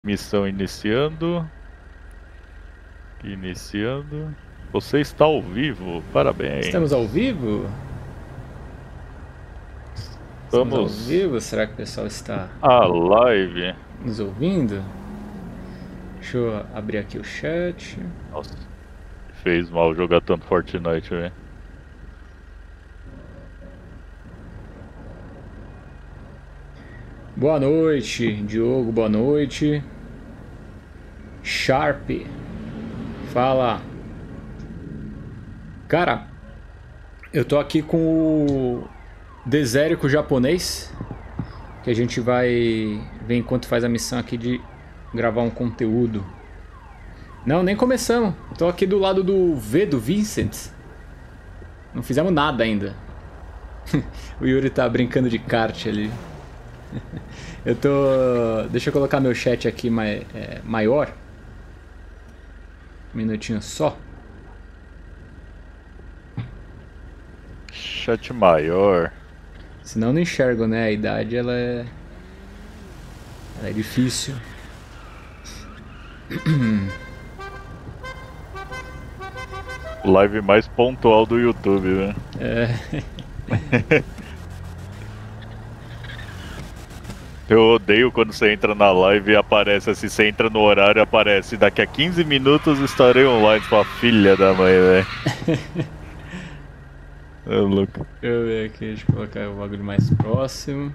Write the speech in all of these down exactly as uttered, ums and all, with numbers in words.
Missão iniciando. Iniciando. Você está ao vivo, parabéns. Estamos ao vivo? Estamos ao Estamos vivo? Será que o pessoal está a live. nos ouvindo? Deixa eu abrir aqui o chat. Nossa, fez mal jogar tanto Fortnite, velho. Boa noite, Diogo, boa noite. Sharp, fala. Cara, eu tô aqui com o Desérico japonês, que a gente vai ver enquanto faz a missão aqui de gravar um conteúdo. Não, nem começamos. Tô aqui do lado do V, do Vincent. Não fizemos nada ainda. O Yuri tá brincando de kart ali. Eu tô... Deixa eu colocar meu chat aqui mai... é, maior. Um minutinho só. Chat maior. Senão eu não enxergo, né? A idade, ela é... Ela é difícil. Live mais pontual do YouTube, né? É... Eu odeio quando você entra na live e aparece assim, você entra no horário e aparece daqui a quinze minutos estarei online com a filha da mãe, velho. É louco. Deixa eu ver aqui, deixa eu colocar o bagulho mais próximo.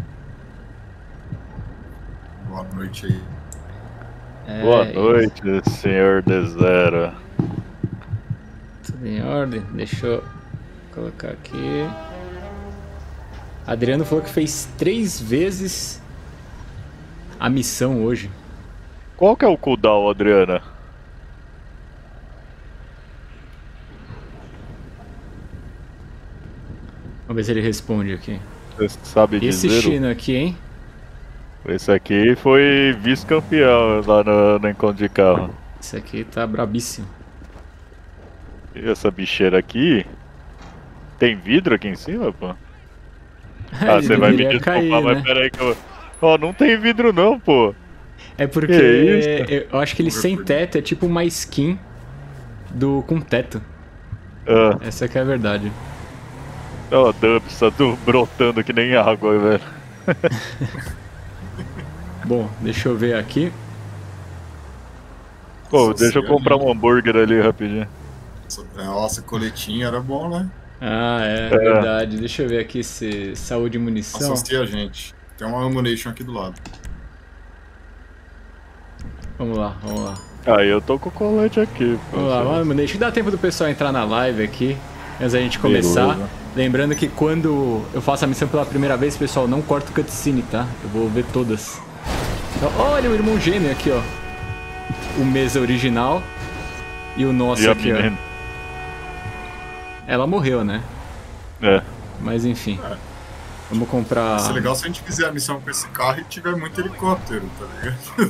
Boa noite aí. É, Boa noite, senhor Desero. Tudo em ordem? Deixa eu colocar aqui. Adriano falou que fez três vezes a missão hoje. Qual que é o cooldown, Adriana? Vamos ver se ele responde aqui. Você sabe Esse dizer? China aqui, hein? Esse aqui foi vice-campeão lá no, no encontro de carro. Esse aqui tá brabíssimo. E essa bicheira aqui... Tem vidro aqui em cima, pô? Ah, Ele você vai me deveria desculpar, cair, mas né? peraí que eu... Ó, não tem vidro não, pô. É porque Que isso? eu acho que ele sem teto é tipo uma skin do com teto. Ah, Essa que é a verdade. ó, Dubs, tá tudo brotando que nem água, velho. Bom, deixa eu ver aqui. Pô, deixa eu comprar um hambúrguer ali rapidinho. Nossa, coletinho era bom, né? Ah, é, É. verdade. Deixa eu ver aqui se saúde e munição. Associa a gente. Tem uma ammunition aqui do lado. Vamos lá, vamos lá. Ah, eu tô com o colete aqui, pô. Vamos lá, vamos, deixa eu dar tempo do pessoal entrar na live aqui, antes da gente começar. Beleza. Lembrando que quando eu faço a missão pela primeira vez, pessoal, não corta o cutscene, tá? Eu vou ver todas. Então, olha o irmão gêmeo aqui, ó. O mesa original e o nosso E a aqui, menina? ó. Ela morreu, né? É. Mas enfim. É. Vamos comprar... Vai ser legal se a gente fizer a missão com esse carro e tiver muito helicóptero, tá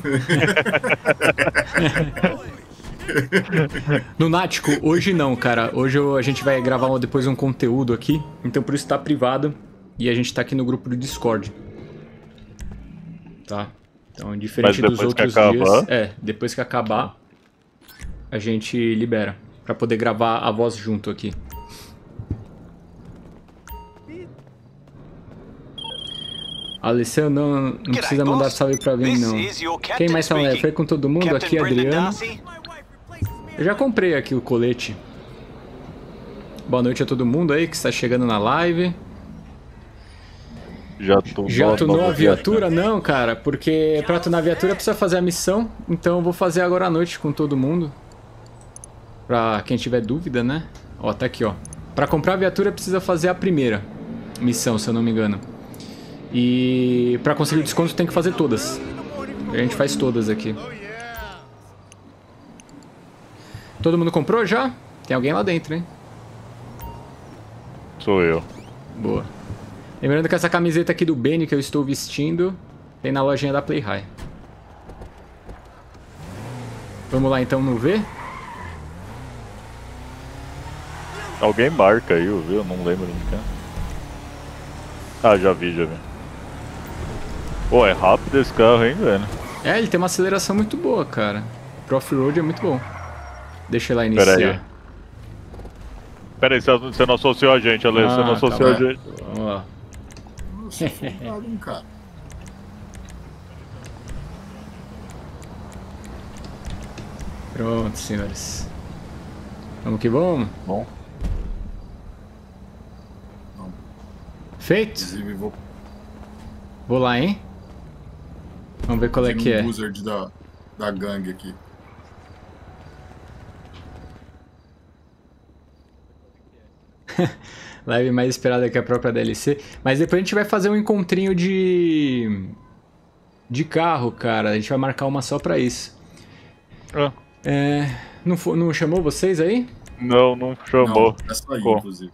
ligado? No Nático, hoje não, cara. Hoje eu- a gente vai gravar depois um conteúdo aqui. Então por isso tá privado. E a gente tá aqui no grupo do Discord. Tá? Então, diferente Mas dos depois que outros acabar? dias... É, depois que acabar, a gente libera. Pra poder gravar a voz junto aqui. Alessandro, não, não precisa mandar salve pra mim, não. Quem mais tá lá? Foi com todo mundo aqui, Adriano. Eu já comprei aqui o colete. Boa noite a todo mundo aí que está chegando na live. Já tô Já tunou a nova viatura? Não, cara, porque pra tunar a viatura precisa fazer a missão. Então eu vou fazer agora à noite com todo mundo. Pra quem tiver dúvida, né? Ó, tá aqui, ó. Pra comprar a viatura precisa fazer a primeira missão, se eu não me engano. E pra conseguir desconto tem que fazer todas. A gente faz todas aqui. Todo mundo comprou já? Tem alguém lá dentro, hein? Sou eu. Boa. Lembrando que essa camiseta aqui do Benny que eu estou vestindo tem na lojinha da Play High. Vamos lá então no V? Alguém marca aí, eu vi, eu não lembro de quem. Ah, já vi, já vi. Pô, é rápido esse carro, hein, velho? É, ele tem uma aceleração muito boa, cara. Pro off-road é muito bom. Deixa ele lá iniciar. Pera aí. Pera aí, você não associou a gente, Ale. Ah, você não associou tá a gente. Vamos lá. Nossa, folgado, hein, cara. Pronto, senhores. Vamos que vamos? Bom. Feito? Inclusive, vou Vou lá, hein? Vamos ver qual é fazer que um é. wizard da, da gangue aqui. Live mais esperada que a própria D L C. Mas depois a gente vai fazer um encontrinho de... De carro, cara. A gente vai marcar uma só pra isso. Ah, É... Não, fo- não chamou vocês aí? não, não chamou. Não, essa aí, Pô. inclusive.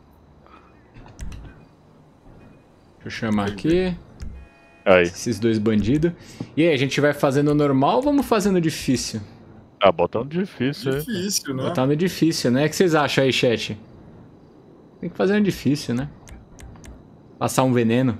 Deixa eu chamar aqui. Aí. Esses dois bandidos. E aí, a gente vai fazendo normal ou vamos fazendo difícil? Ah, botando difícil, hein? Difícil, né? Botar no difícil, né? O que vocês acham aí, chat? Tem que fazer no difícil, né? Passar um veneno.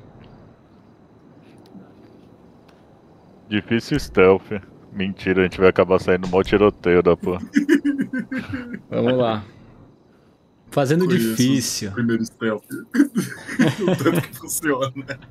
Difícil stealth. Mentira, a gente vai acabar saindo mó tiroteio da porra. Vamos lá. Fazendo Conheço difícil. os primeiros stealth. O tanto que funciona.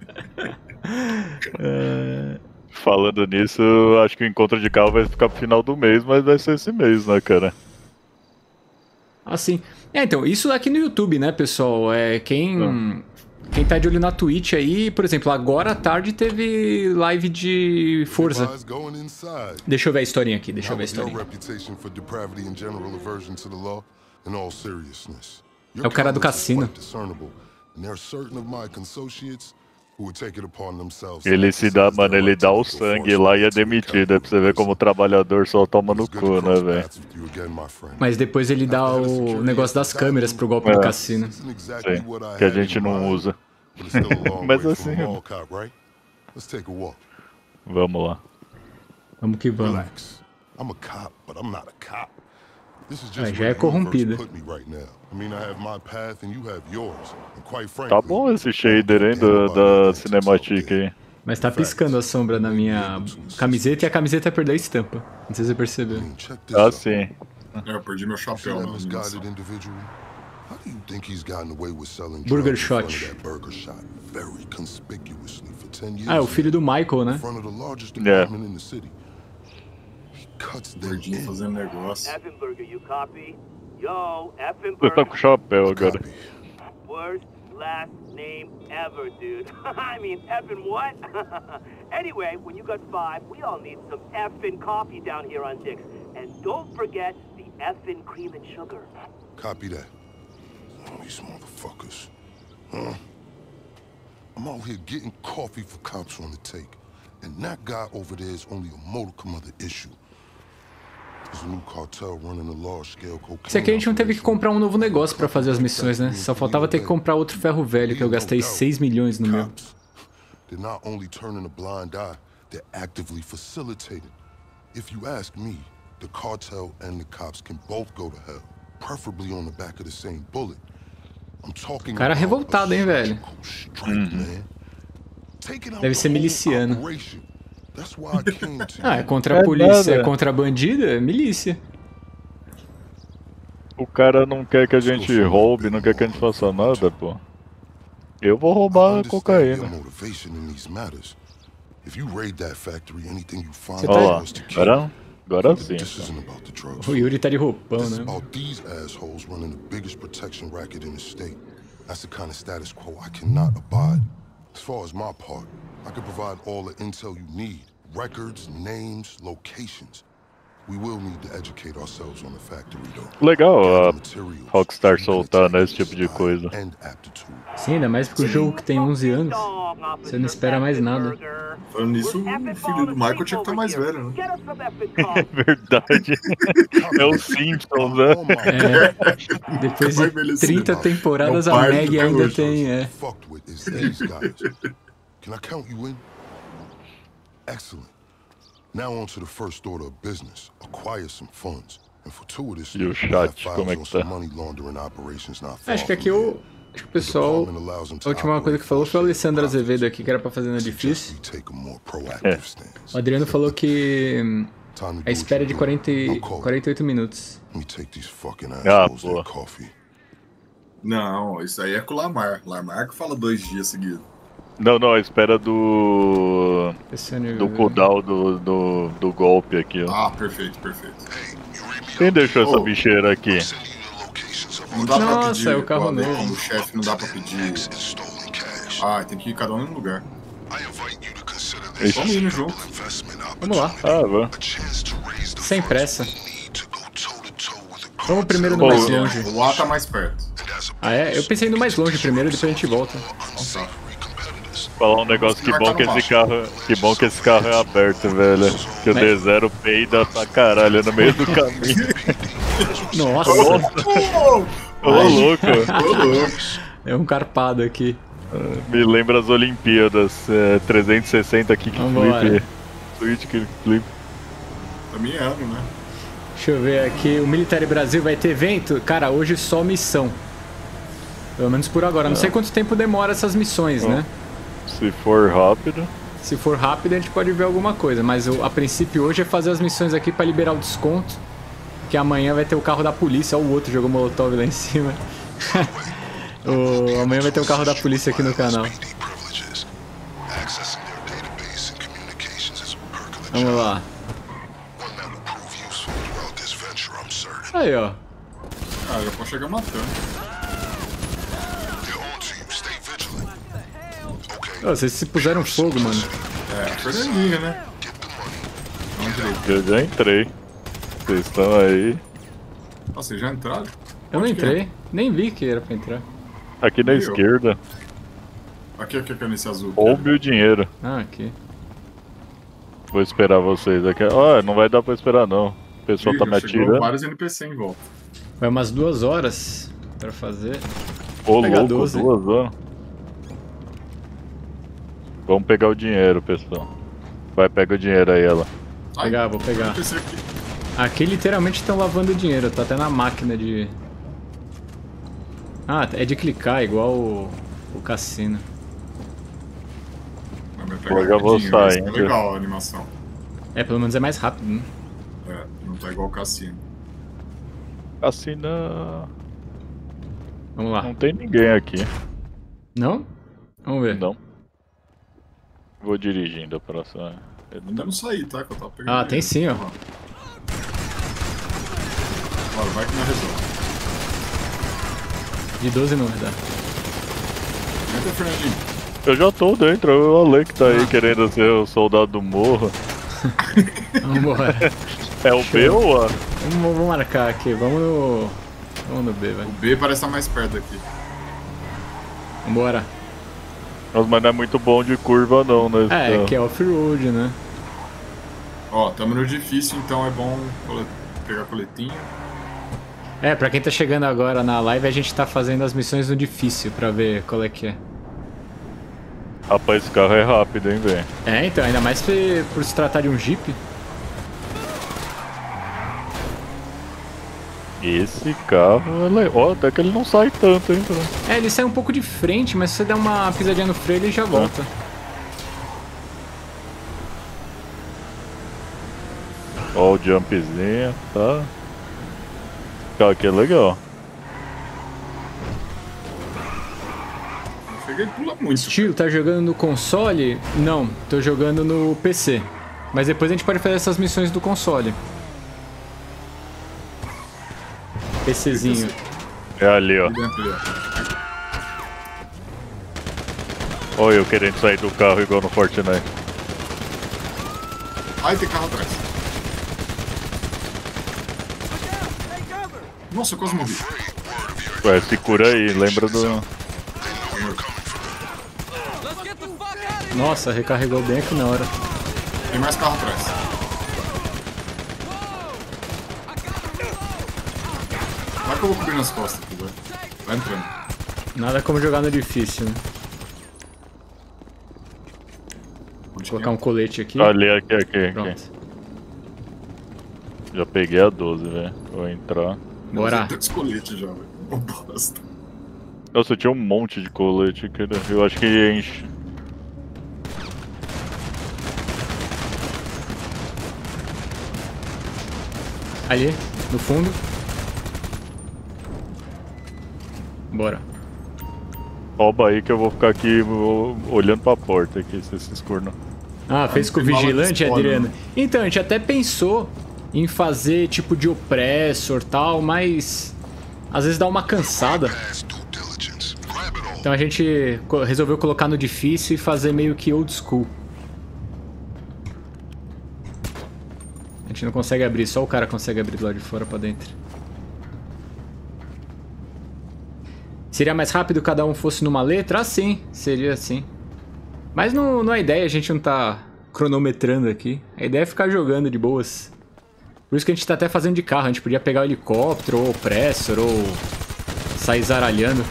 É... Falando nisso, eu acho que o encontro de carro vai ficar pro final do mês, mas vai ser esse mês, né, cara? Assim. É, então, isso aqui no YouTube, né, pessoal? É, quem, quem tá de olho na Twitch aí, por exemplo, agora à tarde teve live de Forza. Deixa eu ver a historinha aqui, deixa eu ver a historinha. É o cara do cassino. Ele se dá, mano, ele dá o sangue lá e é demitido. É pra você ver como o trabalhador só toma no cu, né, velho? Mas depois ele dá o negócio das câmeras pro golpe É. do cassino. Sim, que a gente não usa. Mas assim, vamos lá. Vamos que vamos. Ah, já é corrompida. Tá bom esse shader, hein, da, da Cinematic aí. Mas tá piscando a sombra na minha camiseta e a camiseta perdeu a estampa. Não sei se você percebeu. Ah, sim. É, eu perdi meu chapéu. Não, Burger Shot. Ah, é o filho do Michael, né? É. Gordinho fazendo negócio. Effenberger, you copy? Yo, Você tá Effenberger. com chapéu agora. Worst last name ever, dude. I mean, effing what? Anyway, when you got five, we all need some effing coffee down here on Dick's. And don't forget the effing cream and sugar. Copy that. Oh, these motherfuckers. Huh? I'm out here getting coffee for cops on the take. And that guy over there is only a modicum of the issue. Isso aqui a gente não teve que comprar um novo negócio pra fazer as missões, né? Só faltava ter que comprar outro ferro velho, que eu gastei seis milhões no meu. They're not only turning a blind eye, they're actively facilitating. If you ask me, the cartel and the cops can both go to hell, preferably on the back of the same bullet. I'm talking Cara revoltado, hein, velho? Deve ser miliciano. Ah, é contra a polícia, é contra a bandida, é milícia. O cara não quer que a gente roube, não quer que a gente faça nada, pô. Eu vou roubar a cocaína. Você Olha lá, tá... agora, agora sim. O Yuri tá de roupão, This is né? about these assholes running the biggest protection racket in the state. That's the kind of status quo I cannot abide. As far as my part, I can provide all the intel you need. Records, names, locations. We will need to educate ourselves on the factory, though. Legal a Rockstar soltar, né, esse tipo de coisa. And aptitude. Sim, ainda mais porque o jogo que tem onze anos, você não espera mais nada. Falando nisso, o filho do Michael tinha que estar mais velho, né? É verdade. É o Simpsons, né? É, depois de trinta temporadas, É o a pai do Maggie ainda Deus, tem, é. Fucked with is these guys. Can I count you in? Excellent. Now on to the first order of business. Acquire some funds. And fortuitously, E o we have chat, como files é on que tá? some money laundering operations not far Acho que from aqui here. o, Acho que o pessoal, a última coisa que falou foi o Alessandro Azevedo aqui, que era pra fazer no difícil. É. O Adriano falou que hum, a espera é de quarenta, e- quarenta e oito minutos. Ah, boa. Não, isso aí é com o Lamar. Lamar que fala dois dias seguidos. Não, não, a espera do. Esse ano- do cooldown do, do, do golpe aqui, ó. Ah, perfeito, perfeito. Quem deixou essa Oh. bicheira aqui? Não dá pra Nossa, pedir. é o carro quando- novo. quando o chefe não dá pra pedir. Ah, tem que ir cada um no lugar. Vamos indo junto. Vamos lá, Ah, vamos. sem pressa. Vamos primeiro no Pô, mais eu- longe. O A tá mais perto. Ah, é? Eu pensei no mais longe primeiro, depois a gente volta. Então tá. Falar um negócio, que bom que esse Baixo. carro. Que bom que esse carro é aberto, velho. Que o Mas- D zero peida pra caralho no meio do caminho. Nossa, Ô, louco. Ô, louco. é um carpado aqui. Me lembra as Olimpíadas. É, trezentos e sessenta Vambora. kickflip. Switch kickflip. Também é ano, né? Deixa eu ver aqui, o Military Brasil vai ter evento? Cara, hoje só missão. Pelo menos por agora. Não sei quanto tempo demora essas missões, né? Se for rápido. Se for rápido, a gente pode ver alguma coisa. Mas o- a princípio hoje é fazer as missões aqui pra liberar o desconto. Que amanhã vai ter o carro da polícia. Olha o outro jogou molotov lá em cima. O- amanhã vai ter o carro da polícia aqui no canal. Vamos lá. Aí, ó. Ah, já pode chegar matando. Ô, vocês se puseram fogo, mano. É, a Fernandinha, né? Não direito. Eu já entrei. Vocês estão aí. Ah, vocês já entraram? Eu não Onde que é? entrei. Nem vi que era pra entrar. Aqui na Eu. esquerda. Aqui, aqui, aqui, nesse azul. Ou meu dinheiro. Ah, aqui. Vou esperar vocês aqui. Ó, não vai dar pra esperar não. O pessoal Ih, tá me já chegou atirando. vários N P C em volta. Vai umas duas horas pra fazer. Ô, pegar louco, doze. duas horas. Vamos pegar o dinheiro, pessoal. Vai, pega o dinheiro aí, ela. Ai, Pegar, vou pegar. N P C aqui. Aqui literalmente estão lavando dinheiro, tá até na máquina de... Ah, é de clicar, igual o, o cassino. Mas vai Pô, pegar já vou rapidinho, mas saindo. É legal a animação. É, pelo menos é mais rápido, né? É, não tá igual o cassino. Assina. Vamos lá. Não tem ninguém aqui. Não? Vamos ver. Não. Vou dirigindo a próxima. Ainda não saí, tá? Que eu tava pegando. Ah, tem sim, ó. Bora, vai que não resolve. De doze não vai dar. Entra, Fernandinho. Eu já tô dentro, é o Ale que tá aí querendo ser o soldado do morro. Vambora. É o B ou A? vamos, vamos marcar aqui, vamos no... Vamos no B, vai. O B parece estar mais perto aqui. Vambora. Nossa, mas não é muito bom de curva não, né? É, Então, que é off-road, né? Ó, tamo no difícil, então é bom cole- pegar coletinho. É, pra quem tá chegando agora na live, a gente tá fazendo as missões no difícil pra ver qual é que é. Rapaz, esse carro é rápido, hein, velho. É, então, ainda mais por, por se tratar de um Jeep. Esse carro é legal. Ó, até que ele não sai tanto, hein, velho. É, ele sai um pouco de frente, mas se você der uma pisadinha no freio, ele já volta. Ó o jumpzinho, tá? Esse carro aqui é legal. Eu cheguei e pula muito. Estilo, tá jogando no console? Não, tô jogando no P C. Mas depois a gente pode fazer essas missões do console. PCzinho. É ali, ó. Aqui dentro ali, ó. Olha eu querendo sair do carro igual no Fortnite. Ai, tem carro atrás. Nossa, eu quase morri. Ué, se cura aí, lembra do... Nossa, recarregou bem aqui na hora. Tem mais carro atrás. Vai que eu vou cobrir nas costas aqui, vai. Vai entrando. Nada como jogar no difícil, né? Onde Vou colocar um que colete aqui. Ali, aqui, aqui, aqui. Pronto. Já peguei a doze, velho. Vou entrar. é? Bora. Tem os coletes já, velho. Ô, bosta. Nossa, tinha um monte de colete, cara. Eu acho que enche. Ali, no fundo. Bora. Rouba aí que eu vou ficar aqui vou, olhando pra porta aqui, se esses corno. Ah, fez com o vigilante, Adriano? Então, a gente até pensou em fazer tipo de opressor e tal, mas às vezes dá uma cansada. Então a gente resolveu colocar no difícil e fazer meio que old school. A gente não consegue abrir, só o cara consegue abrir do lado de fora pra dentro. Seria mais rápido cada um fosse numa letra? Ah, sim, seria assim. Mas não, não é ideia, a gente não tá cronometrando aqui. A ideia é ficar jogando de boas. Por isso que a gente tá até fazendo de carro. A gente podia pegar o helicóptero, ou o opressor, ou sair zaralhando.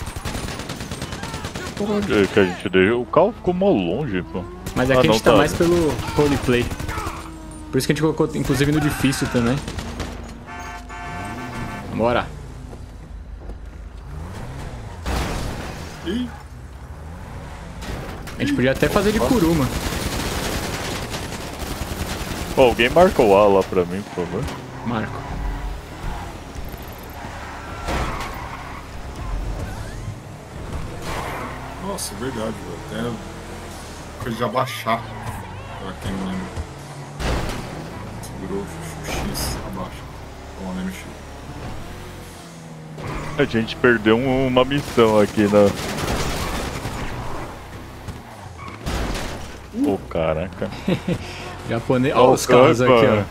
Onde é que a gente deixou? O carro ficou mal longe, pô. Mas aqui ah, a gente não, tá, tá mais pelo roleplay. Por isso que a gente colocou, inclusive, no difícil também. Bora. A gente podia até fazer de Kuruma. Pô, alguém marca o A lá pra mim, por favor. Marco. Nossa, é verdade, velho. Até coisa de abaixar. Pra quem não lembra. Segurou o X, abaixa. Não lembra X. A gente perdeu um, uma missão aqui na... Pô, oh, caraca. Japonês. Olha oh, os carros aqui, ó.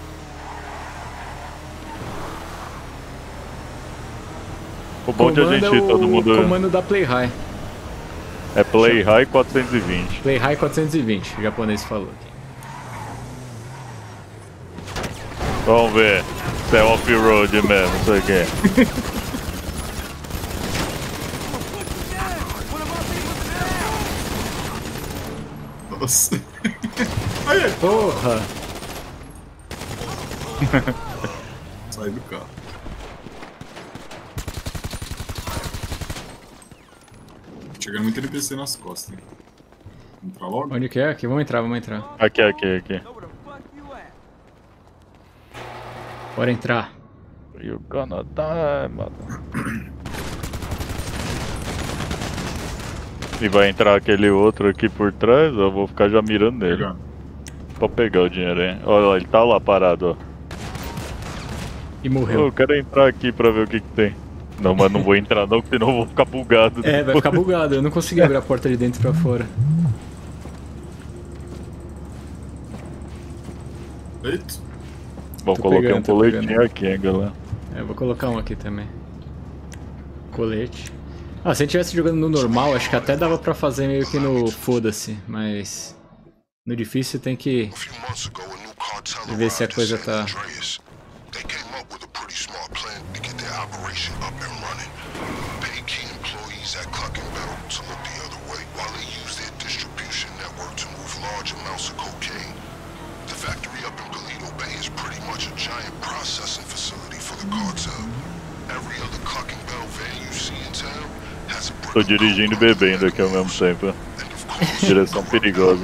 O bom de a gente ir todo mundo. O comando da Play High. É Play High quatrocentos e vinte. Play High quatrocentos e vinte, o japonês falou aqui. Vamos ver se é off-road mesmo, isso aqui. Nossa. Porra! Sai do carro. Chegando muito N P C nas costas, hein? Entrar logo? Onde que é? Aqui, vamos entrar, vamos entrar. Aqui, aqui, aqui. Bora entrar. You gonna die, mano. E vai entrar aquele outro aqui por trás, eu vou ficar já mirando nele. Pegar. Pra pegar o dinheiro aí. Olha lá, ele tá lá parado, ó. E morreu. Eu quero entrar aqui pra ver o que que tem. Não, mas não vou entrar não, porque senão eu vou ficar bugado. É, vai ficar bugado, eu não consegui abrir a porta de dentro pra fora. Eita. Bom, tô coloquei pegando, um coletinho aqui, hein, galera. É, eu vou colocar um aqui também. Colete. Ah, se a gente estivesse jogando no normal, acho que até dava pra fazer meio que no foda-se, mas... No difícil tem que... ver se a coisa tá... Tô dirigindo e bebendo aqui ao mesmo tempo. Direção perigosa.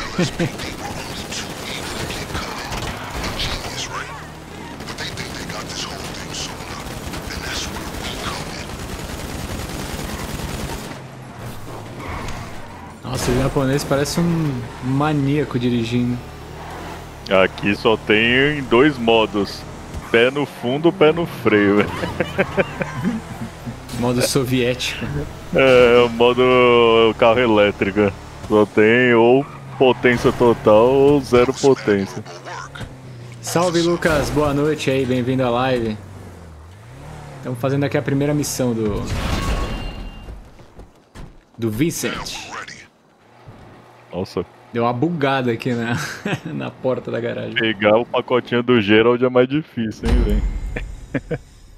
Nossa, o japonês parece um maníaco dirigindo. Aqui só tem dois modos. Pé no fundo, pé no freio, velho. Modo soviético. É, o modo carro elétrico. Só tem ou potência total ou zero potência. Salve, Lucas, boa noite aí, bem-vindo à live. Estamos fazendo aqui a primeira missão do... Do Vincent. Nossa. Deu uma bugada aqui na, na porta da garagem. Pegar o pacotinho do Gerald é mais difícil, hein, velho.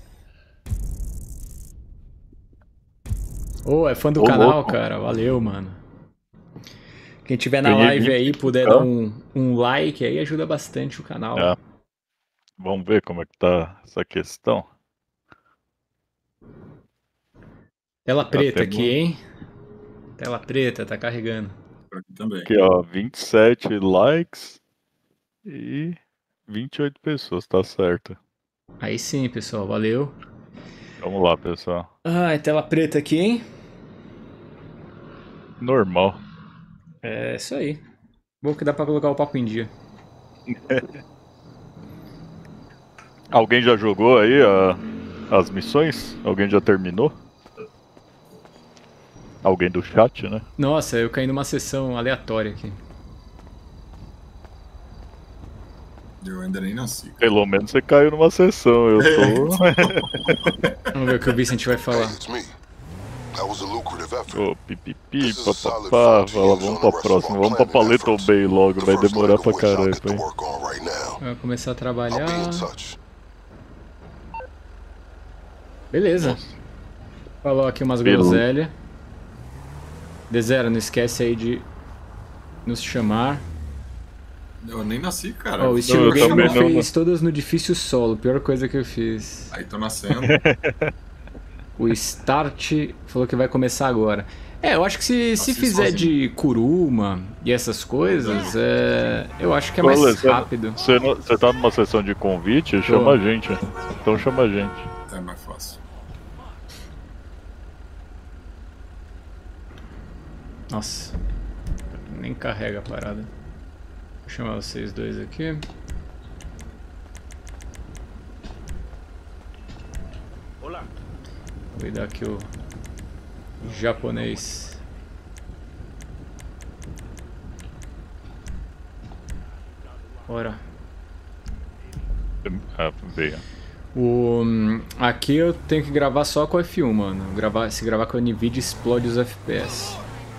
Ô, oh, é fã do Ô, canal, louco. Cara, valeu, mano. Quem tiver na Ganhei live aí, vinte, puder tá? dar um, um like aí, ajuda bastante o canal. É. Vamos ver como é que tá essa questão. Tela preta aqui, hein? Tela preta, tá carregando. Aqui também. Aqui, ó, vinte e sete likes e vinte e oito pessoas, tá certo. Aí sim, pessoal, valeu. Vamos lá, pessoal. Ah, é tela preta aqui, hein? Normal. É isso aí. Bom que dá pra colocar o papo em dia. Alguém já jogou aí a, as missões? Alguém já terminou? Alguém do chat, né? Nossa, eu caí numa sessão aleatória aqui. Eu ainda nem nasci. Pelo menos você caiu numa sessão, eu tô... Vamos ver o que o Vicente vai falar. Ô, pipipi, papapá, fala, vamos pra próxima, vamos pra Paleto Bay logo, vai demorar pra caramba, hein? Vai começar a trabalhar... Beleza. Nossa. Falou aqui umas Beleza. groselhas. D zero, não esquece aí de nos chamar. Eu nem nasci, cara. Ó, o estilo eu também Gamer não, fez todas no difícil solo, pior coisa que eu fiz. Aí tô nascendo. O Start falou que vai começar agora. É, eu acho que se, se Assiste fizer sozinho. de Kuruma e essas coisas, é, eu acho que é mais Olha, você- rápido. Você, não- você tá numa sessão de convite? Chama a gente. Então chama a gente. É mais fácil. Nossa, nem carrega a parada. Vou chamar vocês dois aqui. Olá. Vou dar aqui o japonês. Bora. Ah, veio. O, hum, aqui eu tenho que gravar só com o F um, mano. Gravar, se gravar com a Nvidia explode os F P S.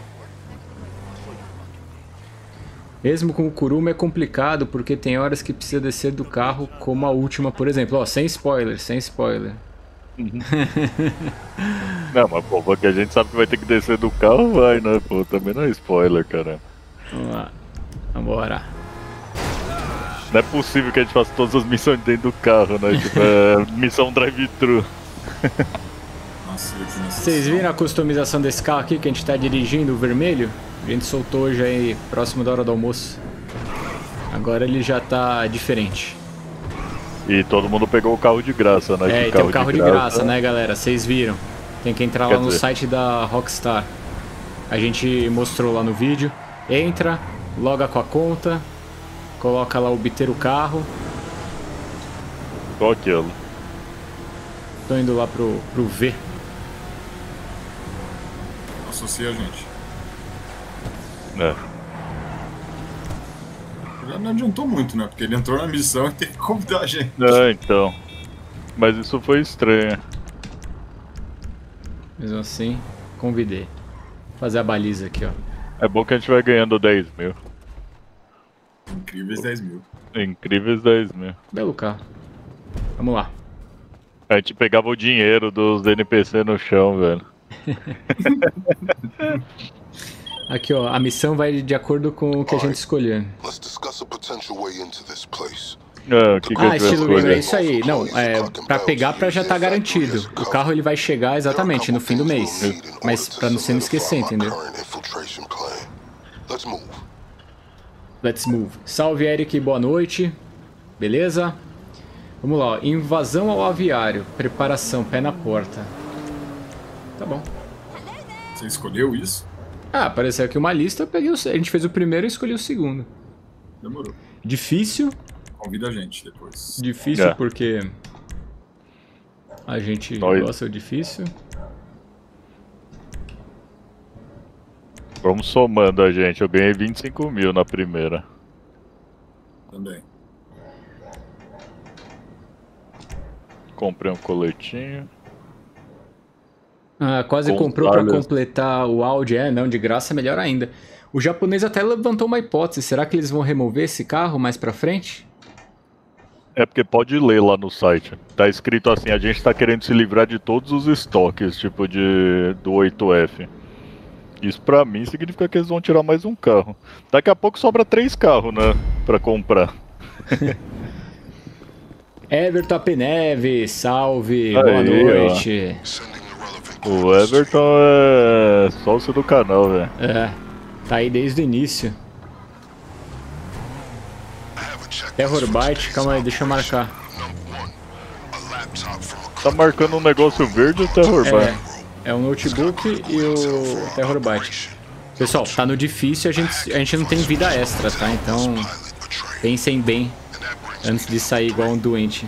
Mesmo com o Kuruma é complicado porque tem horas que precisa descer do carro, como a última, por exemplo. Ó, sem spoiler, sem spoiler. Não, mas pô, porque a gente sabe que vai ter que descer do carro, vai, né? Pô, também não é spoiler, cara. Vamos lá. Vambora. Não é possível que a gente faça todas as missões dentro do carro, né? Tipo, é missão drive-thru. Nasci aqui nessa Vocês sessão. viram a customização desse carro aqui que a gente tá dirigindo, o vermelho? A gente soltou hoje aí, próximo da hora do almoço. Agora ele já tá diferente. E todo mundo pegou o carro de graça, né? É, Que e tem um carro de graça, né, galera? Vocês viram. Tem que entrar Quer lá no dizer- site da Rockstar. A gente mostrou lá no vídeo. Entra, loga com a conta, coloca lá obter o carro. Só aquilo. Tô indo lá pro, pro V. Associa a gente. É. Já não adiantou muito, né? Porque ele entrou na missão e tem que convidar a gente. É, então. Mas isso foi estranho. Mesmo assim, convidei. Vou fazer a baliza aqui, ó. É bom que a gente vai ganhando dez mil. Incríveis dez mil. Incríveis dez mil. Belo carro. Vamos lá. A gente pegava o dinheiro dos N P C no chão, velho. Aqui, ó. A missão vai de acordo com o que a gente escolher. Let's discuss a potential way into this place. Ah, o que, que a Ah, gente vai estilo gamer, é escolher? isso aí. Não, é pra pegar pra já tá garantido. O carro ele vai chegar exatamente no fim do mês. Mas pra não você não esquecer, entendeu? Let's move. Let's move. Salve, Eric, boa noite. Beleza? Vamos lá, ó. Invasão ao aviário. Preparação, pé na porta. Tá bom. Você escolheu isso? Ah, apareceu aqui uma lista, eu peguei o... a gente fez o primeiro e escolhi o segundo. Demorou. Difícil. Convida a gente depois. Difícil É. porque a gente Nós- gosta do difícil. Vamos somando a gente. Eu ganhei vinte e cinco mil na primeira. Também. Comprei um coletinho. Ah, quase Com comprou pra várias- completar o áudio. É, não, de graça é melhor ainda. O japonês até levantou uma hipótese. Será que eles vão remover esse carro mais pra frente? É porque pode ler lá no site. Tá escrito assim, a gente tá querendo se livrar de todos os estoques, tipo de do oito F. Isso pra mim significa que eles vão tirar mais um carro. Daqui a pouco sobra três carros, né? Pra comprar. Everton Apeneve, salve, Aí, boa ó. noite. Sending the relevant O Everton é sócio do canal, velho. É, tá aí desde o início. Terror Byte, calma aí, deixa eu marcar. Tá marcando um negócio verde ou Terror Byte? É, é o notebook e o Terror Byte. Pessoal, tá no difícil, a gente, a gente não tem vida extra, tá? Então, pensem bem antes de sair igual um doente.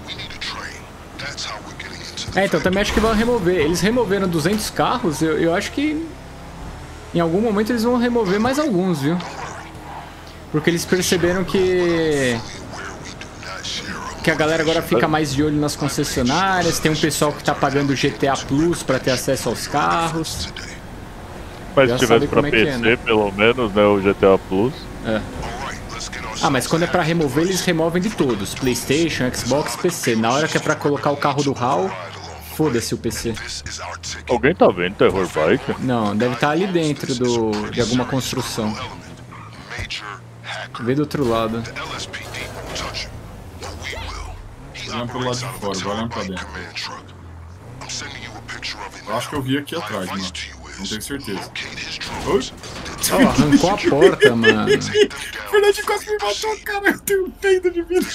É, então também acho que vão remover. Eles removeram duzentos carros, eu, eu acho que em algum momento eles vão remover mais alguns, viu? Porque eles perceberam que que a galera agora fica mais de olho nas concessionárias, tem um pessoal que tá pagando o G T A Plus pra ter acesso aos carros. Mas já se tivesse pra é P C, é, né? Pelo menos, né, o G T A Plus. É. Ah, mas quando é pra remover, eles removem de todos. PlayStation, Xbox, P C. Na hora que é pra colocar o carro do H A L, foda-se o P C. Alguém tá vendo Terror Bike? Não, deve estar ali dentro do, de alguma construção. Vê do outro lado. Olhando pelo lado de fora, vai olhando pra dentro. Eu acho que eu vi aqui atrás, mano. Não tenho certeza. Oi? Oh, arrancou a porta, mano. Fernandinho quase me matou, cara. Eu tenho um peido de vida.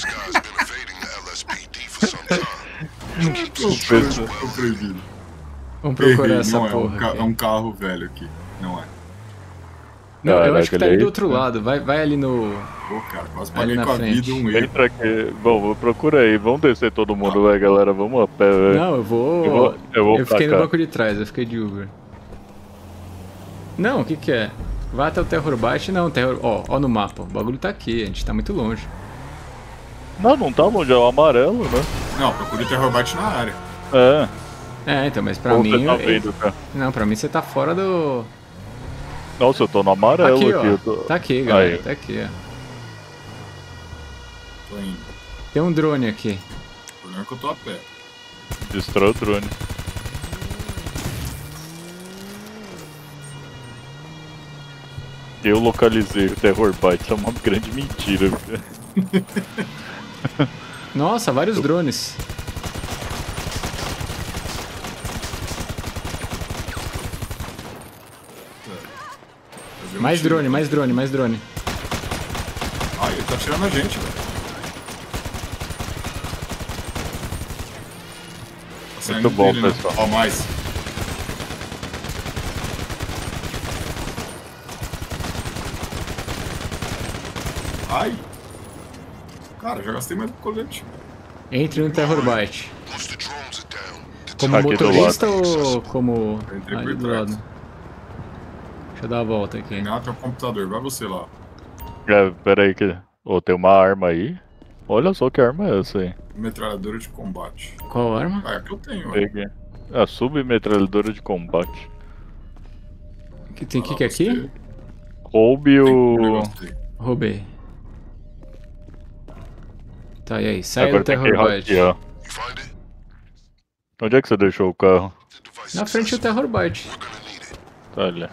Tô proibido. Vamos procurar Errei, essa não porra. É um, é um carro velho aqui. Não é. Não, Caraca, eu acho que tá ali do aí, outro lado. Vai, vai ali no... Pô, cara, quase Ali paguei na com a frente. vida um erro. Entra aqui. Bom, procura aí. Vamos descer todo mundo, vai, galera. Vamos a pé, velho. Não, eu vou... Eu vou, eu vou Eu fiquei pra no cá. banco de trás, eu fiquei de Uber. Não, o que que é? Vai até o Terror Byte. Não, terror... Ó, ó no mapa. O bagulho tá aqui, a gente tá muito longe. Não, não tá longe, é o amarelo, né? Não, procure Terror Byte na área. É. É, então, mas pra Como mim... você tá eu- vendo, cara? Não, pra mim você tá fora do... Nossa, eu tô no amarelo Aqui, aqui. ó. eu tô... Tá aqui, galera. Aí. Tá aqui, ó. Tô indo. Tem um drone aqui. O problema é que eu tô a pé. Destrói o drone. Eu localizei o Terror Byte, isso é uma grande mentira. Nossa, vários drones. Fazer um Mais tiro. drone, mais drone, mais drone. Ah, ele tá tirando a gente, velho. Tá saindo Muito bom, dele, né? pessoal. Ó, mais. Ai! Cara, já gastei mais do colete. Entre no Terror Byte. Como Aqui do motorista ou como... Eu entrei ali por do trás. lado? Deixa eu dar a volta aqui. Ah, tem um computador. Vai você lá. É, pera aí que... Ô, tem uma arma aí. Olha só que arma é essa aí. Metralhadora de combate. Qual arma? Ah, é a que eu tenho, ó. Peguei. A submetralhadora de combate. Que tem que que é aqui? Roube Tem um o... negócio aí. Roubei. Tá, e aí? Sai Agora do tem que Terror Byte. hackear. Onde é que você deixou o carro? Na frente do Terror Byte. Tá ali.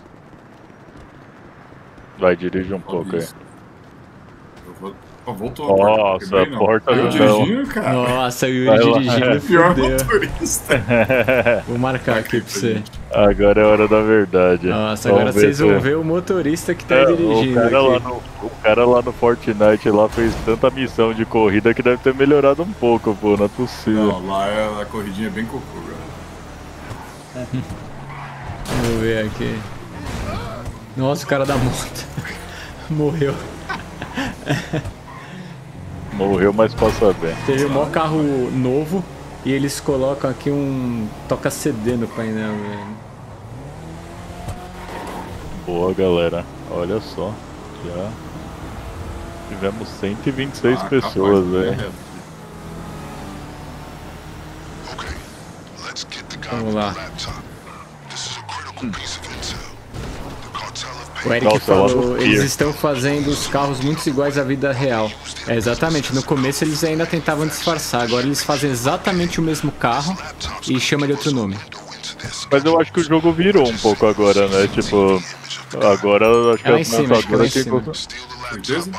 Vai, dirige um pouco aí. Isso. Eu vou... Ó, voltou a porta. Nossa, Quebrei, a não. porta Eu não. dirigindo, cara. Nossa, o Yuri Vai lá. dirigindo, Pior fudeu. motorista. Vou marcar aqui pra você. Agora é hora da verdade. Nossa, Vamos agora ver vocês se- vão ver o motorista que tá É, dirigindo o, cara lá aqui. no, o cara lá no Fortnite lá fez tanta missão de corrida que deve ter melhorado um pouco, pô, não é possível. Não, lá é, a corridinha é bem cocô, velho. Vamos ver aqui. Nossa, o cara da moto. Morreu. Morreu, mas passa bem. Teve um maior carro novo e eles colocam aqui um toca C D no painel, velho. Boa, galera. Olha só. Já tivemos cento e vinte e seis Ah, pessoas, capaz, velho. é reto. Vamos lá. O Eric Nossa, lá no falou, pier. eles estão fazendo os carros muito iguais à vida real. É, exatamente, no começo eles ainda tentavam disfarçar, agora eles fazem exatamente o mesmo carro e chamam de outro nome. Mas eu acho que o jogo virou um pouco agora, né? Tipo, agora acho que É lá em as cima, acho que é lá em montadoras que cima. Certeza?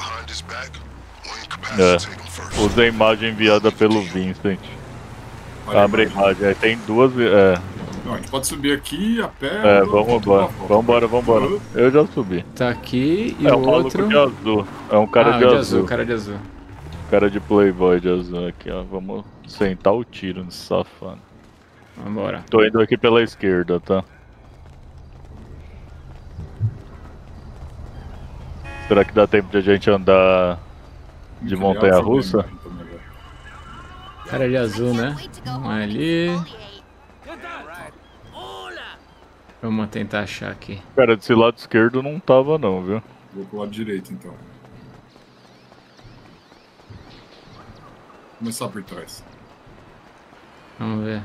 É. Usa a imagem enviada pelo Vincent. Olha a Abre a imagem. imagem. Aí tem duas. É, Não, a gente pode subir aqui a pé. É, vamos embora. Vambora, vambora. Eu já subi. Tá aqui e é o um outro... de azul. É um cara ah, de, de azul. azul. cara de azul. Cara de playboy de azul aqui, ó. Vamos sentar o tiro nesse safado. Vambora. Tô indo aqui pela esquerda, tá? Será que dá tempo de a gente andar de montanha-russa? Cara de azul, né? Vamos ali. Vamos tentar achar aqui. Cara, desse lado esquerdo não tava não, viu? Vou pro lado direito, então. Vou começar por trás. Vamos ver.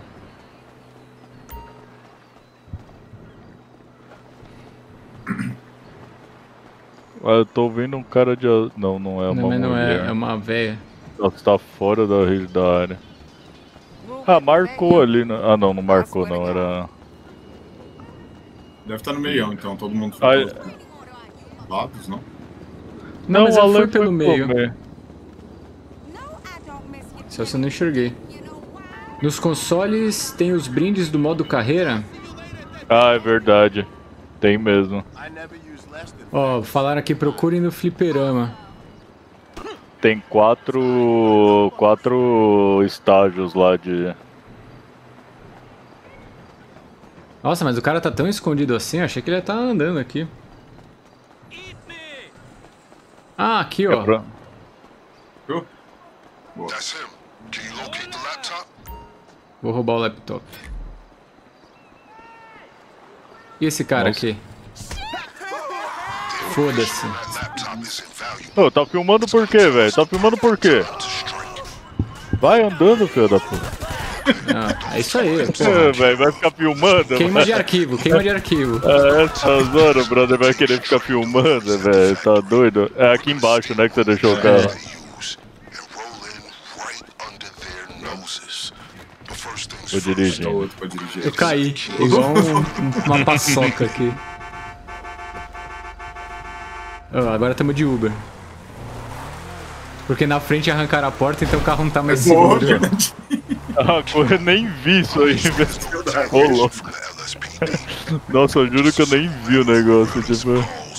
Ah, eu tô vendo um cara de azul. Não, não é uma não, mas não mulher. é, é uma véia. Ela está fora da rede da área. Ah, marcou ali. Né? Ah, não, não marcou não, era... Deve estar no meião, então, todo mundo foi ah, pelos lados, não? Não, não mas ela foi foi pelo meio. Comer. Só se eu não enxerguei. Nos consoles tem os brindes do modo carreira? Ah, é verdade. Tem mesmo. Ó, oh, falaram aqui, procurem no fliperama. Tem quatro... Quatro estágios lá de... Nossa, mas o cara tá tão escondido assim, eu achei que ele ia estar andando aqui. Ah, aqui, ó. É pra... Vou roubar o laptop. E esse cara Nossa. aqui? Foda-se. Ô, tá filmando por quê, velho? Tá filmando por quê? Vai andando, filho da puta. Ah, é isso aí, É, velho, vai ficar filmando. Queima véio. de arquivo, queima de arquivo. É, essa zona, o brother vai querer ficar filmando, velho. Tá doido? É aqui embaixo, né, que você deixou o carro. Vou dirigir. Eu caí, igual um, uma paçoca aqui. Oh, agora estamos de Uber. Porque na frente arrancaram a porta, então o carro não tá mais seguro. Ah, eu nem vi isso aí, velho. Ô, louco. Nossa, eu juro que eu nem vi o negócio, tipo...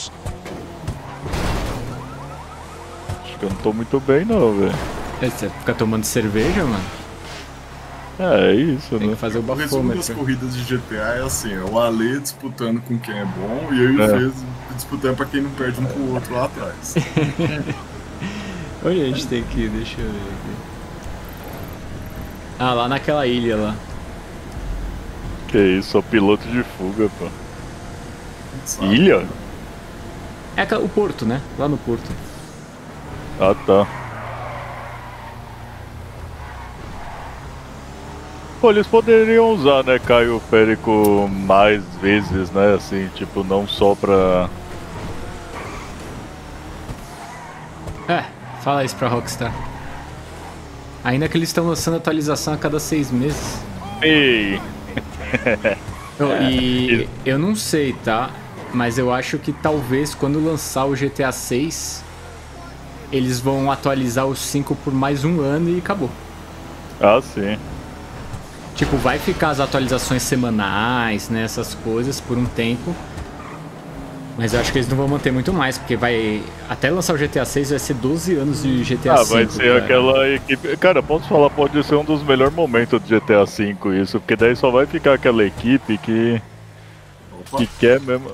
Acho que eu não tô muito bem não, velho. É, você fica tomando cerveja, mano? É, é isso, Tem né? que fazer o O resumo das bafômetro. corridas de G T A é assim, é o Ale disputando com quem é bom e eu e o É. Fez disputando pra quem não perde um pro outro lá atrás. Onde a gente tem que ir? Deixa eu ver aqui. Ah, lá naquela ilha lá. Que isso, sou piloto de fuga, pô. Sabe? Ilha? É aquela- o porto, né? Lá no porto. Ah, tá. Pô, eles poderiam usar, né, Caio Périco mais vezes, né, assim, tipo, não só pra... É, fala isso pra Rockstar. Ainda que eles estão lançando atualização a cada seis meses. Ei! Oh, e eu não sei, tá? Mas eu acho que talvez quando lançar o G T A seis, eles vão atualizar os cinco por mais um ano e acabou. Ah, sim. Tipo, vai ficar as atualizações semanais, né? Essas coisas por um tempo. Mas eu acho que eles não vão manter muito mais, porque vai... Até lançar o G T A seis vai ser doze anos de G T A Ah, cinco. vai ser cara. aquela equipe... Cara, posso falar, pode ser um dos melhores momentos do G T A cinco isso, porque daí só vai ficar aquela equipe que... Opa. Que quer mesmo...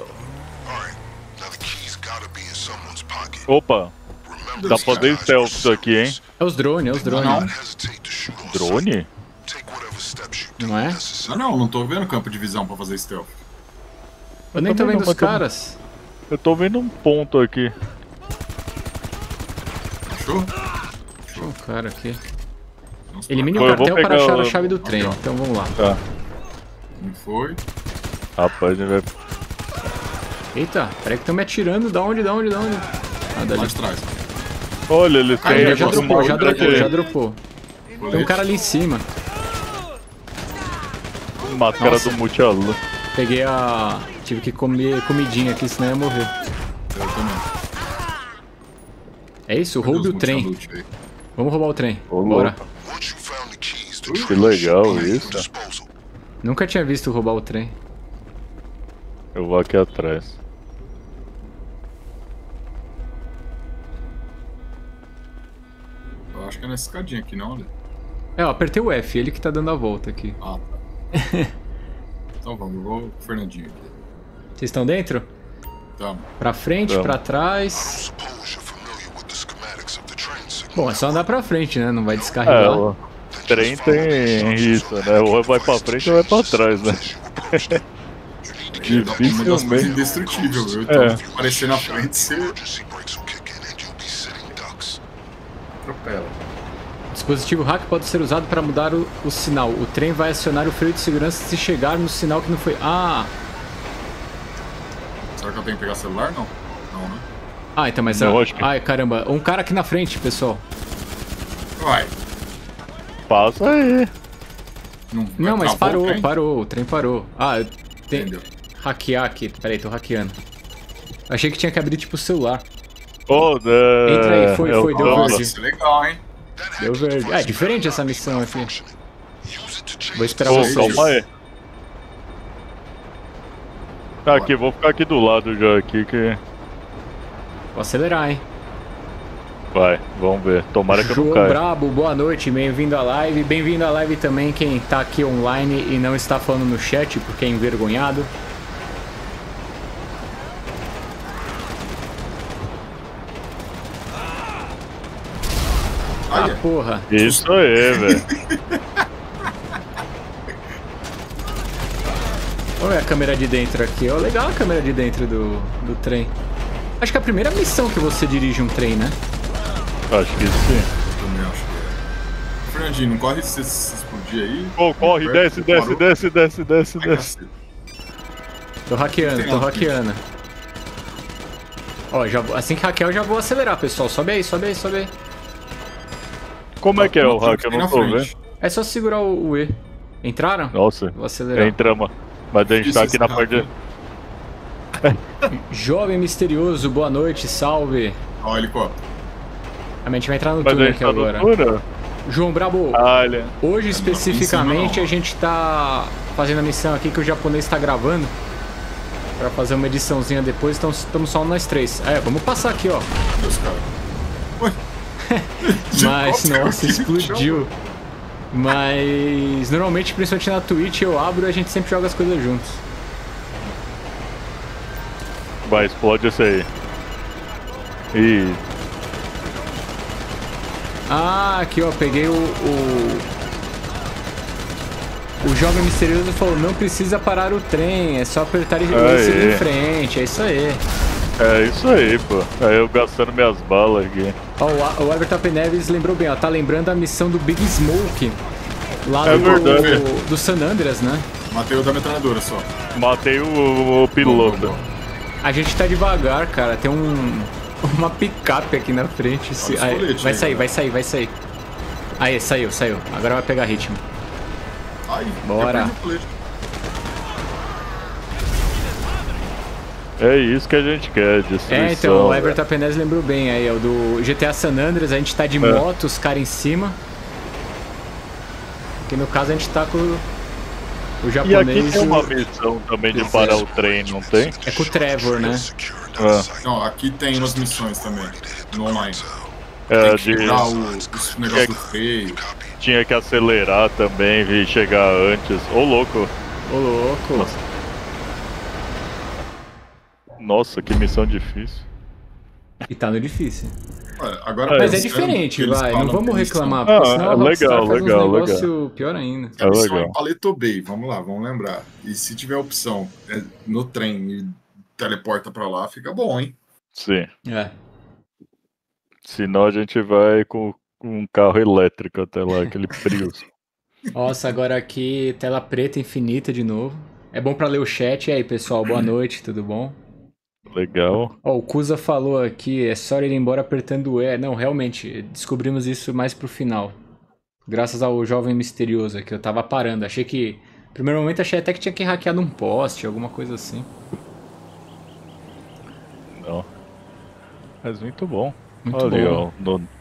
Opa! Dá pra fazer stealth isso aqui, hein? É os drones, é os drones. Não. Drone? Não é? Ah não, não tô vendo campo de visão pra fazer stealth. Eu nem tô também vendo não, os mas tô- caras. Eu tô vendo um ponto aqui. Achou? Deixa um cara aqui. Vamos Elimine Pô, o eu vou cartel para pegar achar o- a chave do trem. Aqui, ó. Então vamos lá. Tá. Não foi? Rapaz, ele vai... Eita, peraí que estão me atirando. Da onde, da onde, da onde? Ah, Lá dali. de trás. Olha, eles Aí, têm... Já, já negócio dropou, já maluco dropou, aqui. já dropou. Tem um cara ali em cima. Máscara Nossa. do Multialu. Peguei a... Tive que comer comidinha aqui, senão eu ia morrer. Eu também. É isso? Cadê Roube os o trem. multi-loot aí? Vamos roubar o trem. Ô, Bora. louco. Que legal isso. Nunca tinha visto roubar o trem. Eu vou aqui atrás. Eu acho que é nessa escadinha aqui, não, olha. É, eu apertei o F, ele que tá dando a volta aqui. Ah, tá. Então vamos, eu vou com o Fernandinho aqui. Vocês estão dentro? Tamo. Pra frente, Tamo. pra trás. Bom, é só andar pra frente, né? Não vai É, descarregar. o trem tem isso, né? Ou vai pra frente ou vai pra trás, né? Uma das coisas Dificilmente. indestrutível, viu? Então, É. se aparecer na frente, você atropela. O dispositivo hack pode ser usado para mudar o, o sinal. O trem vai acionar o freio de segurança se chegar no sinal que não foi... Ah! Será que eu tenho que pegar celular? Não. Não, né? Ah, então, mas... Não, ah, acho que- Ai, caramba. Um cara aqui na frente, pessoal. Vai. Passa aí. Não, vai Não, mas travar o parou, trem? parou. O trem parou. Ah, eu tenho... Entendeu. Hackear aqui. Peraí, tô hackeando. Achei que tinha que abrir, tipo, o celular. Ô, é... Entra aí, foi, é o foi, deu Tumblr. verde. Nossa, isso é legal, hein? Deu verde. Ah, é diferente essa missão aqui. Vou esperar Ô, vocês. calma aí. Tá aqui, vou ficar aqui do lado já aqui que... Vou acelerar, hein? Vai, vamos ver. Tomara que eu não João caia. Brabo, boa noite, bem-vindo à live. Bem-vindo à live também quem tá aqui online e não está falando no chat porque é envergonhado. Ah, Olha, porra. Isso aí, velho. Olha a câmera de dentro aqui. Ó, legal a câmera de dentro do, do trem. Acho que é a primeira missão que você dirige um trem, né? Acho que sim. também acho que é. Fernandinho, não corre se se explodir aí. Pô, corre, Perto, desce, desce, parou. desce, desce, desce, Ai, desce. cacete. Tô hackeando, Tem tô uma hackeando. Ó, já, vou- assim que hackear eu já vou acelerar, pessoal. Sobe aí, sobe aí, sobe aí. Como é que é o Uma hack? que Eu tem não na tô frente. vendo. É só segurar o, o E. Entraram? Nossa, Vou acelerar. entramos. Mas a gente tá aqui na Isso, parte de... Jovem misterioso, boa noite, salve. Ó, o helicóptero. A gente vai entrar no Mas a túnel gente aqui tá no agora. túnel? João Brabo, Olha. hoje especificamente não. a gente tá fazendo a missão aqui que o japonês tá gravando. Pra fazer uma ediçãozinha depois, então estamos só nós três. É, vamos passar aqui, ó. Deus, cara. Ué. Mas, Helicóptero nossa, aqui no explodiu. Mas, normalmente, principalmente na Twitch, eu abro e a gente sempre joga as coisas juntos. Vai, explode esse aí. Ih, Ah, aqui, ó, peguei o... O, o jovem misterioso falou, não precisa parar o trem, é só apertar e Aê. seguir em frente, é isso aí. é isso aí, pô. É eu gastando minhas balas aqui. Ó, o, o Everton Neves lembrou bem, ó, tá lembrando a missão do Big Smoke. Lá É do, verdade. do San Andreas, né? Matei o da metralhadora só. Matei o, o piloto. Boa, boa, A gente tá devagar, cara, tem um... Uma picape aqui na frente. Se... Olha os Aí, coletes vai aí, sair, cara. vai sair, vai sair. Aí, saiu, saiu. Agora vai pegar ritmo. Ai, Bora. eu perdi o colete. É isso que a gente quer, destruição. É, então, o velho. Everton Penez lembrou bem aí, ó, do G T A San Andreas, a gente tá de É. moto, os caras em cima. Que no caso a gente tá com o E japonês. aqui tem uma o- missão também de Isso. parar o trem, não tem? É com o Trevor, né? É, Não, aqui tem umas missões também, no online. é Tem que de... quebrar o, os negócios do freio. Tinha que acelerar também e chegar antes. Ô, louco. Ô, louco. Nossa. Nossa, que missão difícil. E tá no difícil. Olha, agora Mas é pensando diferente, que eles vai. Não falam vamos que eles reclamar, Ah, porque senão é a Rockstar legal, faz legal, uns negócio pior ainda. É Eles são legal. em Paleto Bay, vamos lá, vamos lembrar. E se tiver opção é, no trem e teleporta pra lá, fica bom, hein? Sim. É. Senão a gente vai com, com um carro elétrico até lá, aquele Prius. Nossa, agora aqui, tela preta infinita de novo. É bom pra ler o chat. E aí, pessoal, boa noite, tudo bom? Legal. Ó, o Kusa falou aqui, é só ir embora apertando o E. Não, realmente, descobrimos isso mais pro final. Graças ao jovem misterioso aqui, eu tava parando. Achei que... No primeiro momento achei até que tinha que hackear num poste, alguma coisa assim. Não. Mas muito bom. Muito Ali, bom. ó. No,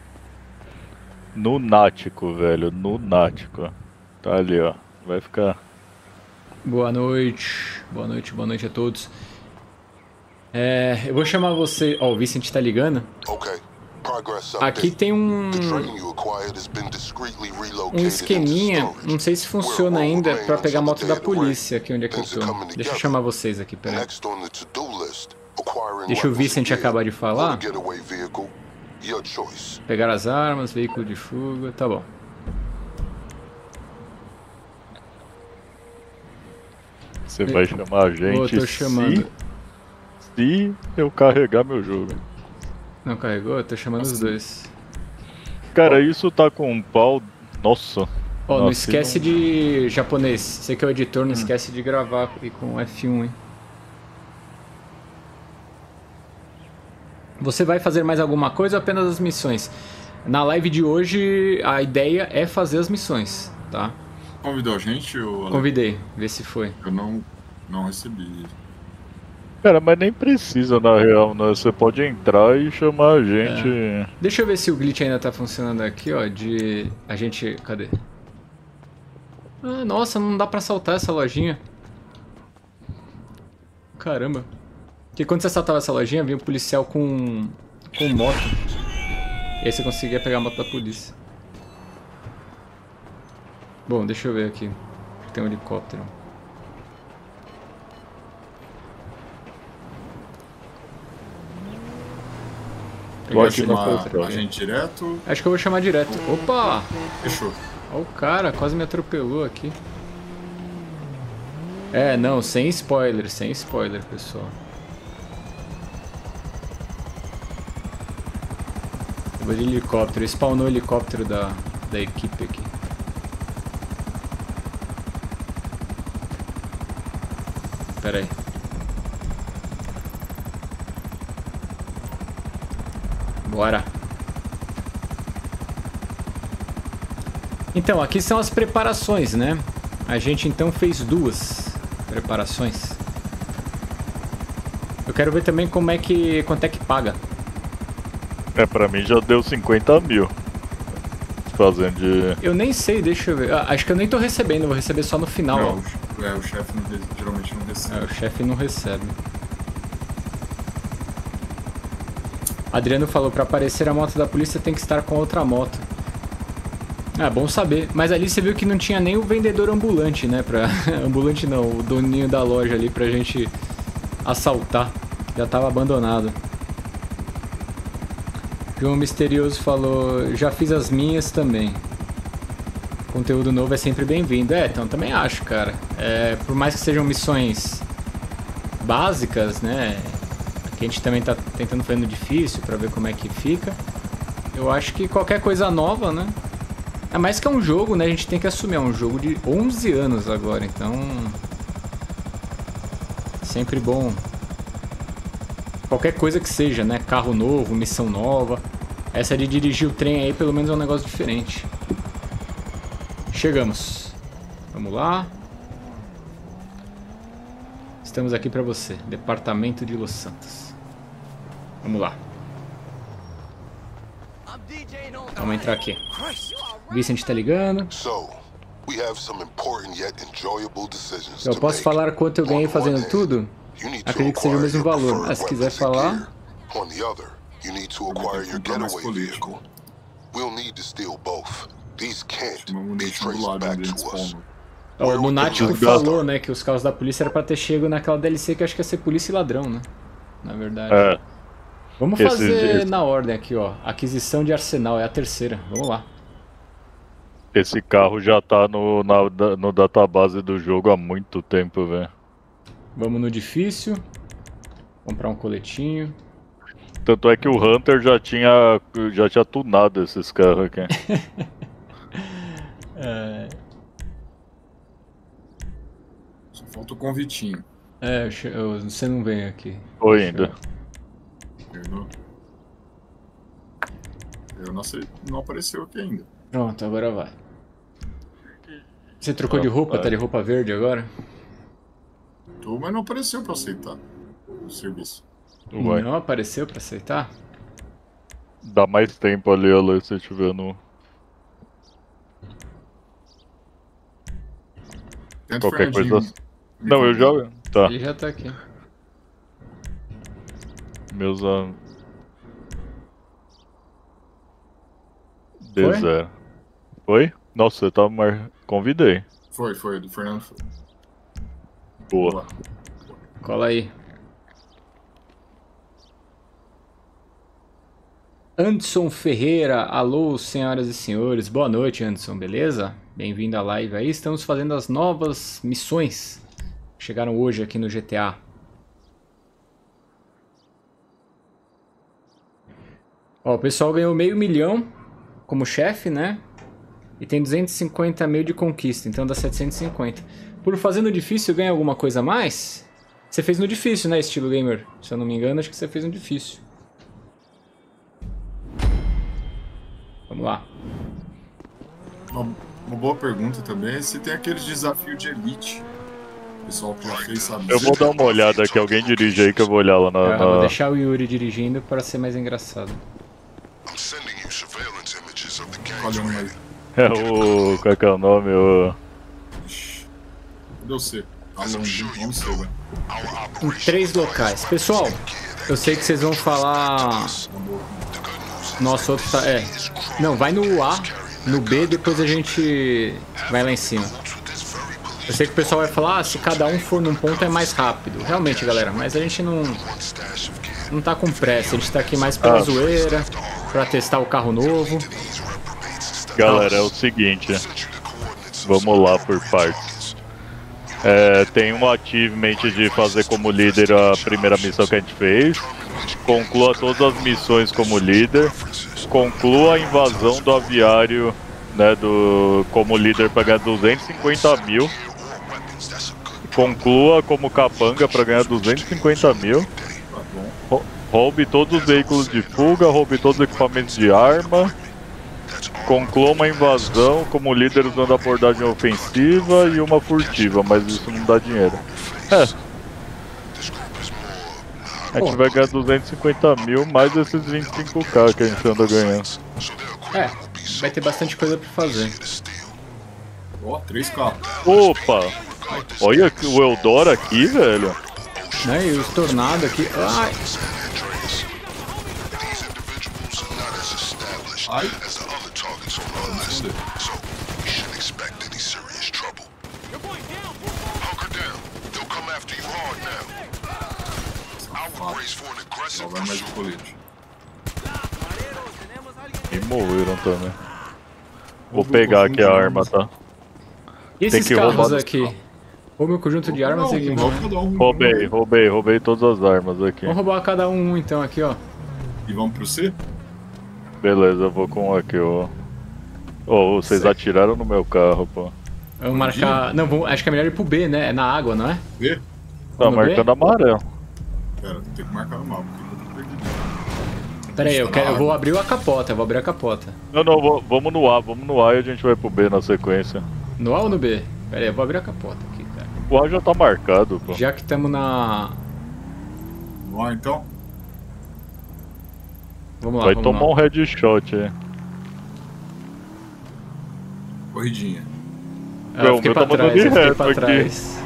no nático, velho. No nático. Tá ali, ó. Vai ficar. Boa noite. Boa noite, boa noite a todos. É, eu vou chamar você... Ó, oh, o Vincent tá ligando. Aqui tem um... Um esqueminha, não sei se funciona ainda, pra pegar a moto da polícia aqui onde é que eu tô. Deixa eu chamar vocês aqui, peraí. Deixa o Vincent acabar de falar. Pegar as armas, veículo de fuga, tá bom. Você vai chamar a gente oh, tô chamando. Se, se eu carregar meu jogo. Não carregou? Eu tô chamando os dois. Cara, oh. isso tá com um pau... Nossa. Ó, oh, não esquece não... de... Japonês, você que é o editor, não hum. esquece de gravar com F um, hein? Você vai fazer mais alguma coisa ou apenas as missões? Na live de hoje, a ideia é fazer as missões, tá? Convidou a gente? Ou... Convidei, vê se foi. Eu não, não recebi. Cara, mas nem precisa na real, né? Você pode entrar e chamar a gente. É. Deixa eu ver se o glitch ainda tá funcionando aqui, ó. De. A gente. Cadê? Ah, nossa, não dá pra saltar essa lojinha. Caramba. Porque quando você saltava essa lojinha, vinha um policial com. com moto. E aí você conseguia pegar a moto da polícia. Bom, deixa eu ver aqui. Tem um helicóptero. Pode chamar a gente direto? Acho que eu vou chamar direto. Opa! Fechou. Olha o cara, quase me atropelou aqui. É, não, sem spoiler, sem spoiler, pessoal. Eu vou de helicóptero, spawnou o helicóptero da, da equipe aqui. Pera aí. Bora. Então, aqui são as preparações, né? A gente então fez duas preparações. Eu quero ver também como é que... quanto é que paga. É, pra mim já deu cinquenta mil. Fazendo de... Eu nem sei, deixa eu ver. Ah, acho que eu nem tô recebendo, vou receber só no final. Não, ó. É, o chefe geralmente não recebe. É, o chefe não recebe. Adriano falou, pra aparecer a moto da polícia tem que estar com outra moto. Ah, bom saber. Mas ali você viu que não tinha nem o vendedor ambulante, né? Pra... ambulante não, o doninho da loja ali pra gente assaltar. Já tava abandonado. João Misterioso falou, já fiz as minhas também. Conteúdo novo é sempre bem-vindo. É, então também acho, cara. É, por mais que sejam missões básicas, né? Aqui a gente também tá tentando fazer no difícil pra ver como é que fica. Eu acho que qualquer coisa nova, né? É mais que é um jogo, né? A gente tem que assumir. É um jogo de onze anos agora, então... Sempre bom. Qualquer coisa que seja, né? Carro novo, missão nova. Essa de dirigir o trem aí, pelo menos é um negócio diferente. Chegamos. Vamos lá. Estamos aqui pra você. Departamento de Los Santos. Vamos lá. Vamos entrar aqui. Vicente tá ligando. Eu posso falar quanto eu ganhei fazendo tudo? Acredito que seja o mesmo valor. Ah, se quiser falar... Oh, o Lunático falou, né, que os carros da polícia era pra ter chego naquela D L C que acho que ia ser polícia e ladrão, né? Na verdade. É. Vamos fazer esse, na ordem aqui, ó. Aquisição de arsenal, é a terceira. Vamos lá. Esse carro já tá no, na, no database do jogo há muito tempo, velho. Vamos no difícil. Comprar um coletinho. Tanto é que o Hunter já tinha, já tinha tunado esses carros aqui. é... Só falta o convitinho. É, eu, você não vem aqui. Tô indo. Eu não... Eu não sei, não apareceu aqui ainda. Pronto, agora vai. Você trocou de roupa? Tá de roupa verde agora? Tô, mas não apareceu pra aceitar o serviço. Vai. Não apareceu pra aceitar? Dá mais tempo ali, ali se tiver no... Tenta Qualquer coisa... Não, eu jogo. Tá. Ele já tá aqui. Meus amigos. Foi? D zero. Foi? Nossa, eu tava mar... Convidei. Foi, foi, do Fernando foi. Boa. Cola aí. Anderson Ferreira, alô senhoras e senhores, boa noite Anderson, beleza? Bem-vindo à live aí, estamos fazendo as novas missões que chegaram hoje aqui no G T A. Ó, o pessoal ganhou meio milhão como chefe, né? E tem duzentos e cinquenta mil de conquista, então dá setecentos e cinquenta. Por fazer no difícil, ganha alguma coisa a mais? Você fez no difícil, né, estilo gamer? Se eu não me engano, acho que você fez no difícil. Vamos lá. Uma, uma boa pergunta também é se tem aqueles desafios de elite. O pessoal que já fez, sabe? Eu vou dar uma olhada aqui, alguém dirige aí que eu vou olhar lá na... Eu na... vou deixar o Yuri dirigindo para ser mais engraçado. Olha um aí. É o... qual é que é o nome? O... Cadê você? Tá longe, vamos ser, velho. Em três locais. Pessoal, eu sei que vocês vão falar... Nossa, outro tá... É. Não, vai no A, no B, depois a gente vai lá em cima. Eu sei que o pessoal vai falar, ah, se cada um for num ponto é mais rápido. Realmente, galera, mas a gente não... Não tá com pressa, a gente tá aqui mais pela Ah. zoeira, pra testar o carro novo. Galera, é o seguinte. Vamos lá por partes. É, tem um achievement de fazer como líder a primeira missão que a gente fez. Conclua todas as missões como líder. Conclua a invasão do aviário, né, do, como líder para ganhar duzentos e cinquenta mil. Conclua como capanga para ganhar duzentos e cinquenta mil. Rou- Roube todos os veículos de fuga, roube todos os equipamentos de arma. Conclua uma invasão como líder usando abordagem ofensiva e uma furtiva, mas isso não dá dinheiro. É. A gente vai ganhar duzentos e cinquenta mil mais esses vinte e cinco K que a gente anda ganhando. É, vai ter bastante coisa pra fazer. Ó, três carros. Opa! Olha aqui o Eldora aqui, velho. Né? E os tornados aqui. Ai, Ai, só vai mais de colete. E morreram também. Vou pegar aqui a arma, tá? e esses que carros roubar aqui? Ou meu conjunto de armas Não, aqui. não, cada um. Roubei, roubei, roubei todas as armas aqui. Vamos roubar cada um então aqui, ó. E vamos pro C? Beleza, eu vou com aqui, ó. Oh, vocês atiraram no meu carro, pô. Vamos marcar. Não, vamos... acho que é melhor ir pro B, né? É na água, não é? B? Tá Vamos marcando ver? amarelo. Pera, tem que marcar no mapa, porque eu tô perdido. Pera aí, eu, Tá quero... na eu vou água. abrir a capota, eu vou abrir a capota. Não, não, vou- vamos no A, vamos no A e a gente vai pro B na sequência. No A ou no B? Pera aí, eu vou abrir a capota aqui, cara. O A já tá marcado, pô. Já que estamos na. Vamos lá, então? Vamos lá, Vai vamos tomar lá. um headshot aí. Corridinha. Ah, Meu, eu o fiquei meu pra tá mandando trás, eu fiquei direto pra aqui. trás.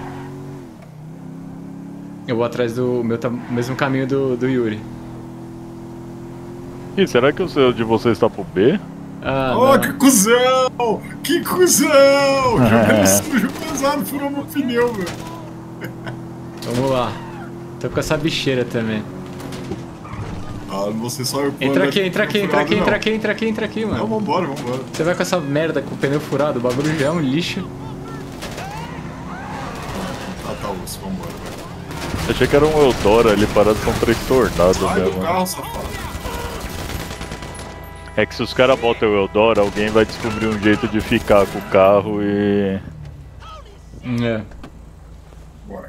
Eu vou atrás do. O meu tá o mesmo caminho do, do Yuri. Ih, será que o seu de vocês tá pro B? Ah, Oh, não. que cuzão! Que cuzão! Jogando sujo pesado, furou meu pneu, meu. Vamos lá. Tô com essa bicheira também. Ah, você só eu Entra aqui, entra aqui, entra aqui, entra aqui, entra aqui, entra aqui, Não, mano. vambora, vambora. Você vai com essa merda com o pneu furado, o bagulho já é um lixo. Tá, tá, osso, vambora, vai. Achei que era um Eldora ali parado com três tornados Sai do mesmo. carro, safado. É que se os caras botam o Eldora, alguém vai descobrir um jeito de ficar com o carro e... É. Bora.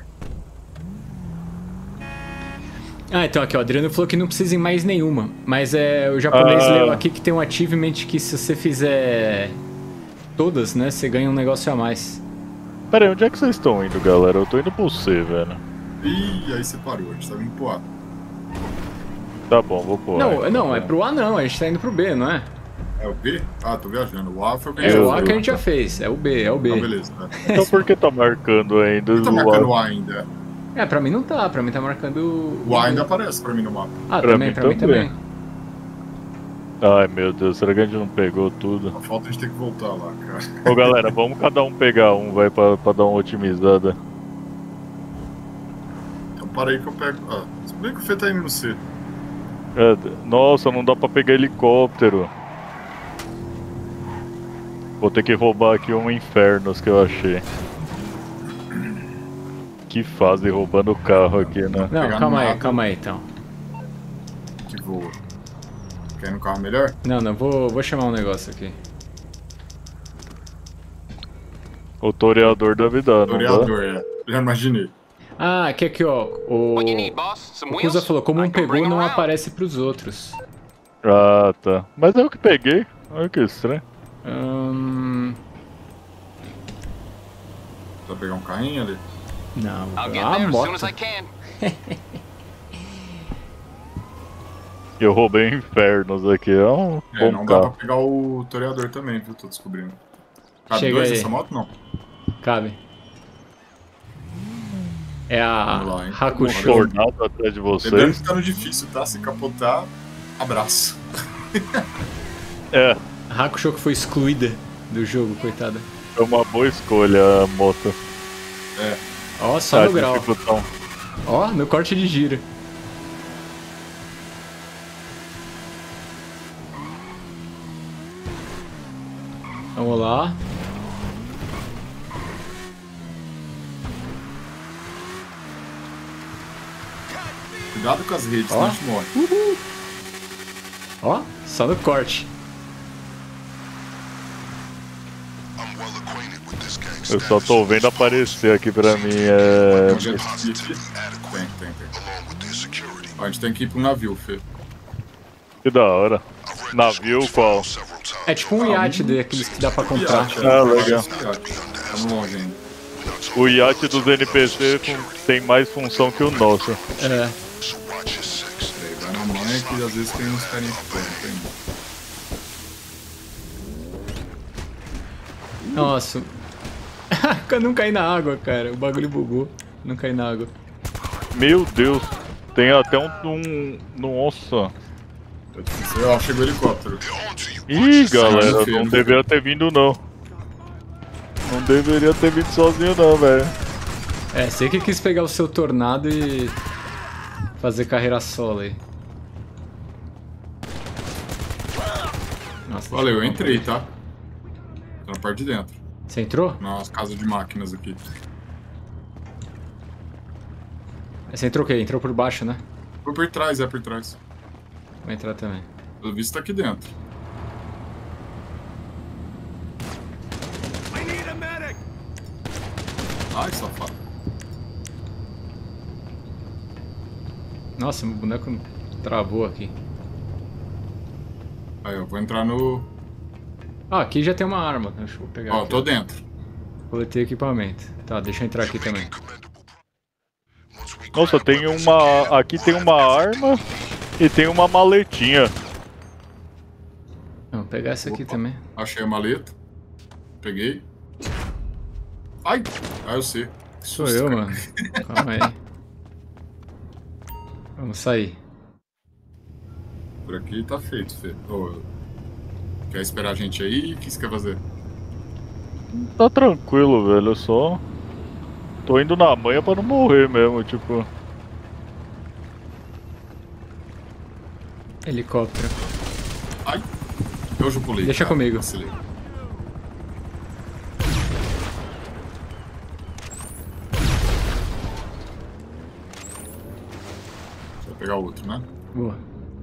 Ah, então aqui, ó, o Adriano falou que não precisa em mais nenhuma. Mas é, o japonês Ah. leu aqui que tem um achievement que se você fizer todas, né, você ganha um negócio a mais. Pera aí, onde é que vocês estão indo, galera? Eu tô indo pro C, velho. Ih, aí você parou, a gente tá vindo pro A. Tá bom, vou pro A, Não, então, não, tá. é pro A não, a gente tá indo pro B, não é? É É o B? Ah, tô viajando. O A foi o que a É gente o A viu. que a gente já fez, é o B, é o B. Ah, beleza. Tá. Então por que tá marcando ainda? Ele tá o marcando A? o A ainda. É, pra mim não tá, pra mim tá marcando O A ainda aparece pra mim no mapa. Ah, Pra também, mim pra mim também. também. Ai meu Deus, será que a gente não pegou tudo? Só falta a gente ter que voltar lá, cara. Ô galera, vamos cada um pegar um, vai, pra, pra dar uma otimizada. Então para aí que eu pego. Ah, se bem que o Fê tá indo no C. É, nossa, não dá pra pegar helicóptero. Vou ter que roubar aqui um Infernos que eu achei. Que fase roubando o carro aqui, né? Não, Pegar calma no aí, mapa. calma aí então. Que voa. Quer ir no carro melhor? Não, não, vou, vou chamar um negócio aqui. O toreador deve dar, não dá? Toreador, é. Já imaginei. Ah, aqui, aqui ó, o... What you need, boss? Some O Kuza wheels? falou, como I um can bring pegou, 'em não around. aparece pros outros. Ah, tá. Mas eu que peguei. Olha que estranho. Hum... Vai pegar um carrinho ali? Não, I'll get ah, there as soon moto. as I can. Eu roubei Infernos aqui, é um É, bom não dá pra carro. pegar o toreador também, viu? Tô descobrindo. Cabe Chega dois aí. nessa moto? Não. Cabe. É a Vamos lá, hein? Hakusho. Tornado atrás de Lembrando vocês. que tá no difícil, tá? Se capotar, abraço. É, A Hakusho que foi excluída do jogo, coitada. é uma boa escolha a moto. É. Ó, só Tá, no grau. dificultão. Ó, no corte de giro. Vamos lá. Cuidado com as redes, Ó. senão a gente morre. Ó, só no corte. I'm well acquainted with this gang's Eu só status. tô vendo aparecer aqui pra mim. É... Tem um jet ski aqui? Tem, tem, tem. Along with their security. Ó, a gente tem que ir pro navio, Fê. Que da hora. Navio qual? Several times. É tipo um iate daqueles que dá pra comprar. Iate, Ah, legal. Estamos longe ainda. O iate dos N P C fun- tem mais função que o nosso. É. So watch your six. Peraí, vai na manha que às vezes tem uns carinhos que tem. Nossa. Eu não caí na água, cara. O bagulho bugou. Não caí na água. Meu Deus, tem até um. um nossa. Ó, chegou o helicóptero. Ih, galera, filho. não deveria ter vindo não. Não deveria ter vindo sozinho não, velho. É, você que quis pegar o seu tornado e fazer carreira solo aí. Nossa, Valeu, eu entrei, tá? Tô na parte de dentro. Você entrou? Nas casas de máquinas aqui. Você entrou o quê? Entrou por baixo, né? Foi por trás, é por trás. Vou entrar também. Pelo visto tá aqui dentro. I need a medic! Ai, safado. Nossa, meu boneco travou aqui. Aí, eu vou entrar no... Ah, aqui já tem uma arma. Deixa eu pegar Ó, aqui. tô dentro. Coletei equipamento. Tá, deixa eu entrar aqui também. Nossa, tem uma. Aqui tem uma arma e tem uma maletinha. Vou pegar essa aqui Opa. também. Achei a maleta. Peguei. Ai! Ah, eu sei. Que Sou susto, eu, cara. mano. Calma aí. Vamos sair. Por aqui tá feito, Fê. Ô, quer esperar a gente aí? O que você quer fazer? Tá tranquilo, velho. Eu só. Tô indo na manha pra não morrer mesmo, tipo. Helicóptero. Ai! Eu já pulei. Deixa cara. comigo. Vacilei. Deixa eu pegar outro, né? Boa.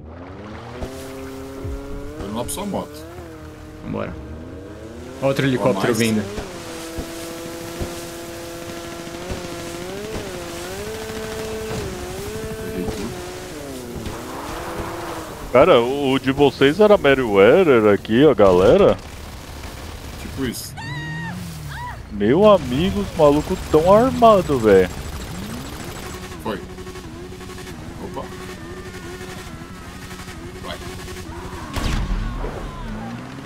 Tô indo lá pra sua moto. Vambora. Outro helicóptero mais. vindo. Peguei tudo. Cara, o o de vocês era Meriwether aqui, a galera? Tipo isso. Meu amigo, os malucos tão armados, velho. Foi. Opa. Vai.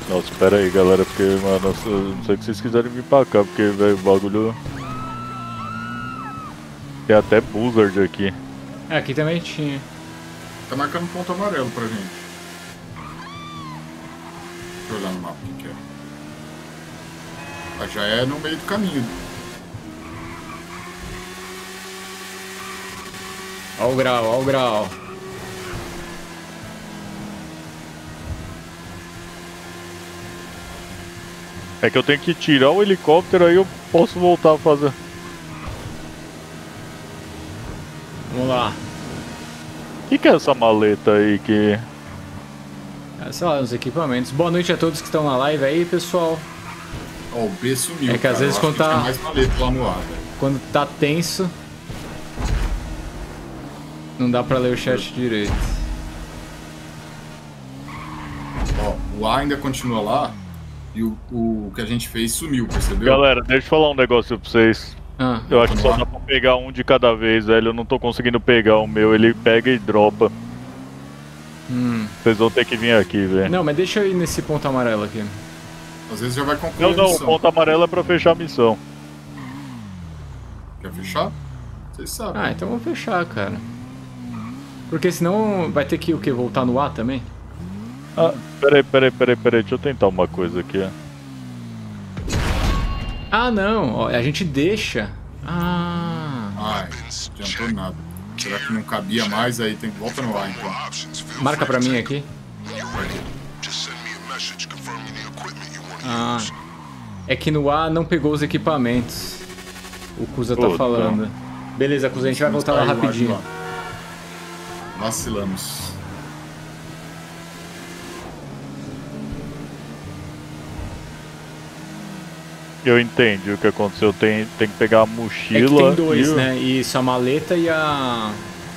Nossa, espera aí, galera, porque, mano, eu não sei que vocês quiserem vir pra cá, porque, velho, o bagulho... Tem até Buzzard aqui. É, aqui também tinha. Tá marcando ponto amarelo pra gente. Deixa eu olhar no mapa o que é. Ah, já é no meio do caminho. Ó o grau, ó o grau. É que eu tenho que tirar o helicóptero, aí eu posso voltar a fazer. Vamos lá. O que, que é essa maleta aí que... É, sei lá, os equipamentos. Boa noite a todos que estão na live aí, pessoal. Ó, o B sumiu. É que às cara. vezes Eu quando acho que tá- tinha mais maleta lá no ar, velho. Quando tá tenso, não dá pra ler o chat direito. Ó, o A ainda continua lá e o, o que a gente fez sumiu, percebeu? Galera, deixa eu falar um negócio pra vocês. Ah, Eu acho que só Vamos lá. dá pra pegar um de cada vez, velho. Eu não tô conseguindo pegar o meu, ele pega e dropa. hum. Vocês vão ter que vir aqui, velho. Não, mas deixa eu ir nesse ponto amarelo aqui. Às vezes já vai concluir Não, não, a o missão. ponto amarelo é pra fechar a missão. Quer fechar? Vocês sabem. Ah, então vamos fechar, cara. Porque senão vai ter que o quê? Voltar no A também? Ah, peraí, peraí, peraí, peraí, deixa eu tentar uma coisa aqui. Ah, não. Ó, a gente deixa. Ah. Ai, não adiantou nada. Será que não cabia mais? Aí tem que volta no ar, então. Marca pra mim aqui. Ah. É que no A não pegou os equipamentos. O Kuza tá Puta. falando. Beleza, Kuza, a gente vai voltar lá Saiu mais de rapidinho. lá. Vacilamos. Eu entendi o que aconteceu. Tem, tem que pegar a É que mochila. tem dois, e o- né? Isso, a maleta e a...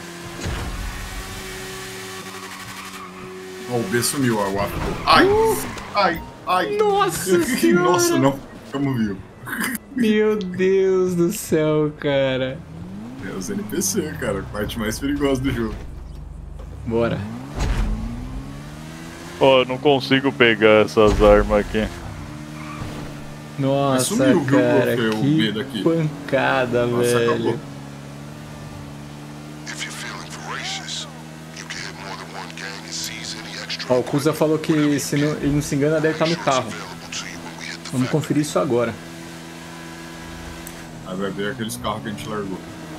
Ó, o B sumiu, ó, o A ficou. Ai! Ai! Ai! Nossa senhora! Nossa, não. Como viu? Meu Deus do céu, cara. É os N P C, cara. A parte mais perigosa do jogo. Bora. Ó, eu não consigo pegar essas armas aqui. Nossa, sumiu, viu, cara, o que B daqui. pancada, Nossa, velho. acabou. Ó, o Kuza falou que, se não, ele não se engana, deve estar no carro. Vamos conferir isso agora. Aí vai ver aqueles carros que a gente largou.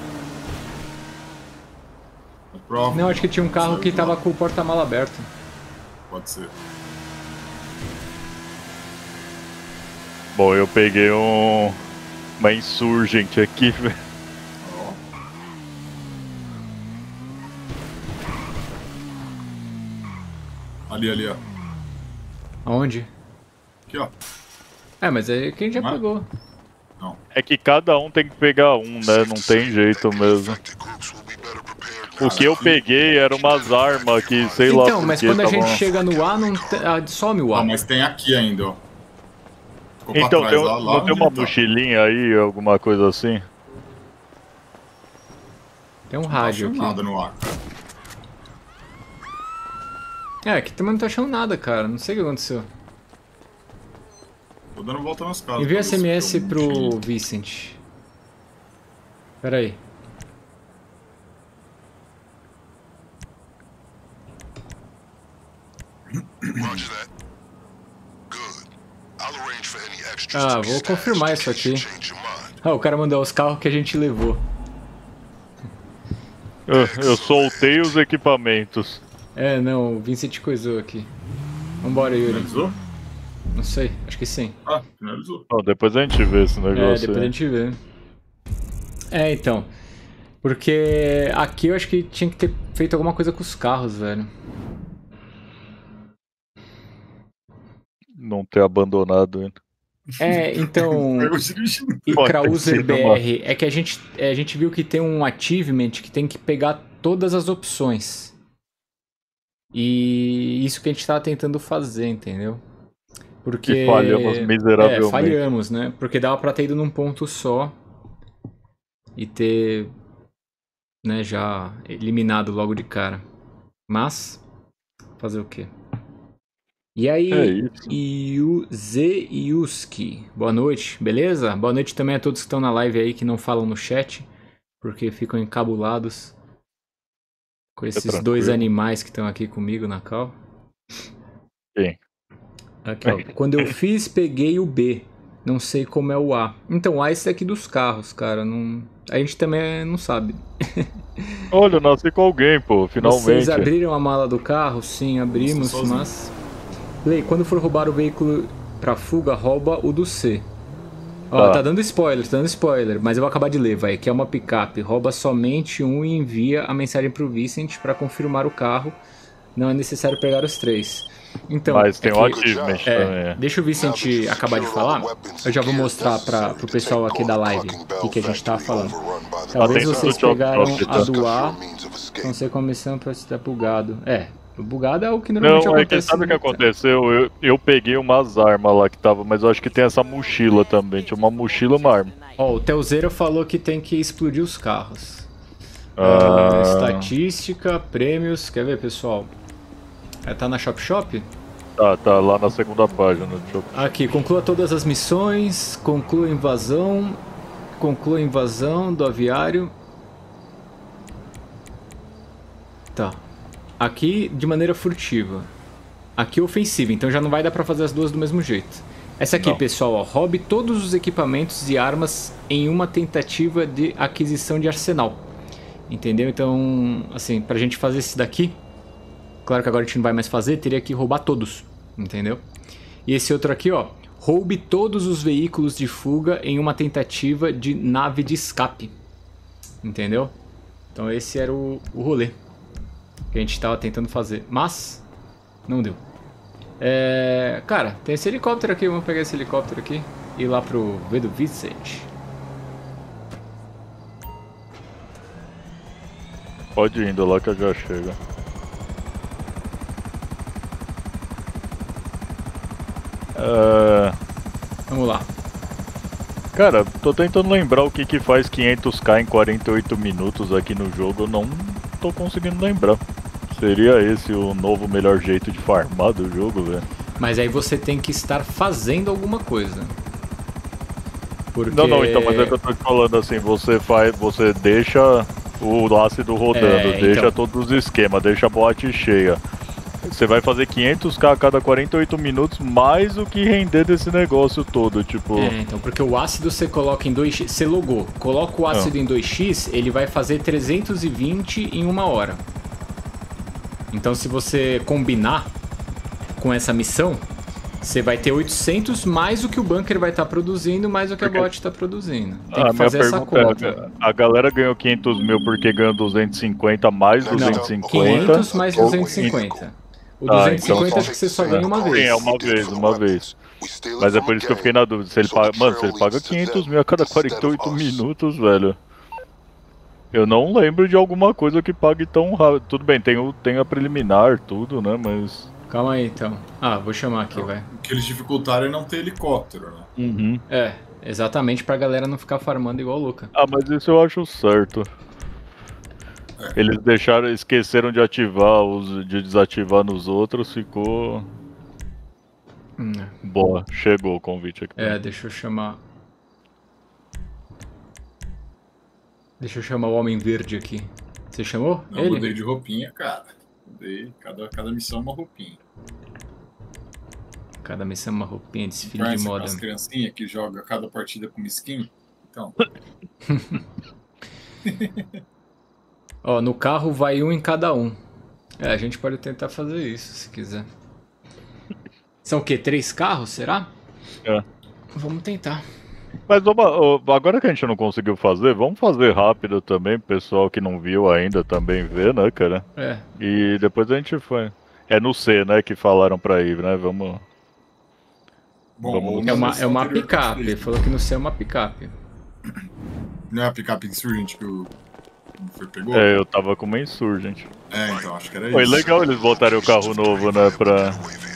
Mas prova. Não, acho que tinha um carro Saiu que de tava lá. com o porta-mala aberto. Pode ser. Bom, eu peguei um... uma insurgente aqui, velho. Ó. Ali, ali, ó. Aonde? Aqui, ó. É, mas aí quem já Não é? pegou. É que cada um tem que pegar um, né? Não tem jeito mesmo. O que eu peguei era umas armas que, sei lá Então, por mas que quando a tavam- gente chega no A, não te- ah, some o Ah, A. mas tem aqui ainda, ó. Ficou pra Então, trás, tem, um- lá, lá não tem onde uma tá. mochilinha aí, alguma coisa assim? Tem um Não rádio achando aqui. nada no ar, cara. É, aqui também não tô achando nada, cara. Não sei o que aconteceu. Tô dando volta nas casas. Envia pra ver se S M S tem algum pro mochilinho. Vicent. Pera aí. Ah, vou confirmar isso aqui. Ah, o cara mandou os carros que a gente levou. Eu, eu soltei os equipamentos. É, não, o Vincent coisou aqui. Vambora, Yuri. Finalizou? Não sei, acho que sim. Ah, finalizou. Ó, depois a gente vê esse É, negócio depois a aí. gente vê. É, então. Porque aqui eu acho que tinha que ter feito alguma coisa com os carros, velho. Não ter abandonado ainda. É, então. Eu dirigindo. E Pode ter Krauser sido B uma- R, é que a gente, é, a gente viu que tem um achievement que tem que pegar todas as opções. E isso que a gente tava tentando fazer, entendeu? Porque... E falhamos miseravelmente. É, falhamos, né? Porque dava pra ter ido num ponto só e ter, né, já eliminado logo de cara. Mas, fazer o quê? E aí, É isso. Yuze Yuski, boa noite, beleza? Boa noite também a todos que estão na live aí, que não falam no chat, porque ficam encabulados com esses tranquilo. dois animais que estão aqui comigo na call. Sim. Aqui, ó. Quando eu fiz, peguei o B. Não sei como é o A. Então, o A é esse aqui dos carros, cara. Não... A gente também não sabe. Olha, eu nasci com alguém, pô, finalmente. Vocês abriram a mala do carro? Sim, abrimos, sozinho. mas... Play, quando for roubar o veículo pra fuga, rouba o do C. Ó, Tá. tá dando spoiler, tá dando spoiler, mas eu vou acabar de ler, vai. Que é uma picape. Rouba somente um e envia a mensagem pro Vincent pra confirmar o carro. Não é necessário pegar os três. Então, Mas tem é o que- achievement É, também. deixa o Vicent acabar de falar. Eu já vou mostrar para pro pessoal aqui da live o que, que a gente tava falando. Talvez Atenção vocês do Chop pegaram Chop, a tá? do A, não sei como missão para estar bugado. É, o bugado é o que normalmente Não, é que acontece. sabe o que no- aconteceu? Eu, eu peguei umas armas lá que tava, mas eu acho que tem essa mochila também. Tinha uma mochila e uma arma. Ó, o Telzeira falou que tem que explodir os carros. Ah. É, estatística, prêmios, quer ver, pessoal? É, tá na Shop Shop? Tá, tá lá na segunda página. Deixa eu... Aqui, conclua todas as missões, conclua a invasão, conclua a invasão do aviário. Tá. Aqui de maneira furtiva. Aqui ofensiva, então já não vai dar pra fazer as duas do mesmo jeito. Essa aqui, Não. pessoal, ó, roube todos os equipamentos e armas em uma tentativa de aquisição de arsenal. Entendeu? Então, assim, pra gente fazer esse daqui, claro que agora a gente não vai mais fazer, teria que roubar todos, entendeu? E esse outro aqui, ó, roube todos os veículos de fuga em uma tentativa de nave de escape, entendeu? Então esse era o, o rolê que a gente tava tentando fazer, mas não deu. É, cara, tem esse helicóptero aqui, vamos pegar esse helicóptero aqui e ir lá pro V do Vincent. Pode ir indo lá que eu já chego. É... Vamos lá. Cara, tô tentando lembrar o que que faz quinhentos k em quarenta e oito minutos aqui no jogo, eu não tô conseguindo lembrar. Seria esse o novo melhor jeito de farmar do jogo, velho? Mas aí você tem que estar fazendo alguma coisa. Porque... Não, não, então, mas é que eu tô te falando assim, você faz, você deixa o ácido rodando, É, deixa então. todos os esquemas, deixa a boate cheia. Você vai fazer quinhentos k a cada quarenta e oito minutos, mais o que render desse negócio todo, tipo... É, então, porque o ácido você coloca em dois x, você logou, coloca o ácido em dois x, ele vai fazer trezentos e vinte em uma hora. Então se você combinar com essa missão, você vai ter oitocentos mais o que o bunker vai estar produzindo, mais o que a Porque- bot está produzindo. Tem A que minha fazer essa pergunta conta. é, a galera ganhou quinhentos mil porque ganhou duzentos e cinquenta mais Não, duzentos e cinquenta? quinhentos mais ou- duzentos e cinquenta. O Ah, duzentos e cinquenta então- acho que você só ganha uma vez. Sim, é uma vez, uma vez. Mas é por isso que eu fiquei na dúvida. Se ele paga... Mano, se ele paga quinhentos mil a cada quarenta e oito minutos, velho. Eu não lembro de alguma coisa que pague tão rápido. Tudo bem, tem, o, tem a preliminar, tudo, né? Mas. Calma aí, então. Ah, vou chamar aqui, vai. O que eles dificultaram é não ter helicóptero, né? Uhum. É, exatamente pra galera não ficar farmando igual louca. Ah, mas isso eu acho certo. Eles deixaram, esqueceram de ativar, os, de desativar nos outros, ficou. Hum, Boa, chegou o convite aqui. É, deixa eu chamar. Deixa eu chamar o Homem Verde aqui. Você chamou? Não, eu mudei Ele? de roupinha, cara. Mudei, cada, cada missão uma roupinha. Cada missão é uma roupinha, desfile de Conhece moda. as criancinhas que jogam cada partida com uma skin? Então, Ó, no carro vai um em cada um. É, a gente pode tentar fazer isso, se quiser. São o quê? Três carros, será? É. Vamos tentar. Mas oba, ô, agora que a gente não conseguiu fazer, vamos fazer rápido também, pro pessoal que não viu ainda também ver, né, cara? É, E depois a gente foi. É no C, né, que falaram pra ir, né? Vamos. bom, Vamos- ou é na uma, versão é uma anterior que picape. fez, Ele né? falou que no céu é uma picape. Não é a picape insurgente que o foi pegou? É, eu tava com uma Insurgent. É, então, acho que era Foi isso. legal eles botarem o carro novo, né, pra...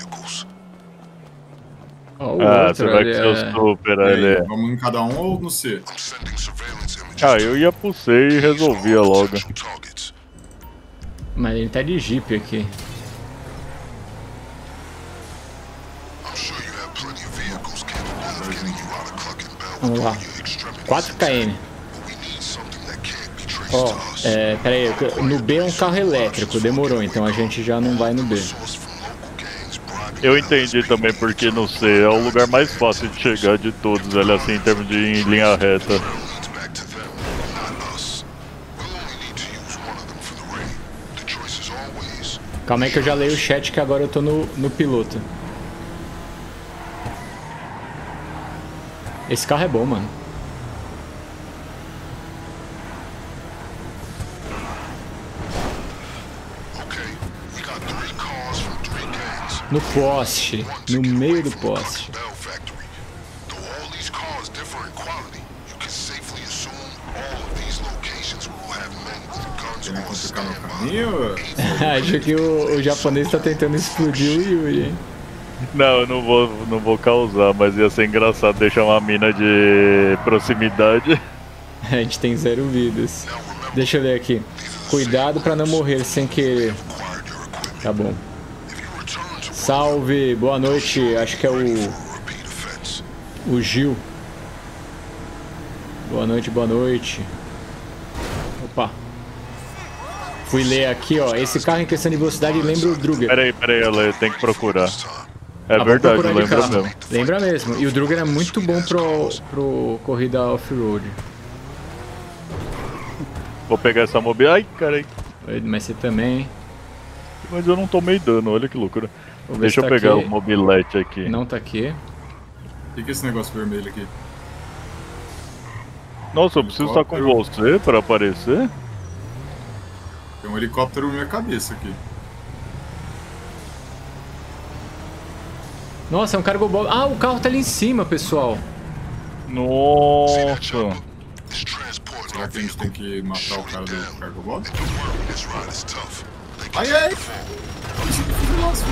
Ó, o Ah, outro você vai ali com seu é... super, E aí, ele é... vamos em cada um ou no C? Ah, eu ia pro C e resolvia logo. Mas ele tá de Jeep aqui. Vamos lá. quatro quilômetros. Ó, é, pera aí, no B é um carro elétrico, demorou, então a gente já não vai no B. Eu entendi também porque no C é o lugar mais fácil de chegar de todos, velho, assim, em termos de em linha reta. Calma aí que eu já leio o chat que agora eu tô no, no piloto. Esse carro é bom, mano. No poste, no meio do poste. Querendo complicar meu caminho? Acho que o, o japonês tá tentando explodir o Yuri, hein? Não, eu não vou, não vou causar, mas ia ser engraçado deixar uma mina de proximidade. A gente tem zero vidas. Deixa eu ler aqui. Cuidado pra não morrer sem querer. Tá bom. Salve, boa noite. Acho que é o... O Gil. Boa noite, boa noite. Opa. Fui ler aqui, ó. Esse carro em questão de velocidade lembra o Druger. Peraí, peraí, Ale, tem que procurar. É Ah, verdade, vou procurar de lembra carro. mesmo. Lembra mesmo. E o Druger é muito bom pro, pro corrida off-road. Vou pegar essa mobília. Ai, carai. Mas você também. Mas eu não tomei dano, olha que loucura. Vou ver Deixa se eu tá pegar aqui. o mobilete aqui. Não tá aqui. O que, que é esse negócio vermelho aqui? Nossa, eu preciso estar com você pra aparecer? Tem um helicóptero na minha cabeça aqui. Nossa, é um cargo ball. Ah, o carro tá ali em cima, pessoal. Nossa. Será que a gente tem que matar o cara do cargo ball? Ai, ai! Nossa,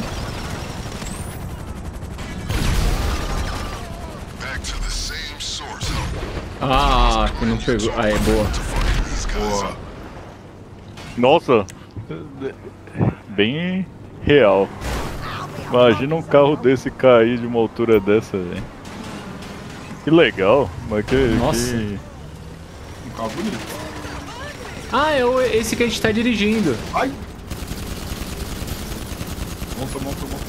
Ah, que não pegou. Ah, é boa. boa. Nossa. Bem real. Imagina um carro desse cair de uma altura dessa, velho. Que legal. Mas que... Nossa. que- Um carro bonito. Ah, é o- esse que a gente tá dirigindo. Ai! Monta, monta, monta.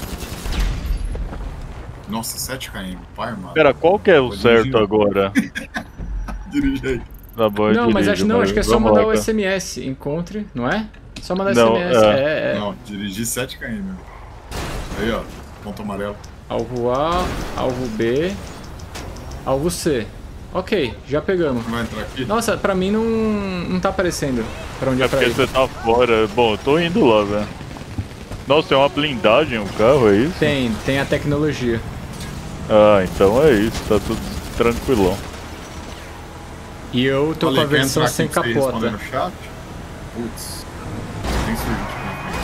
Nossa, sete quilômetros. Pai, mano. Pera, qual que é o Vou certo dirigir. agora? Dirige aí. Tá bom, eu Não, mas dirijo, acho não, acho que é só vamos mandar lá, o cara. S M S. Encontre, não é? Só mandar Não, S M S. é. É, é. Não, dirigir sete quilômetros. Aí, ó. Ponto amarelo. Alvo A, alvo B, alvo C. Ok, já pegamos. Vai entrar aqui? Nossa, pra mim não, não tá aparecendo pra onde é, É pra porque ir. você tá fora. Bom, eu tô indo lá, velho. Nossa, tem uma blindagem o carro, é isso? Tem, tem a tecnologia. Ah, então é isso, tá tudo tranquilão. E eu tô Falei, com a quer versão entrar sem aqui pra você responder capota. no chat? Putz. Tem surge.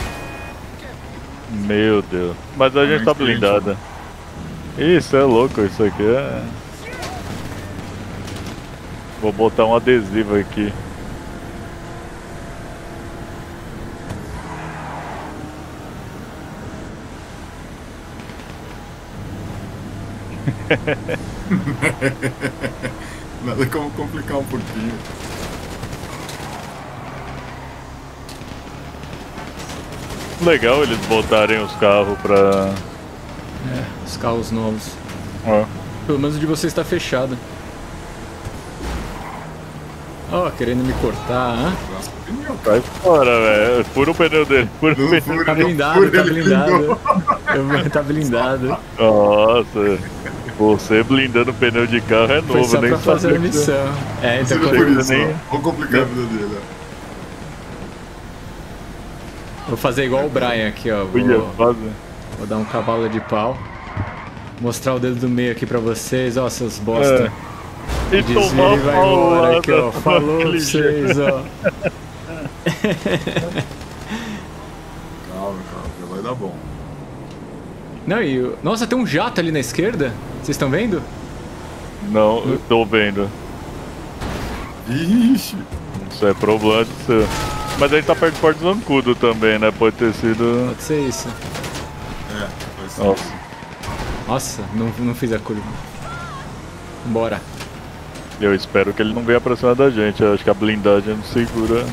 Meu Deus. Mas a Ah, gente tá não, excelente. blindada. Isso é louco, isso aqui é. Vou botar um adesivo aqui. Nada como complicar um pouquinho. Legal eles botarem os carros pra. Os carros novos. Ó. Pelo menos o de vocês tá fechado. Ó, querendo me cortar, hã? Nossa, pneu, cara. Sai fora, velho. Fura o pneu dele. Fura o Não pneu. fura, Tá não blindado, fura, tá ele blindado. blindou. Eu, tá blindado. Nossa. Você blindando o pneu de carro é Foi novo, só nem pra fazer a sabia que- missão. É, então Não Chega por quando- isso, nem- ó. Vamos complicar a vida dele, ó. vou fazer igual o Brian aqui, ó. Ia Vou, fazer. vou dar um cavalo de pau. Mostrar o dedo do meio aqui pra vocês, ó, seus bosta. E Desvia tomar e vai embora aqui, ó. paulada Falou pra daquele jeito. vocês, ó. Calma, calma, já vai dar bom. Não, e... o- Nossa, tem um jato ali na esquerda. Vocês estão vendo? Não, eu tô vendo. Ixi. Isso é problema de ser. Mas a gente tá perto do Porto Zancudo também, né? Pode ter sido. Pode ser isso. É, vai ser. Nossa. Nossa, não, não fiz a curva. Bora. Eu espero que ele não venha pra cima da gente. Eu acho que a blindagem não segura.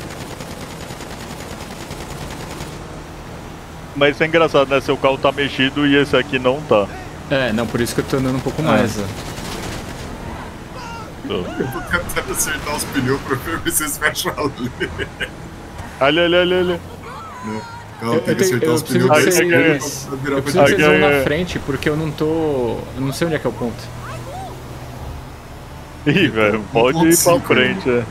Mas isso é engraçado, né? Seu carro tá mexido e esse aqui não tá. É, não, por isso que eu tô andando um pouco mais, ó. Eu tô tentando acertar os pneus pra ver se vocês fecham ali. Ali, ali, ali, ali. Calma, tem que acertar os pneus. Eu pra preciso que virar vocês, pra eu preciso que vocês direita. vão Ai, ai, na ai. frente, porque eu não tô... Eu não sei onde é que é o ponto. Ih, velho, pode ir pra frente, é.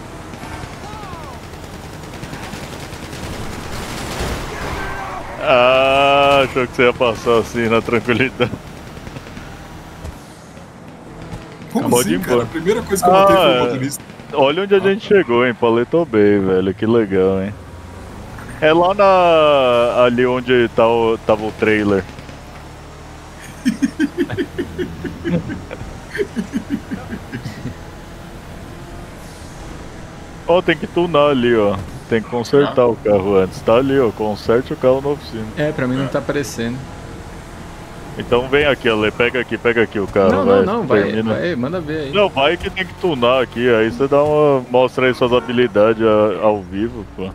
Ah, achou que você ia passar assim na tranquilidade. Como Pode ir assim, cara? embora. A primeira coisa que eu botei foi Ah, o é. motorista. Olha onde a gente chegou, hein? Paleto Bay, velho. Que legal, hein? É lá na... ali onde tá o... tava o trailer. Ó, tem que tunar ali, ó. Tem que consertar Ah. o carro antes. Tá ali, ó. Conserte o carro na oficina. É, pra mim não tá aparecendo. Então vem aqui, Ale. Pega aqui, pega aqui o carro. Não, vai, não, não, vai, termina. vai, manda ver aí. Não, vai que tem que tunar aqui. Aí você dá uma... mostra aí suas habilidades a- ao vivo, pô.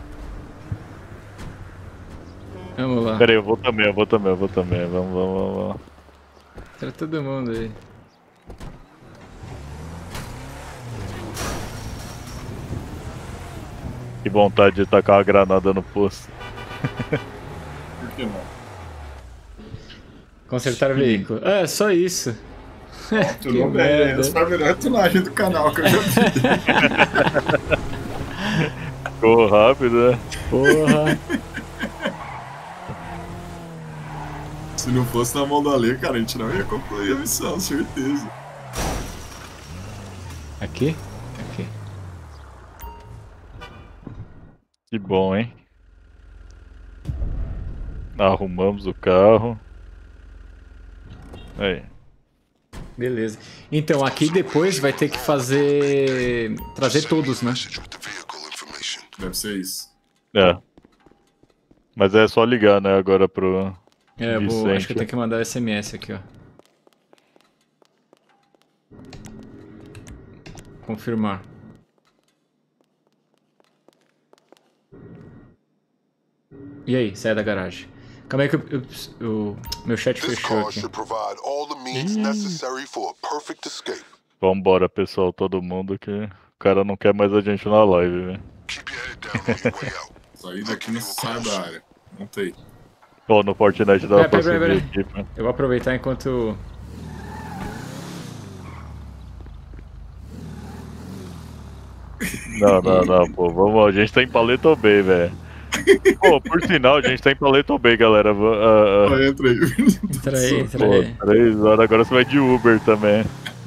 Vamos lá. Pera aí, eu vou também, eu vou também, eu vou também. Vamos, vamos, vamos. vamos. Pra todo mundo aí. Que vontade de tacar uma granada no posto. Por que não? Consertar o veículo. É, só isso. Tudo bem, merda. essa foi a melhor tunagem do canal que eu já vi. Ficou rápido, né? Porra. Se não fosse na mão da Lê, cara, a gente não ia concluir a missão, certeza. Aqui? Aqui. Que bom, hein? Arrumamos o carro. Aí. Beleza. Então, aqui depois vai ter que fazer... trazer todos, né? Message with the vehicle information. Deve ser isso. É. Mas é só ligar, né, agora pro... É, eu vou, Vicente. acho que eu tenho que mandar o S M S aqui, ó. Confirmar. E aí, sai da garagem. Calma aí que eu, eu, eu- meu chat This fechou car aqui. should provide all the means necessary for a perfect escape. Vambora, pessoal, todo mundo que... O cara não quer mais a gente na live, velho. Keep your head down on your way out. Sair daqui não sai da área. Montei. Pô, no Fortnite dá Pera, pra pera, pera, subir aqui, pô. Eu vou aproveitar enquanto... Não, não, não, pô, vamos, a gente tá em Paleto Bay, velho. Pô, por sinal, a gente tá em Paleto Bay, galera. Va- ah, ah. Ah, entra aí. Entra aí, entra Pô, aí. três horas, agora você vai de Uber também.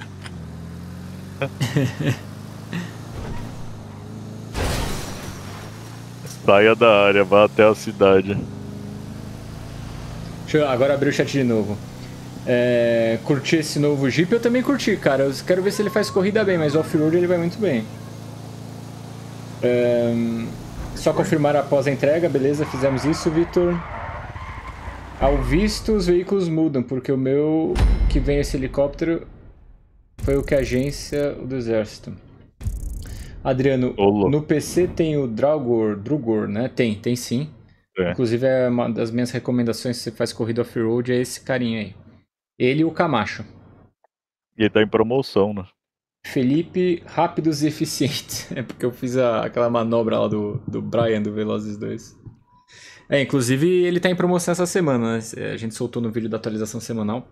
Saia da área, vá até a cidade. Deixa eu agora abrir o chat de novo. É, curti esse novo Jeep, eu também curti, cara. Eu quero ver se ele faz corrida bem, mas off-road ele vai muito bem. É, só confirmar após a entrega, beleza, fizemos isso, Vitor. Ao visto, os veículos mudam, porque o meu que vem esse helicóptero foi o que a agência do exército. Adriano, Ô, louco. no P C tem o Dragor, Drugor, né? Tem, tem sim. É. Inclusive, é uma das minhas recomendações se você faz corrida off-road é esse carinha aí. Ele e o Camacho. E ele tá em promoção, né? Felipe, rápidos e eficientes. É porque eu fiz a- aquela manobra lá do, do Brian, do Velozes dois. É, inclusive ele tá em promoção essa semana, né? A gente soltou no vídeo da atualização semanal.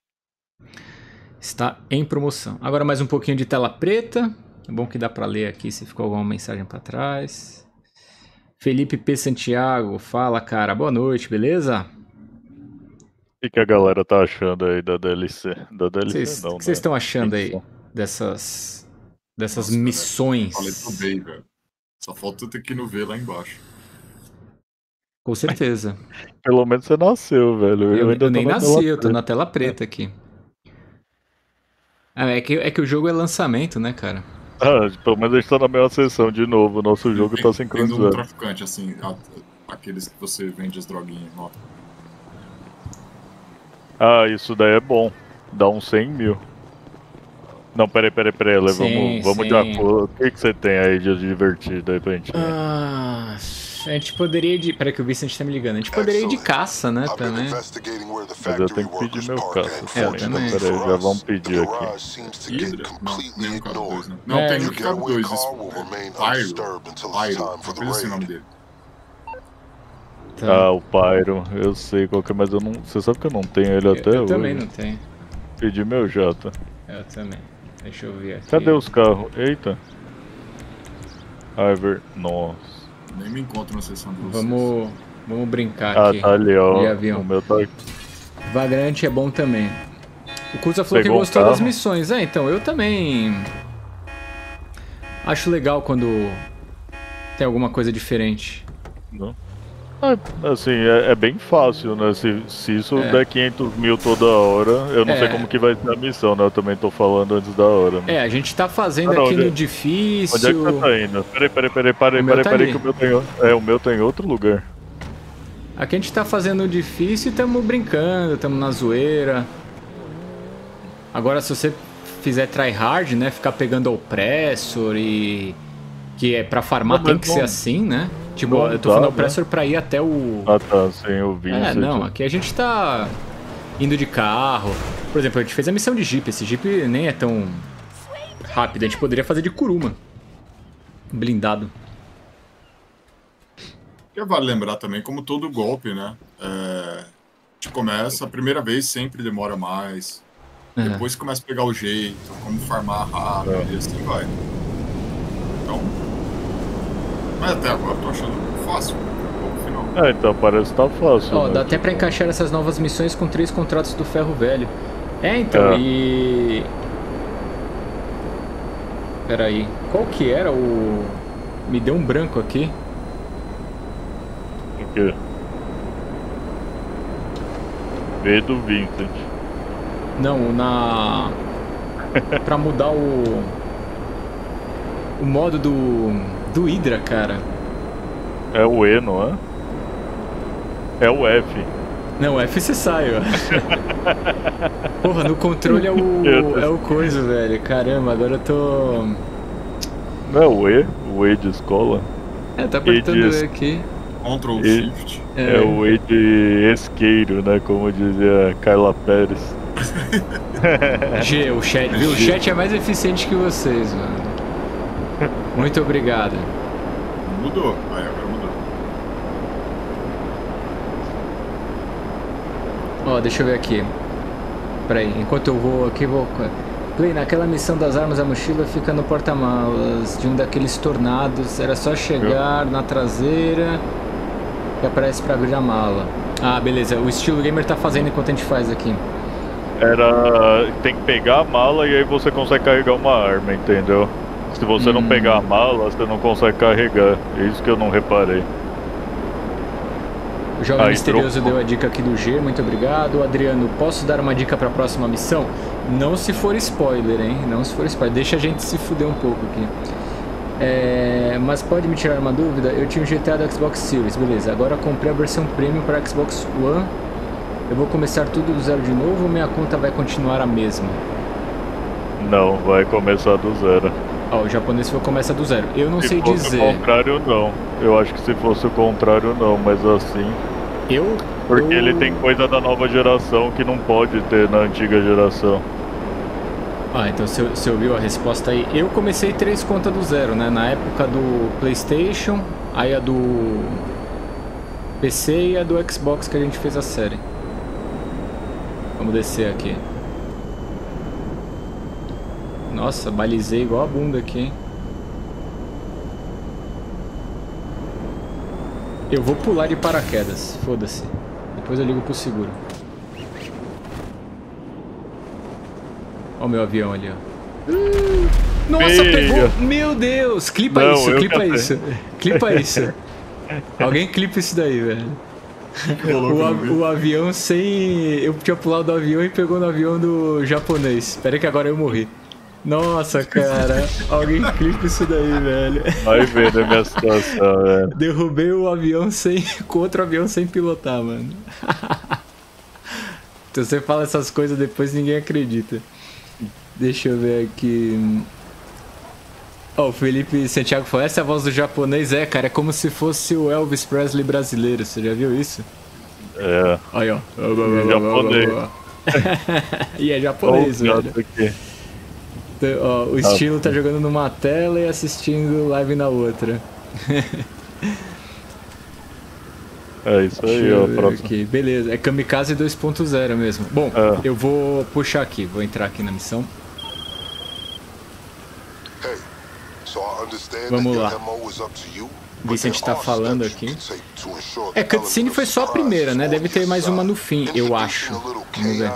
Está em promoção. Agora mais um pouquinho de tela preta. É bom que dá pra ler aqui se ficou alguma mensagem pra trás. Felipe P. Santiago, fala cara, boa noite, beleza? O que, que a galera tá achando aí da D L C? Da D L C Vocês- não, O que vocês né? estão achando aí Ficção. dessas, dessas Nossa, missões? Falei pro bem, velho. Só falta eu ter que ir no ver lá embaixo. Com certeza. Pelo menos você nasceu, velho. Eu, Eu, ainda eu tô nem na nasci, tela eu tô preta. na tela preta aqui. Ah, é, que, é que o jogo é lançamento, né, cara? Ah, pelo menos a gente tá na mesma sessão de novo. O nosso jogo Tem- tá tem um sincronizado. traficante, assim, a- aqueles que você vende as droguinhas, ó. Ah, isso daí é bom. Dá uns cem mil. Não, peraí, peraí, peraí. Vamos, Sim, vamos sim. de acordo. O que, que você tem aí de divertido aí pra gente ver? Ah, a gente poderia ir de... Peraí que o Vicente tá me ligando. A gente poderia ir de caça, né, I've been também. investigating where the Mas eu factory tenho que pedir workers meu park caça. at. É, eu Fortunately também. Peraí, for já us, vamos the pedir aqui. garage seems to get Hidra? Não, completely nenhum carro dois, ignored. né? Não, É, tem o um Your carro getaway dois, car isso. will remain Pyro. undisturbed until it's Pyro. time for the Qual é esse o nome raid. dele? Tá. Ah, o Pyro, eu sei qual que é, mas eu não. Você sabe que eu não tenho ele eu até eu hoje. também não tenho. Pedi meu jato. Eu também. Deixa eu ver aqui. Cadê os carros? Eita. Iver. Nossa. Nem me encontro na sessão de vocês. Vamos, vamos brincar Ah, aqui. tá ali, ó. De avião. O meu tá aqui. Vagrante é bom também. O Kusa falou Pegou que um gostou das carro? missões. É, então, eu também acho legal quando tem alguma coisa diferente. Não? Ah, assim, é, é bem fácil, né? Se, se isso É. der quinhentos mil toda hora, eu não É. sei como que vai ser a missão, né? Eu também tô falando antes da hora. Né? É, a gente tá fazendo Ah, não, aqui onde- no difícil. Onde é que você tá indo? Peraí, peraí, peraí, peraí, O meu peraí, tá peraí, ali. que o meu tem, o- é, o meu tá em outro lugar. Aqui a gente tá fazendo o difícil e tamo brincando, tamo na zoeira. Agora, se você fizer tryhard, né? Ficar pegando oppressor e... Que é pra farmar, Não, tem mas que não- ser assim, né? Tipo, não eu tô dá, falando né? oppressor pra ir até o... Ah tá, sim, eu vi É, isso. não, aqui a gente tá indo de carro. Por exemplo, a gente fez a missão de Jeep. Esse Jeep nem é tão rápido. A gente poderia fazer de Kuruma. Blindado. E vale lembrar também, como todo golpe, né? É, a gente começa, a primeira vez sempre demora mais. Uhum. Depois começa a pegar o jeito, como farmar rápido É. e assim vai. Então. Mas até agora eu tô achando fácil. No final. É, então parece que tá fácil. Ó, né? dá até pra Tipo, encaixar essas novas missões com três contratos do Ferro Velho. É, então, É. e... Peraí, qual que era o... Me deu um branco aqui. O quê? V do Vincent. Não, na... pra mudar o... O modo do... Do Hydra, cara. É o E, não é? É o F. Não, F você sai, ó. Porra, no controle é o... É o coisa, velho. Caramba, agora eu tô... Não é o E? O E de escola? É, tá apertando diz- E aqui. Ctrl E- Shift. É, o E de esqueiro, né? Como dizia Carla Pérez. G, o chat, viu? O chat é mais eficiente que vocês, mano. Muito obrigado. Mudou. Aí agora mudou. Ó, deixa eu ver aqui. Pera aí, enquanto eu vou aqui, vou... Play, naquela missão das armas, a mochila fica no porta-malas de um daqueles tornados. Era só chegar na traseira que aparece pra abrir a mala. Ah, beleza. O estilo gamer tá fazendo enquanto a gente faz aqui. Era. Tem que pegar a mala e aí você consegue carregar uma arma, entendeu? Se você Hum. não pegar a mala, você não consegue carregar. É isso que eu não reparei. O Jovem Aí, Misterioso trocou. deu a dica aqui do G, muito obrigado. Adriano, posso dar uma dica pra próxima missão? Não se for spoiler, hein? Não se for spoiler. Deixa a gente se fuder um pouco aqui. É... Mas pode me tirar uma dúvida? Eu tinha um G T A do Xbox Series, beleza. Agora eu comprei a versão Premium para Xbox One. Eu vou começar tudo do zero de novo ou minha conta vai continuar a mesma? Não, vai começar do zero. Ó, o japonês falou que começa do zero. Eu não Se sei fosse dizer. o contrário, não. Eu acho que se fosse o contrário, não, mas assim. Eu. Porque eu... ele tem coisa da nova geração que não pode ter na antiga geração. Ah, então você, você ouviu a resposta aí. Eu comecei três contas do zero, né? Na época do PlayStation, aí a do P C e a do Xbox que a gente fez a série. Vamos descer aqui. Nossa, balizei igual a bunda aqui, hein? Eu vou pular de paraquedas, foda-se. Depois eu ligo pro seguro. Olha o meu avião ali, ó. Nossa, Meia. pegou! Meu Deus! Clipa Não, isso, eu clipa catei. isso. Clipa isso. Alguém clipa isso daí, velho. O, av- o avião sem... Eu tinha pulado do avião e pegou no avião do japonês. Espera que agora eu morri. Nossa, cara. Alguém clipa isso daí, velho. Vai ver a minha situação, velho. Derrubei o avião sem... com outro avião sem pilotar, mano. Então você fala essas coisas depois ninguém acredita. Deixa eu ver aqui. Ó, oh, o Felipe Santiago falou, essa é a voz do japonês, é, cara, é como se fosse o Elvis Presley brasileiro, você já viu isso? É. Aí, ó. Japonês. E é japonês, oh, velho. Aqui. Então, ó, o estilo tá jogando numa tela e assistindo live na outra. É isso aí, ó. Próximo. Aqui. Beleza, é Kamikaze dois ponto zero mesmo. Bom, é. eu vou puxar aqui, vou entrar aqui na missão. Vamos lá. Vicente tá falando aqui. É, cutscene foi só a primeira, né? Deve ter mais uma no fim, eu acho. Vamos ver.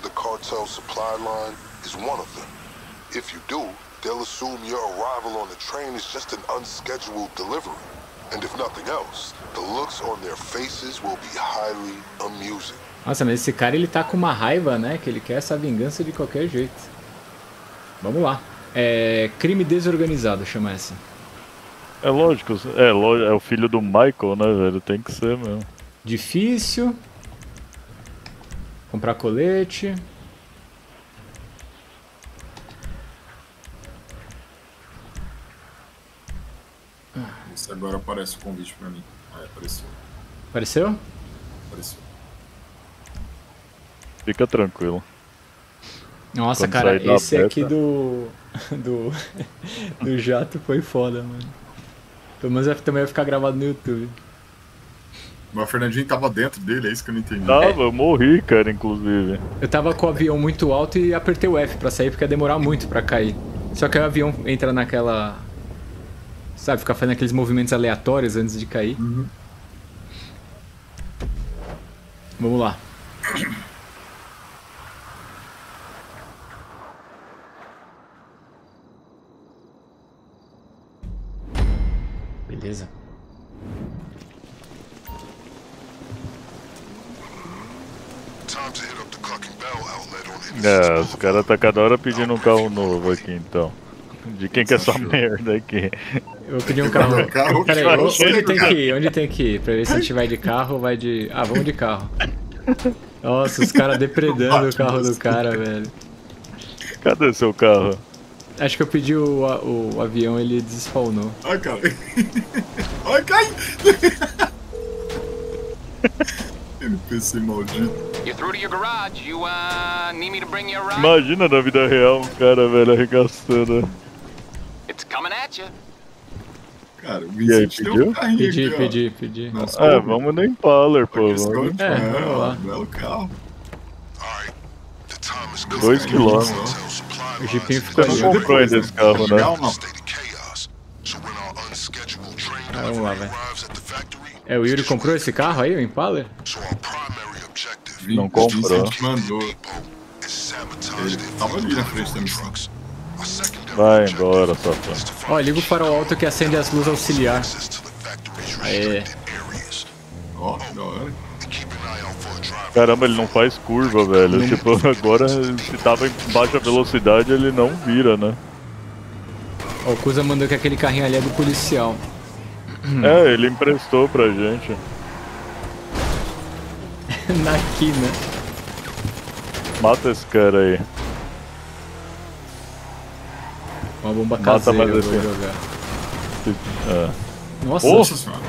If you do, they'll assume your arrival on the train is just an unscheduled delivery. And if nothing else, the looks on their faces will be highly amusing. Nossa, mas esse cara ele tá com uma raiva, né? Que ele quer essa vingança de qualquer jeito. Vamos lá. É crime desorganizado, chama essa. É lógico, é, lógico, é o filho do Michael, né, velho? Tem que ser mesmo. Difícil. Comprar colete. Esse agora aparece o convite pra mim. Ah, apareceu. Apareceu? Apareceu. Fica tranquilo. Nossa, Quando cara, esse beta... aqui do, do do jato foi foda, mano. Pelo menos também vai ficar gravado no YouTube. Mas o Fernandinho tava dentro dele, é isso que eu não entendi. Tava, é. Eu morri, cara, inclusive. Eu tava com o avião muito alto e apertei o F pra sair, porque ia demorar muito pra cair. Só que aí o avião entra naquela... Sabe, ficar fazendo aqueles movimentos aleatórios antes de cair. Uhum. Vamos lá. Beleza. É, os caras tá cada hora pedindo um carro novo aqui, então. De quem que é essa merda aqui? Eu vou pedir um carro. Peraí, onde tem que ir? Onde tem que ir? Pra ver se a gente vai de carro ou vai de... Ah, vamos de carro. Nossa, os caras depredando o carro do cara, velho. Cadê seu carro? Acho que eu pedi o, o, o avião, ele despawnou. Ai, cara. Ai, cai! N P C maldito. Imagina na vida real um cara, velho, arregaçando. Cara, o Vicente deu um carrinho pedi, aqui, pedi, pedi. Nossa, é, vamos no Impaler, pô. Vamos. É, vamos lá. Belo carro. Dois quilômetros. O jipinho ficou Você ali. não comprou ainda esse carro, né? Não, não. Ah, vamos lá, velho. É, o Yuri comprou esse carro aí, o Impaler? Não comprou. Mandou. Ele tava ali na frente da missão. Vai embora, safado. Ó, liga o farol alto que acende as luzes auxiliar. Aê. Ó, da hora. Caramba, ele não faz curva, velho. Não. Tipo, agora se tava em baixa velocidade ele não vira, né? Ó, o Kuza mandou que aquele carrinho ali é do policial. É, ele emprestou pra gente. Na quina. Mata esse cara aí. Uma bomba caseira eu vou esse... jogar. É. Nossa! Nossa senhora!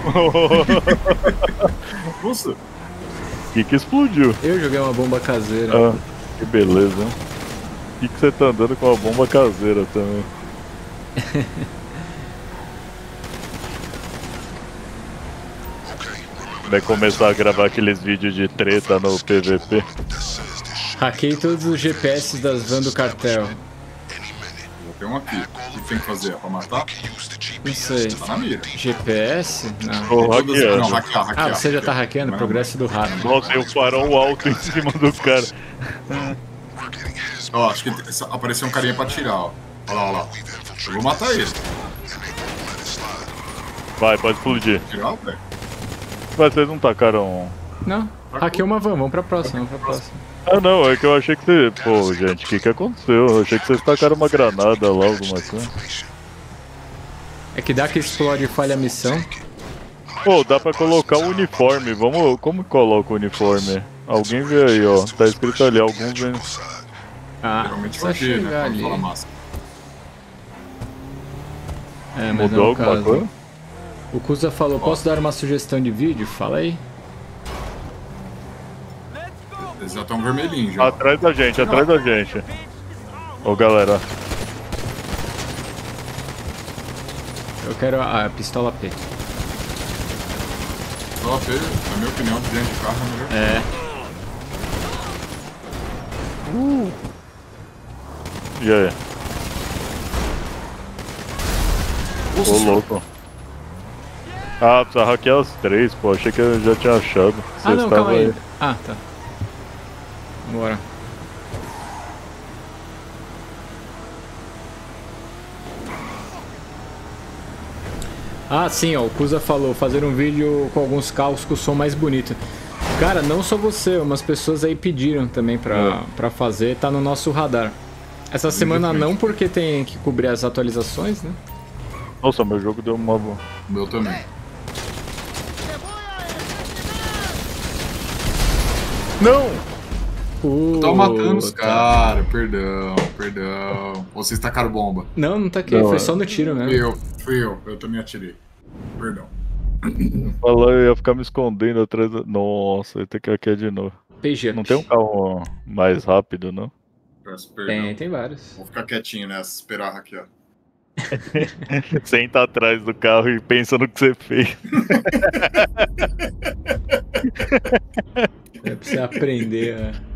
Nossa! O que que explodiu? Eu joguei uma bomba caseira. Ah, que beleza. Por que que você tá andando com uma bomba caseira também? Vai começar a gravar aqueles vídeos de treta no P V P. Hackei todos os G P S das vans do cartel. Tem um aqui. O que tem que fazer? É pra matar? Não sei. Tá na mira. G P S? Não. Tô hackeando. Não, hackear, hackear. Ah, você já tá hackeando? Progresso do hack. Nossa, tem o farol alto em cima do cara. Ó, acho que apareceu um carinha pra tirar, ó. Olha lá, olha lá. Eu vou matar ele. Vai, pode explodir. Tirar, velho? Mas vocês não tacaram... Não, hackei uma van, vamos pra próxima, vamos pra próxima. Ah não, é que eu achei que você... Pô, gente, o que que aconteceu? Eu achei que vocês tacaram uma granada lá, alguma coisa. É que dá que explode e falha a missão. Pô, dá pra colocar o uniforme, vamos... Como coloca o uniforme? Alguém vê aí, ó. Tá escrito ali, algum vê. Ah, Geralmente só é o G, né? chegar Quando ali. fala massa. É, mas Mudou não é o alguma caso. coisa? O Kusa falou, posso dar uma sugestão de vídeo? Fala aí. Eles já estão vermelhinhos já. Atrás da gente, atrás da gente. Ô, galera. Eu quero a, a pistola P. Só P, na minha opinião, de dentro de carro é melhor. É. Uh. E aí? Ô, louco. Ah, precisa hackear as três, pô. Achei que eu já tinha achado. Ah, Vocês não, estavam calma aí. Ah, tá. Bora. Ah, sim, ó, o Kusa falou, fazer um vídeo com alguns carros com o som mais bonito. Cara, não só você, umas pessoas aí pediram também pra, É. pra fazer, tá no nosso radar. Essa semana não, porque tem que cobrir as atualizações, né? Nossa, meu jogo deu uma. O meu também. Não! Puta. Tô matando os caras, perdão, perdão. Ou vocês tacaram bomba? Não, não tá aqui, Não, foi é. só no tiro mesmo. Fui eu, fui eu, eu também atirei. Perdão. Falar, eu ia ficar me escondendo atrás da. Nossa, eu ia ter que hackear de novo. P G. Não tem um carro mais rápido, não? Peço perdão. Tem, tem vários. Vou ficar quietinho nessa, esperar hackear. Senta atrás do carro e pensa no que você fez. É pra você aprender a...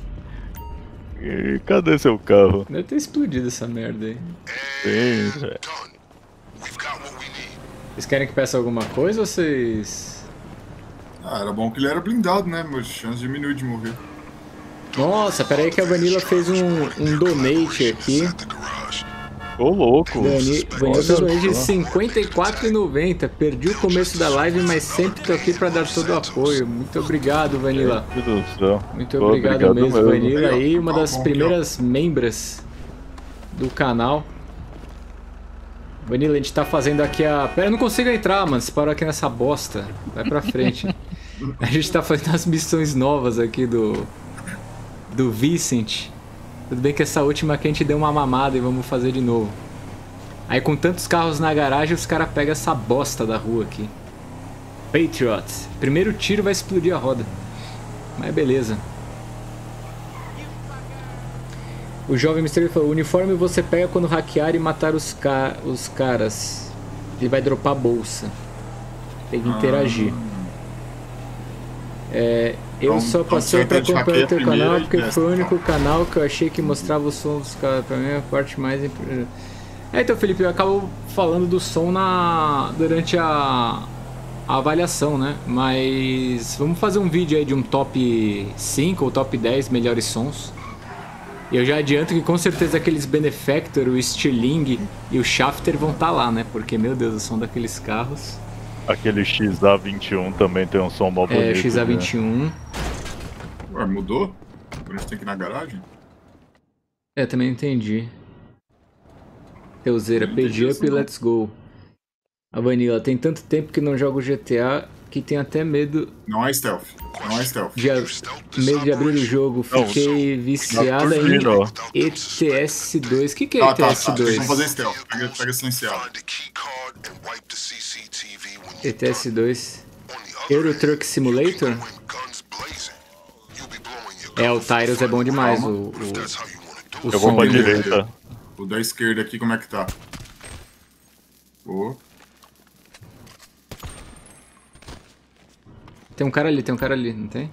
E cadê seu carro? Deve ter explodido essa merda aí. Sim, velho. Done. We've got what we need. Vocês querem que peça alguma coisa ou vocês... Ah, era bom que ele era blindado, né? Mas chance diminui de morrer. Nossa, pera aí que a Vanilla fez um, um donate aqui. At the garage. Ô, louco. Vani- Vanilla Olha fez um donate de só. cinquenta e quatro reais e noventa centavos. Perdi o começo da live, mas sempre tô aqui pra dar todo o apoio. Muito obrigado, Vanilla. Meu Deus do céu. Muito Pô, obrigado, obrigado mesmo, mesmo. Vanilla aí, uma das Tá bom, primeiras membras do canal. Vanilla, a gente tá fazendo aqui a... Pera, eu não consigo entrar, mano, você parou aqui nessa bosta. Vai pra frente. A gente tá fazendo as missões novas aqui do... Do Vicent. Tudo bem que essa última aqui a gente deu uma mamada e vamos fazer de novo. Aí com tantos carros na garagem, os caras pegam essa bosta da rua aqui. Patriots. Primeiro tiro vai explodir a roda. Mas beleza. O jovem misterioso falou, o uniforme você pega quando hackear e matar os, ca os caras. Ele vai dropar a bolsa. Tem que interagir. É, eu Então- só então passei você pra tenta acompanhar o teu hackear primeiro canal e porque testa, foi o tá? único canal que eu achei que mostrava o som dos caras. Pra mim é a parte mais... imp- É, então, Felipe, eu acabo falando do som na durante a, a avaliação, né? Mas vamos fazer um vídeo aí de um top cinco ou top dez melhores sons. E eu já adianto que com certeza aqueles Benefactor, o Stirling e o Shafter vão estar lá, né? Porque, meu Deus, o som daqueles carros... Aquele X A vinte e um também tem um som mó bonito. É, X A né? vinte e um. Ué, mudou? Agora a gente tem que ir na garagem? É, também entendi. Teuzeira, Não page entendi up isso, e não. let's go. A Vanilla, tem tanto tempo que não jogo G T A que tem até medo Não é stealth. Não é stealth. de, a- medo de abrir o jogo. Não, Fiquei viciada em curtindo, ó. E T S dois. O que, que é Ah, tá, tá. E T S dois? Vamos fazer stealth. Pega, pega silenciado. Find the key card and wipe the C C T V when E you T S dois. on the other Euro hand, Truck Simulator? when guns blazing, you'll be blowing your É, o cover for Tyros é bom fun. demais. O, If that's how you wanna do o, o Eu vou som pra dele. direita. O da esquerda aqui, como é que tá? Ô, Tem um cara ali, tem um cara ali, não tem?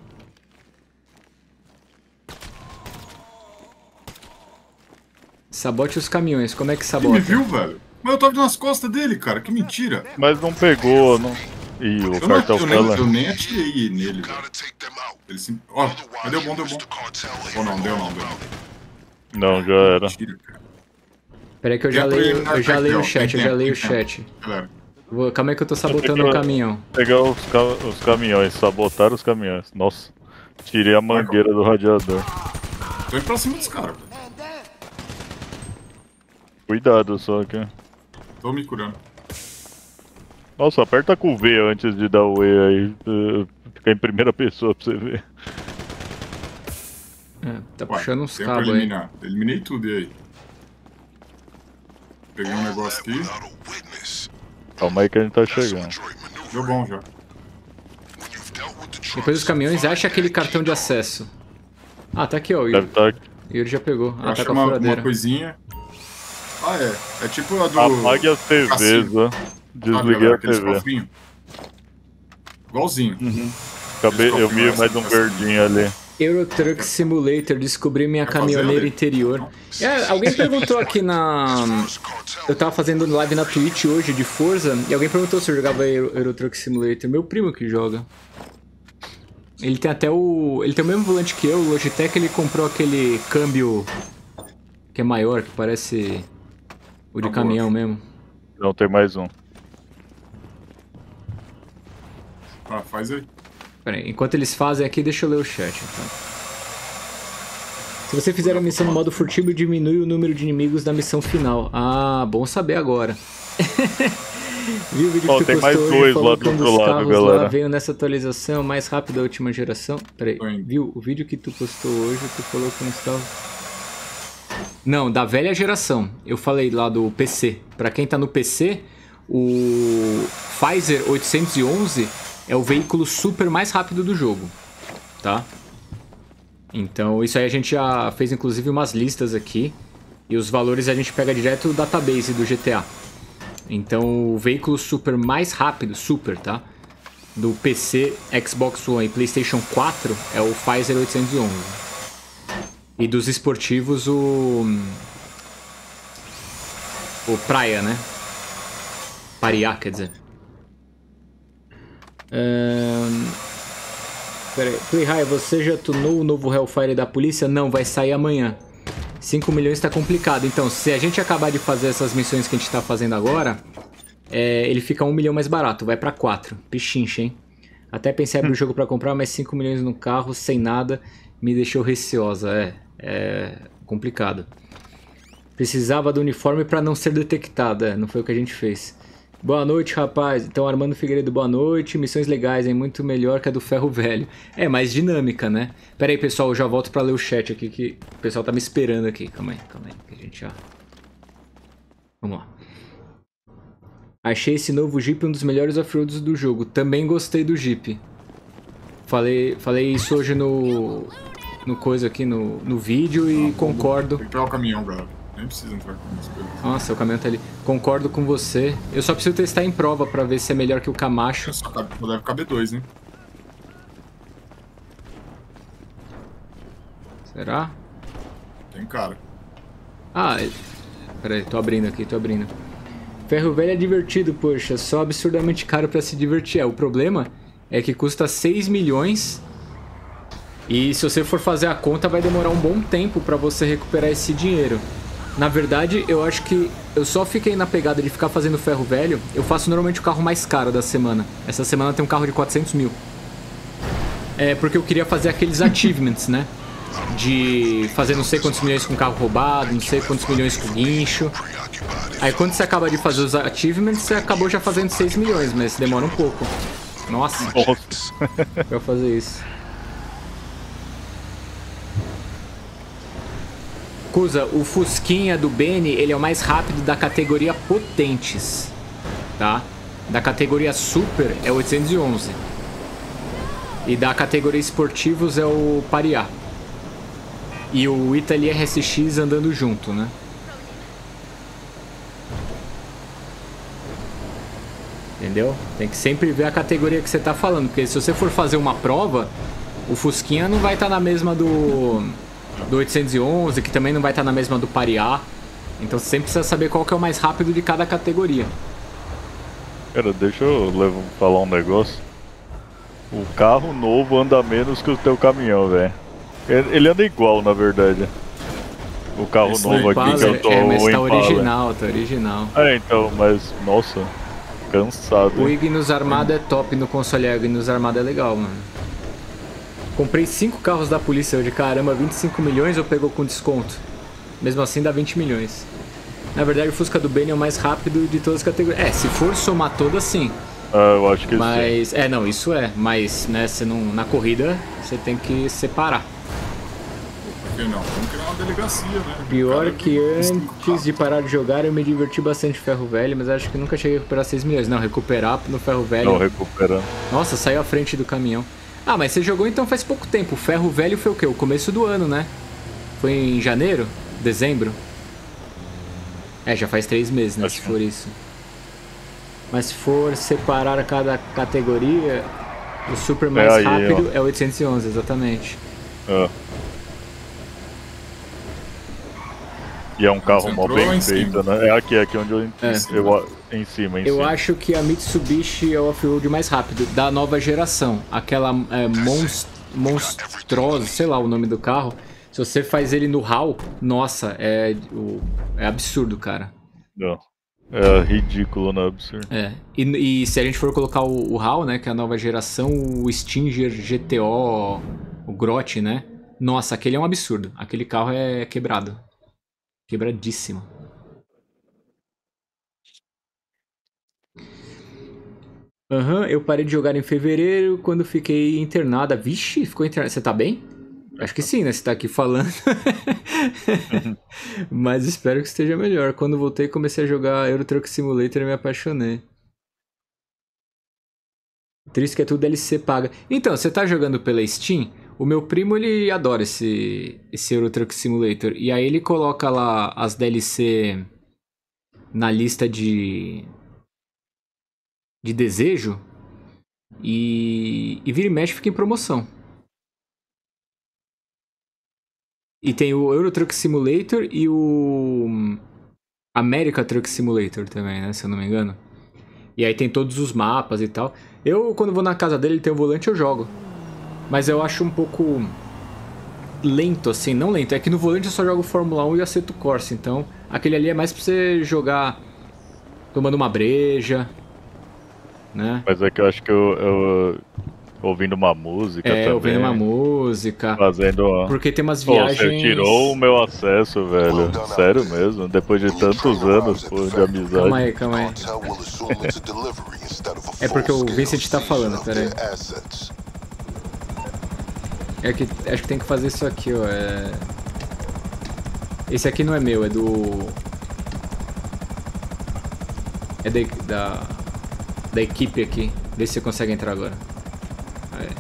Sabote os caminhões. Como é que ele sabota? me viu, velho? Mas eu tava nas costas dele, cara. Que mentira. Mas não pegou, não. Ih, o Eu, não, cartão eu, nem, fala. eu nem atirei nele, velho. gotta take them out. Ele sim... Ó, mas deu bom, deu bom. The cartel Ou não, deu não, deu não. Não, já era. Mentira, cara. Peraí que eu já Tem leio, pra- eu já tem leio o tempo, chat, tem eu já tempo, leio o tem tempo. chat. Galera, Vou, calma aí que eu tô sabotando o caminhão. Pegar os, ca... os caminhões, sabotar os caminhões. Nossa, tirei a mangueira do radiador. tô indo pra cima dos caras, velho. Cuidado só aqui. Tô me curando. Nossa, aperta com o V antes de dar o E aí. eh, Ficar em primeira pessoa pra você ver. É, tá Ué, puxando uns tempo pra cabos aí. eliminar. Eliminei tudo, e aí? Peguei um negócio aqui. Calma aí que a gente tá chegando. Deu bom já. Depois dos caminhões, acha aquele cartão de acesso. Ah, tá aqui, ó. O Deve Yuri, estar aqui. Yuri já pegou. Eu Ah, tá achei com a uma, uma furadeira. coisinha. Ah, é. É tipo a do... Apague as T Vs, cassino. ó. Sabe, Desliguei galera, a aqueles T V. cofrinhos? Igualzinho. Acabei, eu vi Eles mais um cofrinhos, verdinho ali. Euro Truck Simulator, descobri minha Vai fazer, caminhoneira Ale? interior. É, alguém perguntou aqui na... Eu tava fazendo live na Twitch hoje de Forza, e alguém perguntou se eu jogava Euro, Euro Truck Simulator. Meu primo que joga. Ele tem até o... Ele tem o mesmo volante que eu, o Logitech, ele comprou aquele câmbio que é maior, que parece o de Tá caminhão boa. mesmo. Não, tem mais um. Ah, faz aí. Pera aí, enquanto eles fazem aqui, deixa eu ler o chat, então. Se você fizer a missão no modo furtivo, diminui o número de inimigos da missão final. Ah, bom saber agora. Viu o vídeo Ó, que tu tem postou mais hoje, dois falou lá que do um outro dos lado, carros galera. lá veio nessa atualização mais rápida da última geração? Pera aí, Tô indo. viu? O vídeo que tu postou hoje, tu falou que um dos carros... Não, da velha geração. Eu falei lá do P C. Pra quem tá no P C, o Pfizer oitocentos e onze é o veículo super mais rápido do jogo, tá? Então, isso aí a gente já fez inclusive umas listas aqui. E os valores a gente pega direto do database do G T A. Então, o veículo super mais rápido, super, tá? Do P C, Xbox One e PlayStation quatro é o Pfizer oitocentos e onze. E dos esportivos, o... O Praia, né? Pariá, quer dizer. Um... Pera aí. Playhigh, você já tunou o novo Hellfire da polícia? Não, vai sair amanhã. cinco milhões tá complicado. Então, se a gente acabar de fazer essas missões que a gente tá fazendo agora, é, ele fica um milhão mais barato. Vai pra quatro. Pichincha, hein? Até pensei em abrir o jogo pra comprar, mas cinco milhões no carro, sem nada, me deixou receosa. É, é complicado. Precisava do uniforme pra não ser detectada. É, não foi o que a gente fez. Boa noite, rapaz. Então, Armando Figueiredo, boa noite. Missões legais, hein? Muito melhor que a do Ferro Velho. É, mais dinâmica, né? Pera aí, pessoal, eu já volto pra ler o chat aqui, que o pessoal tá me esperando aqui. Calma aí, calma aí, que a gente já... Vamos lá. Achei esse novo Jeep um dos melhores off-roads do jogo. Também gostei do Jeep. Falei, falei isso hoje no... No coisa aqui, no, no vídeo e concordo. Tem que pegar o caminhão, galera. Nem precisa entrar com isso. Nossa, o caminhão tá ali. Concordo com você. Eu só preciso testar em prova pra ver se é melhor que o Camacho. Só cabe, só deve caber dois, hein? Será? Tem cara. Ah, pera aí, tô abrindo aqui, tô abrindo. Ferro Velho é divertido, poxa, só absurdamente caro pra se divertir. É, o problema é que custa seis milhões e se você for fazer a conta vai demorar um bom tempo pra você recuperar esse dinheiro. Na verdade, eu acho que eu só fiquei na pegada de ficar fazendo Ferro Velho. Eu faço normalmente o carro mais caro da semana. Essa semana tem um carro de quatrocentos mil. É porque eu queria fazer aqueles achievements, né? De fazer não sei quantos milhões com carro roubado, não sei quantos milhões com guincho. Aí quando você acaba de fazer os achievements, você acabou já fazendo seis milhões, mas demora um pouco. Nossa, Nossa. pra fazer isso. Cusa, o Fusquinha do Benny, ele é o mais rápido da categoria potentes, tá? Da categoria super é o oitocentos e onze. E da categoria esportivos é o Pariá. E o Italy R S X andando junto, né? Entendeu? Tem que sempre ver a categoria que você tá falando, porque se você for fazer uma prova, o Fusquinha não vai estar na mesma do, do oitocentos e onze, que também não vai estar na mesma do Pariá. Então você sempre precisa saber qual que é o mais rápido de cada categoria. Cara, deixa eu levar, falar um negócio. O carro novo anda menos que o teu caminhão, velho. Ele anda igual, na verdade. O carro Esse novo aqui que eu tô é, mas tá Impala. original, tá original. É, então, mas, nossa, cansado. O hein? Ignis Armada é top no console, o Ignis Armada é legal, mano. Comprei cinco carros da polícia hoje, caramba, vinte e cinco milhões ou pegou com desconto? Mesmo assim dá vinte milhões. Na verdade o Fusca do Benny é o mais rápido de todas as categorias. É, se for somar todas, sim. Ah, eu acho que Mas, sim. é, não, isso é. Mas, né, você não, na corrida, você tem que separar. Não, vamos criar uma delegacia, né? Pior Cara, que tem- antes de parar de jogar eu me diverti bastante no ferro velho, mas acho que nunca cheguei a recuperar seis milhões. Não, recuperar no ferro velho. Não recuperando. Nossa, saiu à frente do caminhão. Ah, mas você jogou então faz pouco tempo. O ferro velho foi o quê? O começo do ano, né? Foi em janeiro? Dezembro? É, já faz três meses, né? Acho Se que- for isso. Mas se for separar cada categoria, o super mais aí, rápido ó. é oitocentos e onze, exatamente. É. E é um carro Você mó entrou bem em cima? feito, né? É aqui, aqui onde eu, É. eu em cima, em Eu cima. acho que a Mitsubishi é o off-road mais rápido, da nova geração. Aquela é, monst monstruosa, sei lá o nome do carro. Se você faz ele no H A L, nossa, é, o, é absurdo, cara. Não. É ridículo, né? Absurdo. É. E, e se a gente for colocar o, o H A L, né, que é a nova geração, o Stinger G T O, o Grot, né? Nossa, aquele é um absurdo. Aquele carro é quebrado. Quebradíssimo. Aham, eu parei de jogar em fevereiro quando fiquei internada. Vixe, ficou internada. Você tá bem? Acho que sim, né? Você tá aqui falando. Mas espero que esteja melhor. Quando voltei, comecei a jogar Euro Truck Simulator e me apaixonei. Triste que é tudo D L C paga. Então, você tá jogando pela Steam? O meu primo, ele adora esse, esse Euro Truck Simulator. E aí ele coloca lá as D L C na lista de... de desejo. E, e vira e mexe fica em promoção. E tem o Euro Truck Simulator e o America Truck Simulator também, né? Se eu não me engano. E aí tem todos os mapas e tal. Eu, quando vou na casa dele, ele tem o volante, eu jogo. Mas eu acho um pouco lento, assim. Não lento, é que no volante eu só jogo Fórmula um e Assetto Corsa. Então, aquele ali é mais pra você jogar tomando uma breja, né? Mas é que eu acho que eu, eu ouvindo uma música É, também. ouvindo uma música. Fazendo uma... Porque tem umas Pô, viagens... você tirou o meu acesso, velho. Sério mesmo? Depois de tantos anos, pô, de amizade. Calma aí, calma aí. É porque o Vincent tá falando, pera aí. É que acho que tem que fazer isso aqui, ó. É... Esse aqui não é meu, é do... É da, da, da equipe aqui. Vê se você consegue entrar agora. Aí.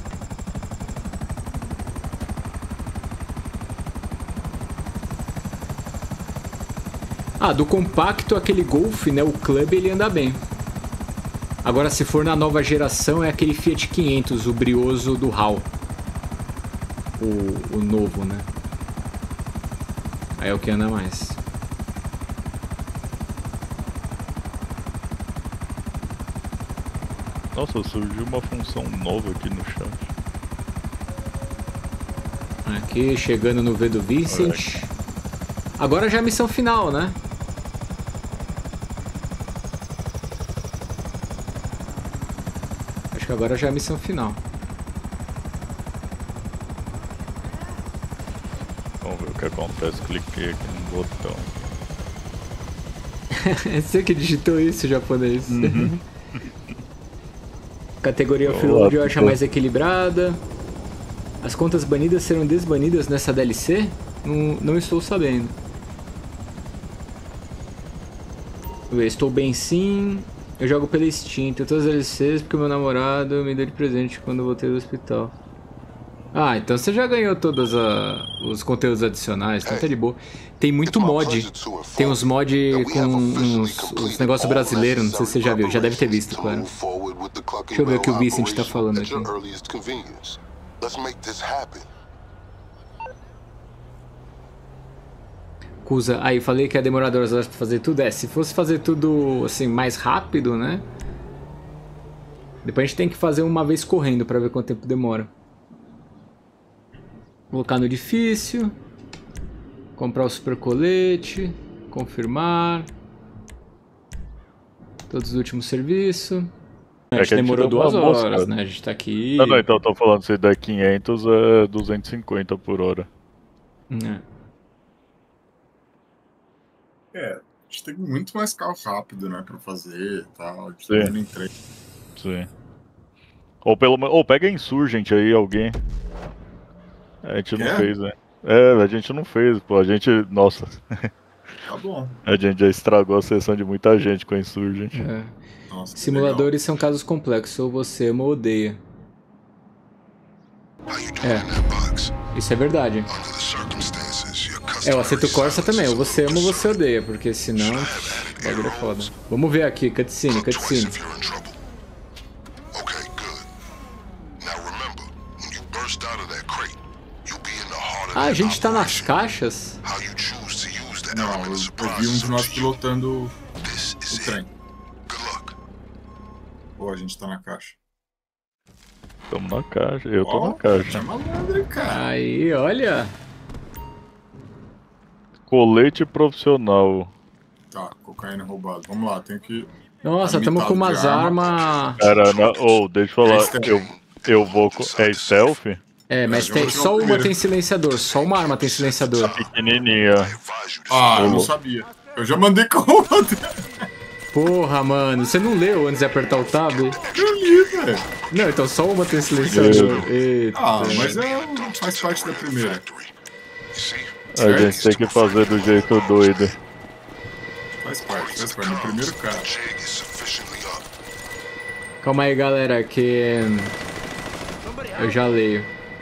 Ah, do compacto, aquele Golf, né? O Club, ele anda bem. Agora, se for na nova geração, é aquele Fiat quinhentos, o brioso do H A L. O, o novo, né? Aí é o que anda mais. Nossa, surgiu uma função nova aqui no chat. Aqui, chegando no V do Vincent. Agora já é a missão final, né? Acho que agora já é a missão final. Vamos ver o que acontece. Cliquei aqui no botão. É você que digitou isso, japonês. Uhum. Categoria Olá, offroad eu acho a pô. mais equilibrada. As contas banidas serão desbanidas nessa D L C? Não, não estou sabendo. Eu estou bem sim. Eu jogo pela Steam, tenho todas as D L Cs porque meu namorado me deu de presente quando eu voltei do hospital. Ah, então você já ganhou todos os conteúdos adicionais, então tá de boa. Tem muito mod. Tem uns mod com uns, uns negócios brasileiros, não sei se você já viu, já deve ter visto, claro. Deixa eu ver o que o Vincent tá falando aqui. Cusa, aí falei que ia demorar duas horas pra fazer tudo. É, se fosse fazer tudo assim mais rápido, né? Depois a gente tem que fazer uma vez correndo pra ver quanto tempo demora. Colocar no difícil. Comprar o super colete. Confirmar. Todos os últimos serviços. A É gente que a gente demorou deu uma duas horas, moscada. né? A gente tá aqui. Não, não, então eu tô falando, se der quinhentos é duzentos e cinquenta por hora. É. É, a gente tem muito mais carro rápido, né, pra fazer e tal. A gente Sim. tá vendo em trem. Sim. Ou pelo menos. Ou pega Insurgent aí, alguém. A gente não Quer? fez, né? É, a gente não fez, pô. A gente. Nossa. Tá bom. A gente já estragou a sessão de muita gente com a Insurgent. É. Nossa, que Simuladores são casos complexos, ou você ama ou odeia. É, isso é verdade. É, o Assetto Corsa também, ou você ama ou você odeia, porque senão o bagulho é foda. Vamos ver aqui, cutscene, cutscene. Ah, a gente tá nas caixas? Não, eu, eu vi um de nós pilotando o trem. Ou a gente tá na caixa. Tamo na caixa, eu tô Ó, na caixa. É malandro, hein, cara. Aí, olha. Colete profissional. Tá, cocaína roubada. Vamos lá, tem que... Nossa, tamo com umas armas... Cara, na... oh, deixa eu É falar, stealth. eu, eu vou... co- É stealth? É, mas Eu tem, vou jogar só o uma primeiro. tem silenciador, só uma arma tem silenciador. Pequenininha. Ah, eu não Ô. sabia. Eu já mandei com outra. Porra, mano, você não leu antes de apertar o tab? Eu li, velho. Não, então só uma tem silenciador. Eita. Ah, mas é, faz parte da primeira. A gente tem que fazer do jeito doido. Faz parte, faz parte. No primeiro cara. Calma aí, galera, que eu já leio.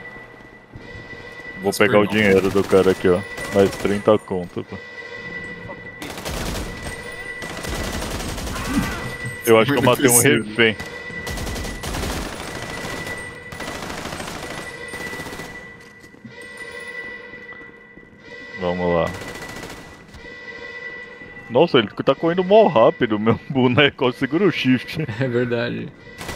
Vou pegar o dinheiro do cara aqui, ó. Mais trinta conto, pô. Eu acho que eu matei um refém. Vamos lá. Nossa, ele tá correndo mó rápido, meu boneco. Segura o shift. É verdade.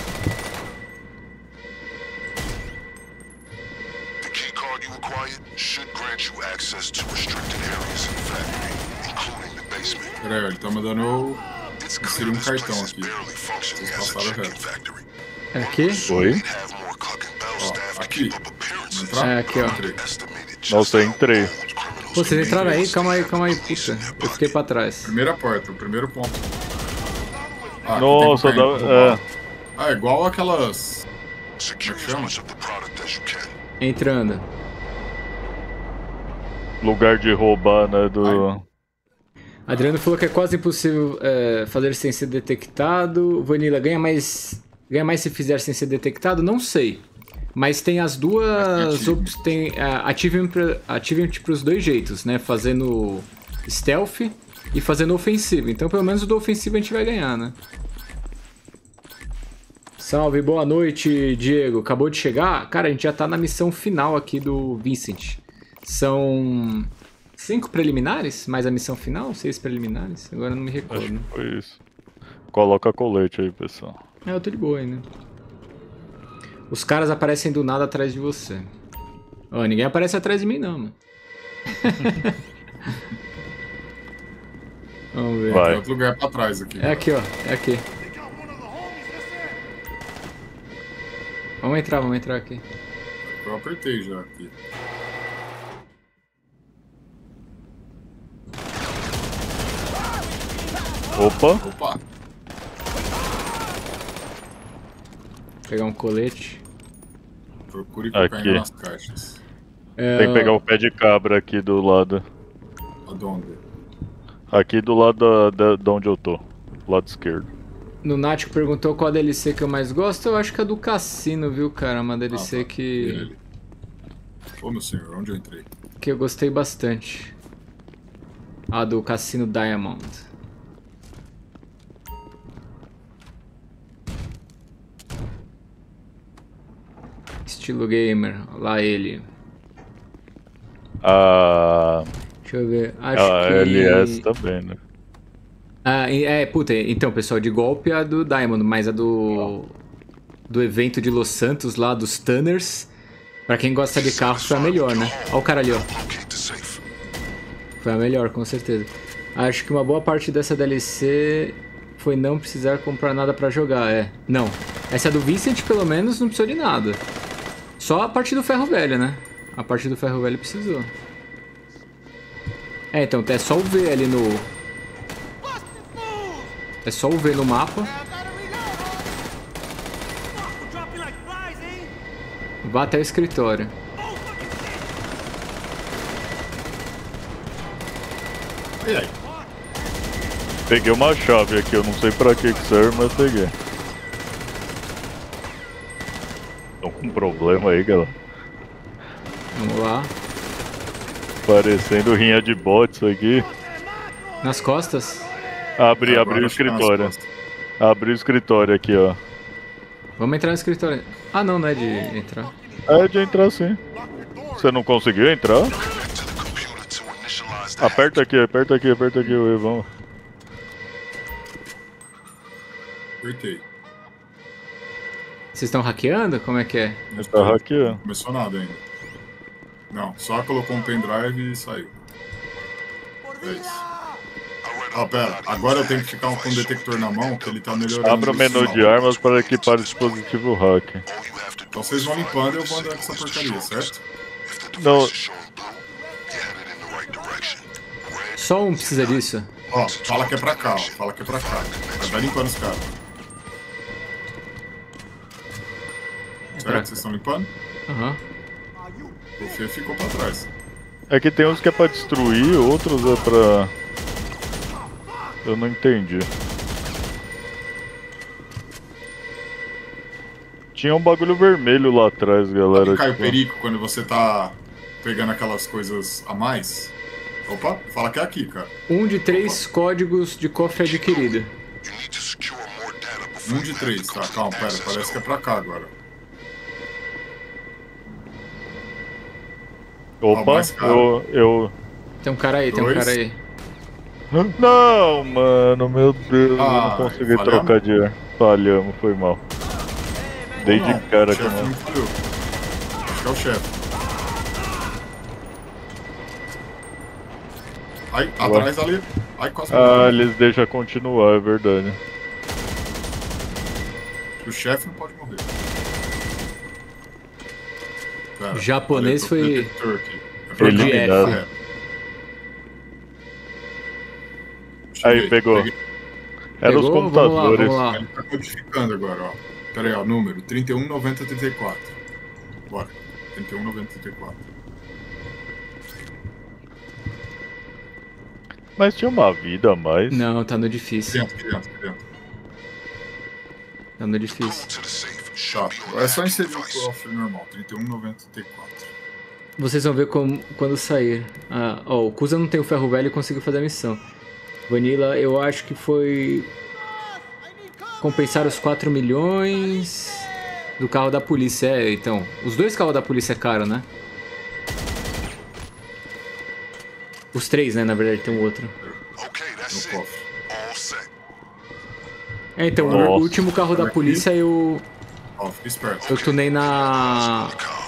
The key card you acquired should grant you access to restricted areas in the factory, including the basement. Peraí, ele tá mandando eu It's inserir clear um this cartão place is aqui. barely functioning Vocês as a passaram chicken reto. factory. É aqui? Oi? We'd have more Cluck and Bell staff to aqui. keep up appearances. Entrar? É, aqui, ó. Entrei. Estimated just Nossa, eu how entrei. old criminals Pô, vocês can entraram be. aí? Calma aí, calma aí, puta. Eu fiquei pra trás. Primeira porta, o primeiro ponto. Ah, aqui Nossa, tem cocaína dá- roubada. é. Ah, igual aquelas... Secure as much of the product as you can. Entrando. Lugar de roubar, né? Do. Adriano falou que é quase impossível é, fazer sem ser detectado. Vanilla, ganha mais, ganha mais se fizer sem ser detectado? Não sei. Mas tem as duas opções. Tem uh, achievement pra- achievement pros dois jeitos, né? Fazendo stealth e fazendo ofensivo. Então, pelo menos o do ofensivo a gente vai ganhar, né? Salve, boa noite, Diego. Acabou de chegar? Cara, a gente já tá na missão final aqui do Vincent. São cinco preliminares, mais a missão final? Seis preliminares? Agora eu não me Acho recordo. que foi isso. Coloca colete aí, pessoal. É, eu tô de boa ainda. Os caras aparecem do nada atrás de você. Ó, ninguém aparece atrás de mim não, mano. Vamos ver. Vai. Tem outro lugar pra trás aqui. É aqui, ó. É aqui. Vamos entrar, vamos entrar aqui. Eu apertei já aqui. Opa! Opa! Pegar um colete. Procure Aqui. cocaína nas caixas. É, Tem que pegar o pé de cabra aqui do lado. Aonde? Aqui do lado da, da, de onde eu tô. Lado esquerdo. No Nático perguntou qual a D L C que eu mais gosto. Eu acho que é do Cassino, viu, cara? Uma D L C Ah, tá. que, Ele. Ô, meu senhor, onde eu entrei? que eu gostei bastante. A do Cassino Diamond. Estilo gamer. Lá ele. A, Deixa eu ver. Acho a que... L S também, né? Ah, e- é, puta, então, pessoal, de golpe é a do Diamond, mas a do. Do evento de Los Santos lá, dos Tunners. Pra quem gosta de carro, foi a melhor, né? Olha o cara ali, ó. Locate the safe. Foi a melhor, com certeza. Acho que uma boa parte dessa D L C foi não precisar comprar nada pra jogar, é. Não. Essa do Vincent, pelo menos, não precisou de nada. Só a parte do ferro velho, né? A parte do ferro velho precisou. É, então, é só o V ali no... É só o V no mapa. Vá até o escritório. E aí? Peguei uma chave aqui, eu não sei pra que que serve, mas peguei. Tô com um problema aí, galera. Vamos lá. Parecendo rinha de bots isso aqui. Nas costas. Abri, Agora abri o acho que tá nas escritório. costas. Abri o escritório aqui, ó. Vamos entrar no escritório. Ah, não, não é de entrar. É de entrar sim. Você não conseguiu entrar? Aperta aqui, aperta aqui, aperta aqui, o vamos. Apertei. Vocês estão hackeando? Como é que é? Não Tá hackeando. Não começou nada ainda. Não, só colocou um pendrive e saiu. É isso. Ah, pera. Agora eu tenho que ficar com o detector na mão, que ele tá melhorando. Abra o menu de armas para equipar o dispositivo hack. Então vocês vão limpando e eu vou andar com essa porcaria, certo? Não, Só um precisa disso. Ó, fala que é pra cá, ó. Fala que é pra cá. Mas vai limpando os caras. É Certo? pra... Vocês estão limpando? Aham. O Fê ficou pra trás. é que tem uns que é pra destruir, outros é pra... Eu não entendi. Tinha um bagulho vermelho lá atrás, galera. Sabe, cai o tipo- perigo quando você tá pegando aquelas coisas a mais? Opa, fala que é aqui, cara. Um de três códigos de cofre adquirido. Um de três, tá? Calma, pera, parece que é pra cá agora. Opa, mais caro. eu, eu... Tem um cara aí, tem um Dois. cara aí. Não, mano, meu Deus, eu Ah, não consegui falhamos? trocar de ar. Falhamos, foi mal. Dei Ou de não, cara o com chefe ela. não falhou. Acho que é o chefe. Ai, atrás ali. Ai, quase Ah, morreu. eles deixam continuar, é verdade. O chefe não pode morrer. Pera, Japonês olha, eu tô com foi- o detector aqui. É pra cá, Eliminado. correto. Aí, Cheguei, pegou. peguei. Era os Pegou? Vamos lá, computadores. vamos lá. Ele tá codificando agora, ó. Pera aí, ó, número trinta e um, noventa, trinta e quatro. Bora. trinta e um, noventa, trinta e quatro. Mas tinha uma vida a mais. Não, tá no difícil. Aqui dentro, aqui dentro, aqui dentro. Tá no difícil. Tá, é só inserir o cofre normal. trinta e um, noventa, trinta e quatro. Vocês vão ver como, quando sair. Ah, ó, o Kuza não tem o ferro velho e conseguiu fazer a missão. Vanilla, eu acho que foi... compensar os quatro milhões do carro da polícia. É, então, os dois carros da polícia é caro, né? Os três, né? Na verdade, tem um outro. No cofre. É, então, o Nossa. último carro da polícia eu... Ó, fica esperto. eu tunei na...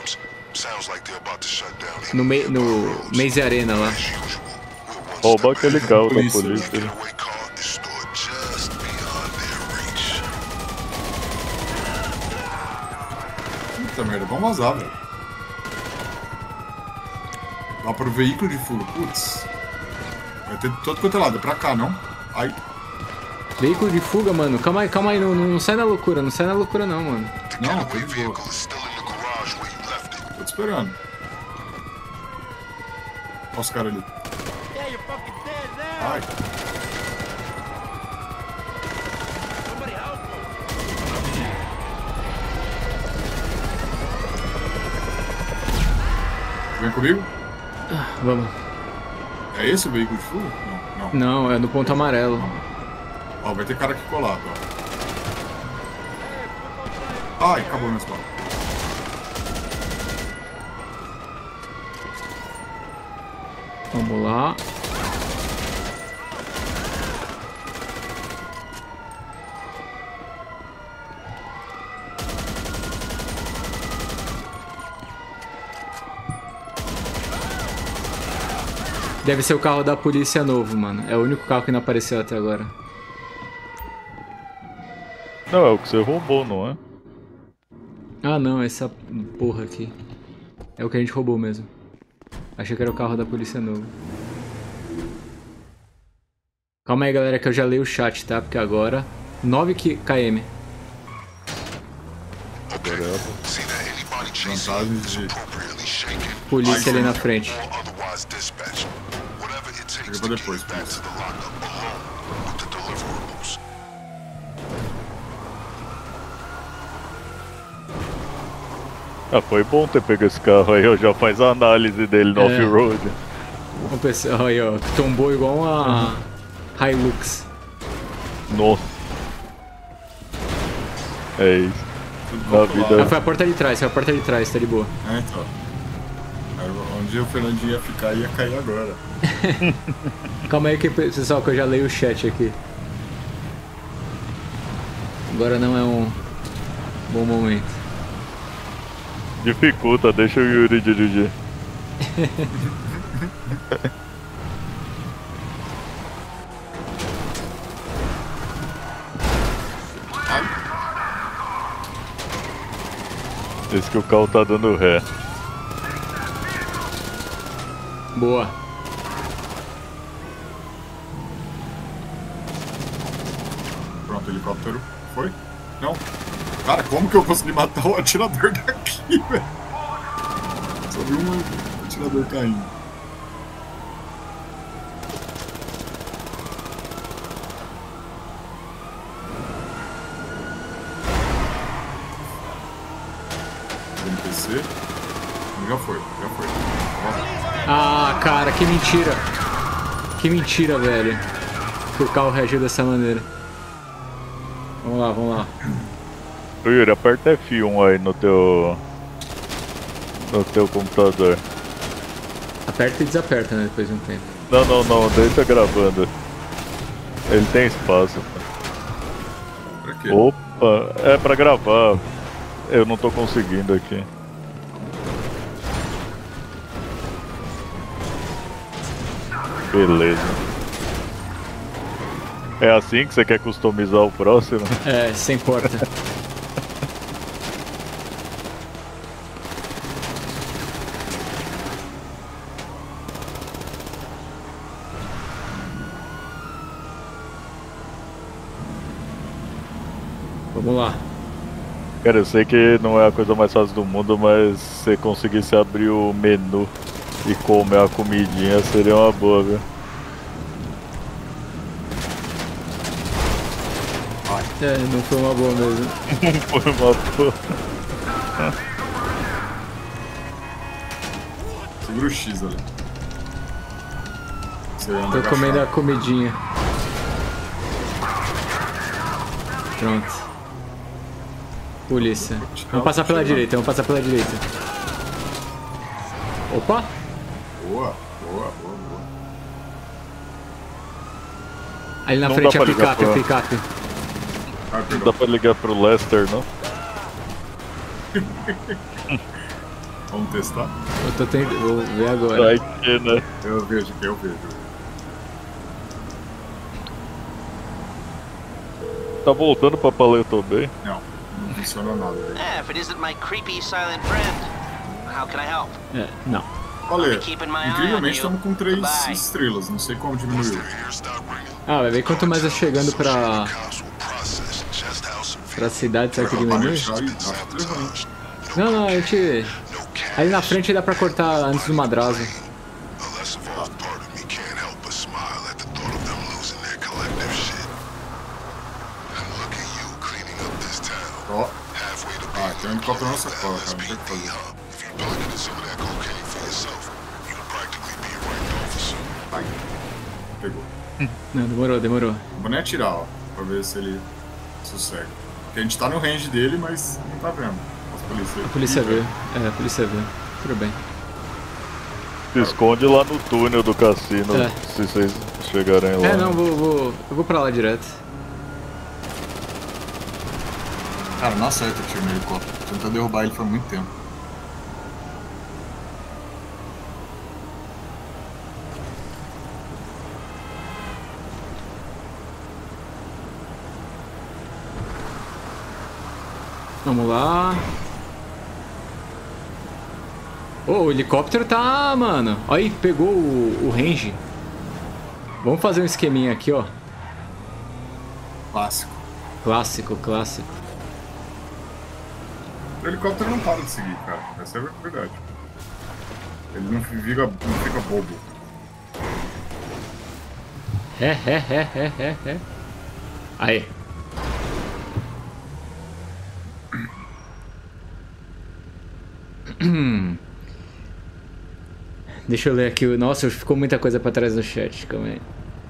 no, mei, no Maze Arena lá. Rouba aquele carro da Polícia. polícia. Puta merda, vamos vazar, velho. Lá pro veículo de fuga. Putz. Vai ter todo quanto é lado. É pra cá, não? Ai. Veículo de fuga, mano. Calma aí, calma aí. Não, não sai na loucura. Não sai na loucura, não, mano. Não, tô de boa. Tô te esperando. Olha os caras ali. Ai. Vem comigo? Vamos. É esse o veículo de fuga? Não, não. Não, é no ponto amarelo. Ó, vai ter cara aqui colado, ó. Ai, acabou minhas balas. Vamos lá. Deve ser o carro da polícia novo, mano. É o único carro que não apareceu até agora. Não, é o que você roubou, não é? Ah, não, essa porra aqui. É o que a gente roubou mesmo. Achei que era o carro da polícia novo. Calma aí, galera, que eu já leio o chat, tá? Porque agora... nove quilômetros. Vantagens de... Polícia ali na frente. Fica pra depois, pensa. Ah, foi bom ter pego esse carro aí, ó, já faz a análise dele no É. off-road. Vamos pensar, aí ó, tombou igual uma Hilux. Nossa. É isso. Tudo Na calculado. vida- Ah, foi a porta de trás, foi a porta de trás, tá de boa. É, então. Aí, onde o Fernandinho ia ficar, ia cair agora. Calma aí que pessoal, que eu já leio o chat aqui. Agora não é um bom momento. Dificulta, deixa o Yuri dirigir. Esse que o carro tá dando ré. Boa. Pronto, o helicóptero foi? Não. Cara, como que eu consegui matar o atirador daqui, velho? Só vi um atirador caindo. N P C. Já foi, já foi. Ó, Ah, cara, que mentira. Que mentira, velho. Que o carro reagiu dessa maneira. Vamos lá, vamos lá. Ô Yuri, aperta F um aí no teu... No teu computador. Aperta e desaperta, né, depois de um tempo. Não, não, não, deixa gravando. Ele tem espaço. pra quê? Opa, é pra gravar. Eu não tô conseguindo aqui. Beleza. É assim que você quer customizar o próximo? É, sem porta. Vamos lá. Cara, eu sei que não é a coisa mais fácil do mundo, mas se você conseguisse abrir o menu e comer a comidinha seria uma boa, viu? É, não foi uma boa mesmo. Foi uma boa. Segura o X ali. Você anda Tô comendo a agachado. comidinha. Pronto. Polícia. Vamos passar pela direita, vamos passar pela direita. Opa! Boa, boa, boa, boa. Ali na Não frente dá a pra ligar picape, a pra- picape. Ah, Não perdão. dá pra ligar pro Lester, não? Vamos testar? Eu tô tentando. Vou ver agora. Vai que, né? Eu vejo aqui, eu vejo. Tá voltando pra Paleto Bay? Não, não funciona nada. velho. Eh, if it isn't my creepy silent friend, how can I help? É, não. Olha, keeping my eye on incrivelmente you. estamos com três Goodbye. estrelas. Não sei como diminuiu. Ah, vai ver quanto mais eu chegando pra. pra cidade, será que diminui? Deixar aí, acho que levante. Não, não, a gente. Ali na frente dá pra cortar antes do madrazo. Ó. Ah, tem um helicóptero na nossa cola, cara. Não tem o que fazer. Vai. Pegou. Não, demorou, demorou. Não vou nem atirar, ó. Pra ver se ele sossega. Porque a gente tá no range dele, mas não tá vendo. As polícias. A polícia viu. É, a polícia viu. Tudo bem. Se esconde lá no túnel do cassino, É. se vocês chegarem lá. É, não, vou, vou. Eu vou pra lá direto. Cara, não acerta o tiro no helicóptero. Tentar derrubar ele faz muito tempo. Vamos lá. Ô, o helicóptero tá, mano. Aí, pegou o, o range. Vamos fazer um esqueminha aqui, ó. Clássico. Clássico, clássico. O helicóptero não para de seguir, cara. Essa é a verdade. Ele não fica, não fica bobo. É, é, é, é, é, é. Aí. Deixa eu ler aqui. Nossa, ficou muita coisa pra trás no chat. Calma aí.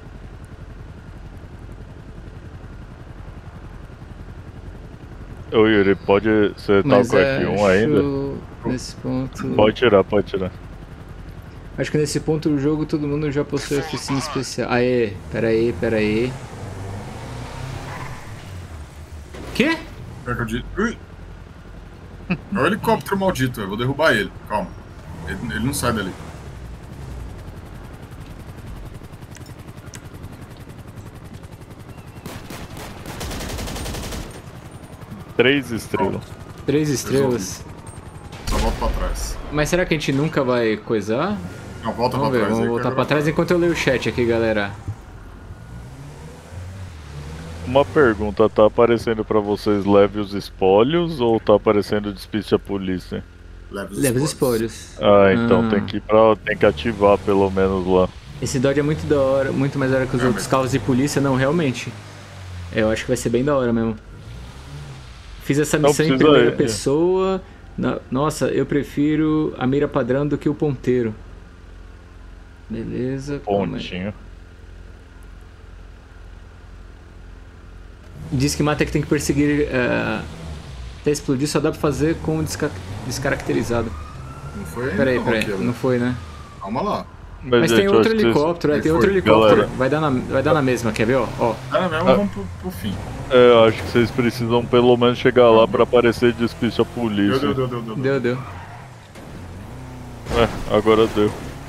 Ô Yuri, pode. Você tá com F um ainda? Nesse ponto. Pode tirar, pode tirar. Acho que nesse ponto do jogo todo mundo já possui oficina especial. Aê, pera aí, pera aí. Quê? Ui! É o helicóptero maldito, eu vou derrubar ele. Calma. Ele, ele não sai dali. Três estrelas. Três estrelas. Só volta pra trás. Mas será que a gente nunca vai coisar? Não, volta vamos pra ver, trás. Vamos voltar pra trás enquanto eu leio o chat aqui, galera. Uma pergunta, tá aparecendo pra vocês leve os espólios ou tá aparecendo despiste a polícia? Leve os Leve os espólios. espólios. Ah, então Ah. tem que ir pra. Tem que ativar pelo menos lá. Esse Dodge é muito da hora, muito mais da hora que os É, outros mas- carros de polícia, não, realmente. Eu acho que vai ser bem da hora mesmo. Fiz essa Não missão em precisa- primeira é. pessoa. Na- Nossa, eu prefiro a mira padrão do que o ponteiro. Beleza. calma aí. Pontinho. Diz que mata que tem que perseguir. eh, até explodir só dá pra fazer com desca descaracterizado. Não foi ainda, Peraí, não, peraí, Roqueiro. não foi, né? Calma lá. Mas gente, tem eu outro acho que vocês- helicóptero, é, tem Foi, outro foi. helicóptero. Galera. Vai dar, na, vai dar na mesma, quer ver? Ó, ó. Era mesmo, Ah. vamos pro, pro fim. É, eu acho que vocês precisam pelo menos chegar lá pra aparecer despiste a Deu, polícia. deu, deu, deu, deu. Deu, deu. É, agora deu.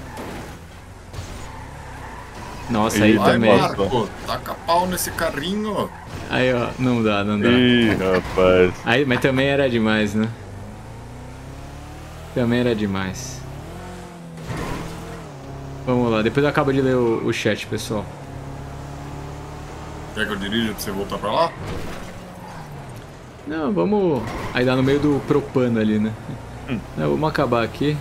Nossa, aí Ih, Vai, também. mano. Marco, taca pau nesse carrinho. Aí, ó, não dá, não dá. Ih, rapaz. Aí, mas também era demais, né? Também era demais. Vamos lá, depois eu acabo de ler o, o chat, pessoal. Quer que eu dirija pra você voltar pra lá? Não, vamos. Aí dá no meio do propano ali, né? Não, vamos acabar aqui.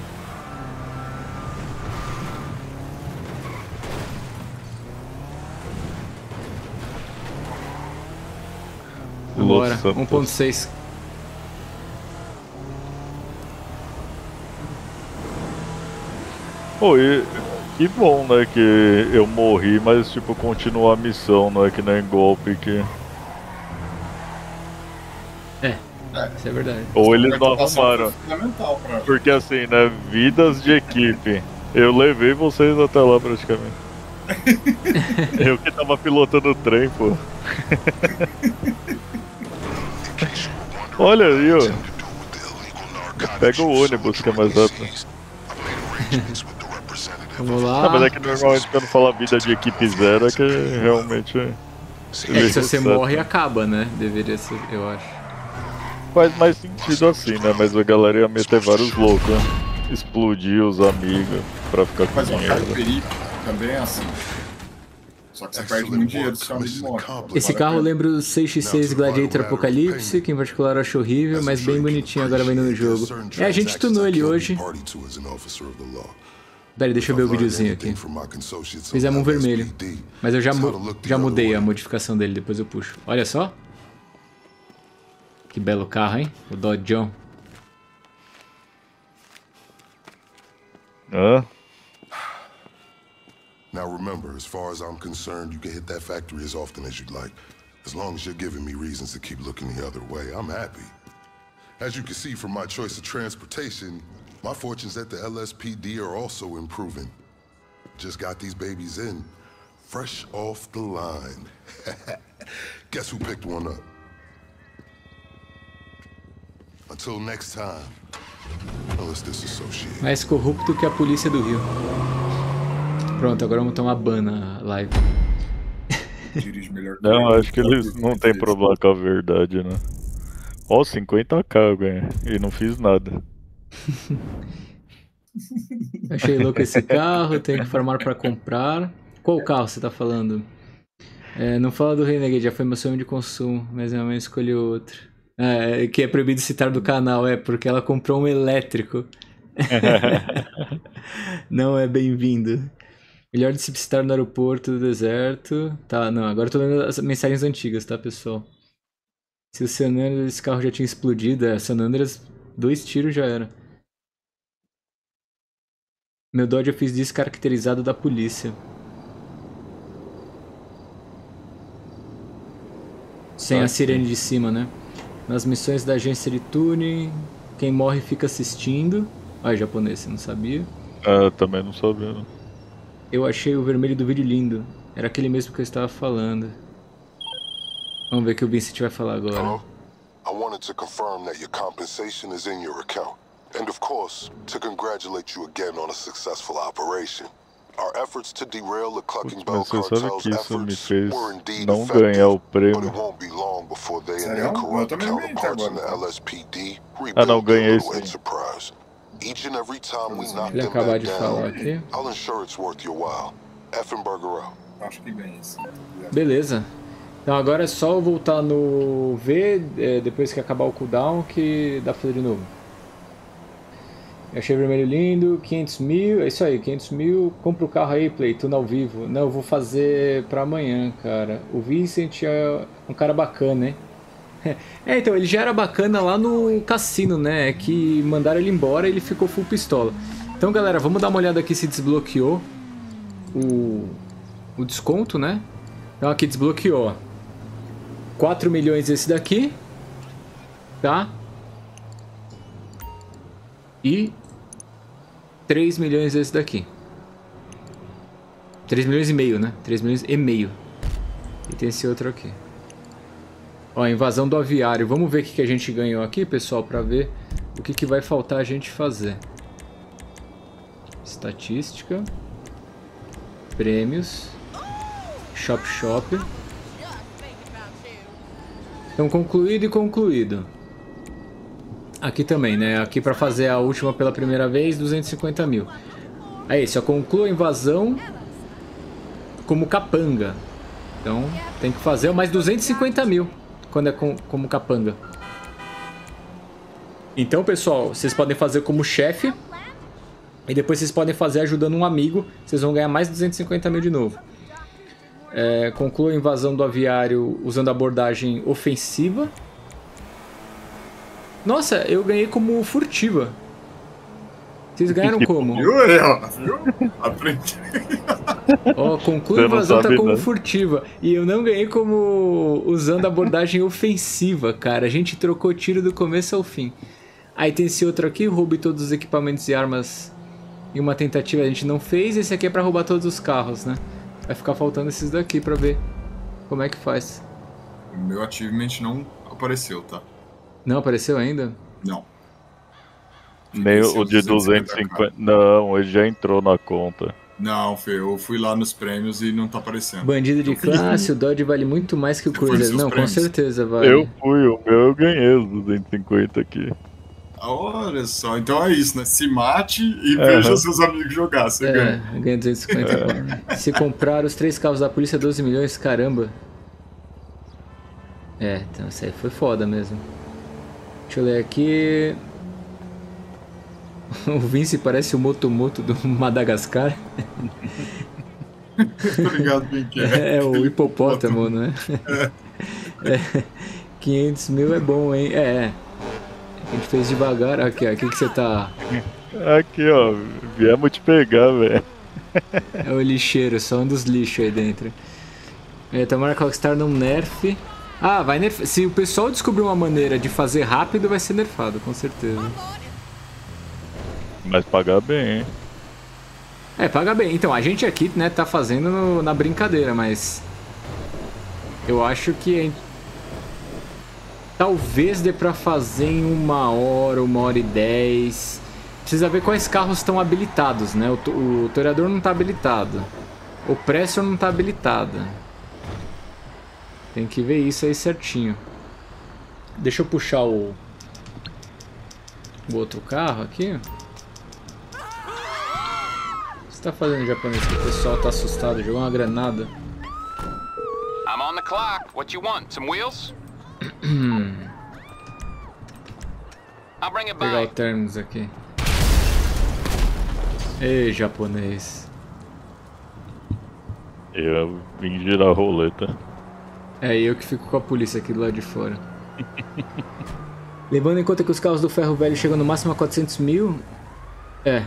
Vambora, Los Santos. um ponto seis. Pô, e que bom, né, que eu morri, mas tipo, continua a missão, não é que nem golpe que... É, isso é verdade. Ou eles não Preocupação arrumaram. fundamental pra... Porque assim, né, vidas de equipe. Eu levei vocês até lá praticamente. Eu que tava pilotando o trem, pô. Olha aí, ó. Pega o ônibus que é mais rápido. Vamos Ah, mas lá. é que normalmente quando fala vida de equipe zero é que realmente... É que se você morre, acaba, né? Deveria ser, eu acho. Faz mais sentido assim, né? Mas a galera ia meter vários loucos, né? Explodir os amigos pra ficar com Mas o dinheiro. Hyperic também é assim. Só que você perde muito dinheiro se seu amigo morre. Esse carro lembra o seis por seis Gladiator Apocalipse, que em particular eu acho horrível, mas bem bonitinho agora vendo no jogo. É, a gente tunou ele hoje. Peraí, deixa eu ver o videozinho aqui. Fizemos um vermelho. Mas eu já, mu já mudei a modificação dele, depois eu puxo. Olha só. Que belo carro, hein? O Dodge John. Hã? Now remember, as far as I'm concerned, you can hit that factory as often as you'd like. As long as you're giving me reasons to keep looking the other way, I'm happy. As you can see from my choice of transportation, my fortunes at the L S P D are also improving. Just got these babies in, fresh off the line. Guess who picked one up? Until next time, let's disassociate. Mais corrupto que a polícia do Rio. Pronto, agora vamos tomar ban na live. Dirige melhor que Não, eu. acho que eles não tem problema com a verdade, né? Ó, cinquenta k eu ganhei e não fiz nada. Achei louco esse carro, tenho que formar pra comprar. Qual carro você tá falando? É, não fala do Renegade, já foi meu sonho de consumo, mas minha mãe escolheu outro. É, que é proibido citar do canal, é porque ela comprou um elétrico. Não é bem-vindo. Melhor de se visitar no aeroporto do deserto. Tá, não, agora eu tô lendo as mensagens antigas, tá, pessoal? Se o San Andreas, esse carro já tinha explodido, é, San Andreas, dois tiros já era. Meu Dodge eu fiz descaracterizado da polícia. Sem Tá, a sirene de cima, né? Nas missões da agência de tuning, quem morre fica assistindo. Ah, japonês, você não sabia? Ah, também não sabia. Não. Eu achei o vermelho do vídeo lindo. Era aquele mesmo que eu estava falando. Vamos ver o que o Vincent vai falar agora. Hello? I wanted to confirm that your compensation is in your account. And of course, to congratulate you again on a successful operation. Our efforts to derail the Clucking Bell Mas você sabe cartel's que isso me efforts fez were indeed não effective, ganhar o but prêmio. it won't be long before they and Sério? their Eu corrupt também não ganhei até counterparts in the agora. L S P D Ah, não, rebuild their ganhei little sim. enterprise. Each and every time we knock Ele them acabar back de falar down, aqui. I'll ensure it's worth your while. Effenberger out. Acho que ganhei sim. Beleza. Então agora é só eu voltar no V, é, depois que acabar o cooldown, que dá pra fazer de novo. Eu achei vermelho lindo, quinhentos mil, é isso aí, quinhentos mil. Compra o carro aí, Play, tudo ao vivo. Não, eu vou fazer pra amanhã, cara. O Vincent é um cara bacana, hein? É, então, ele já era bacana lá no cassino, né? É que mandaram ele embora e ele ficou full pistola. Então, galera, vamos dar uma olhada aqui se desbloqueou o, o desconto, né? Então, aqui desbloqueou. quatro milhões esse daqui. Tá? E três milhões esse daqui. três milhões e meio, né? três milhões e meio. E tem esse outro aqui. Ó, invasão do aviário. Vamos ver o que, que a gente ganhou aqui, pessoal, pra ver o que, que vai faltar a gente fazer. Estatística. Prêmios. Shop Shop. Então, concluído e concluído. Aqui também, né? Aqui pra fazer a última pela primeira vez, duzentos e cinquenta mil. É isso, ó, conclua a invasão como capanga. Então, tem que fazer mais duzentos e cinquenta mil quando é com, como capanga. Então, pessoal, vocês podem fazer como chefe. E depois vocês podem fazer ajudando um amigo. Vocês vão ganhar mais duzentos e cinquenta mil de novo. É, conclua a invasão do aviário usando abordagem ofensiva. Nossa, eu ganhei como furtiva. Vocês ganharam como? Viu aí, ó? Viu? Aprendi. Ó, conclua a Você não invasão tá sabe, como né? furtiva. E eu não ganhei como usando abordagem ofensiva, cara. A gente trocou tiro do começo ao fim. Aí tem esse outro aqui, roube todos os equipamentos e armas. E uma tentativa a gente não fez. Esse aqui é pra roubar todos os carros, né? Vai ficar faltando esses daqui pra ver como é que faz. O meu achievement não apareceu, tá? Não apareceu ainda? Não. Nem Esse é o de duzentos e cinquenta. Não, ele já entrou na conta. Não, Fê, eu fui lá nos prêmios e não tá aparecendo. Bandido de classe, o Dodge vale muito mais que o Você foi Cruiser. nos seus Não, com prêmios? certeza vale. Eu fui, o meu eu ganhei os duzentos e cinquenta aqui. Olha só, então é isso, né? Se mate e Aham. veja seus amigos jogar, você É, ganha. ganha duzentos e cinquenta. Se comprar os três carros da polícia, doze milhões, caramba. É, então isso aí foi foda mesmo. Deixa eu ler aqui. O Vince parece o Motomoto do Madagascar. Tô ligado quem que é. É, o hipopótamo, né? É, quinhentos mil é bom, hein? É, é. A gente fez devagar. Aqui, ó. Aqui que você tá. Aqui, ó. Viemos te pegar, velho. É o lixeiro, só um dos lixos aí dentro. É, tomara que a Rockstar não nerfe. Ah, vai nerfar. Se o pessoal descobrir uma maneira de fazer rápido, vai ser nerfado, com certeza. Mas pagar bem, hein? É, paga bem. Então, a gente aqui, né, tá fazendo no- na brincadeira, mas... Eu acho que... a gente- Talvez dê pra fazer em uma hora, uma hora e dez. Precisa ver quais carros estão habilitados, né? O, to- o toreador não tá habilitado. O Pressor não tá habilitado. Tem que ver isso aí certinho. Deixa eu puxar o... O outro carro aqui. O que você tá fazendo, japonês? Que o pessoal tá assustado. Jogou uma granada. I'm on the clock. What you want? Some wheels? I'll bring it Vou pegar o by. Terminus aqui. Ei, japonês. Eu vim girar a roleta. É, eu que fico com a polícia aqui do lado de fora. Levando em conta que os carros do ferro velho chegam no máximo a quatrocentos mil... É.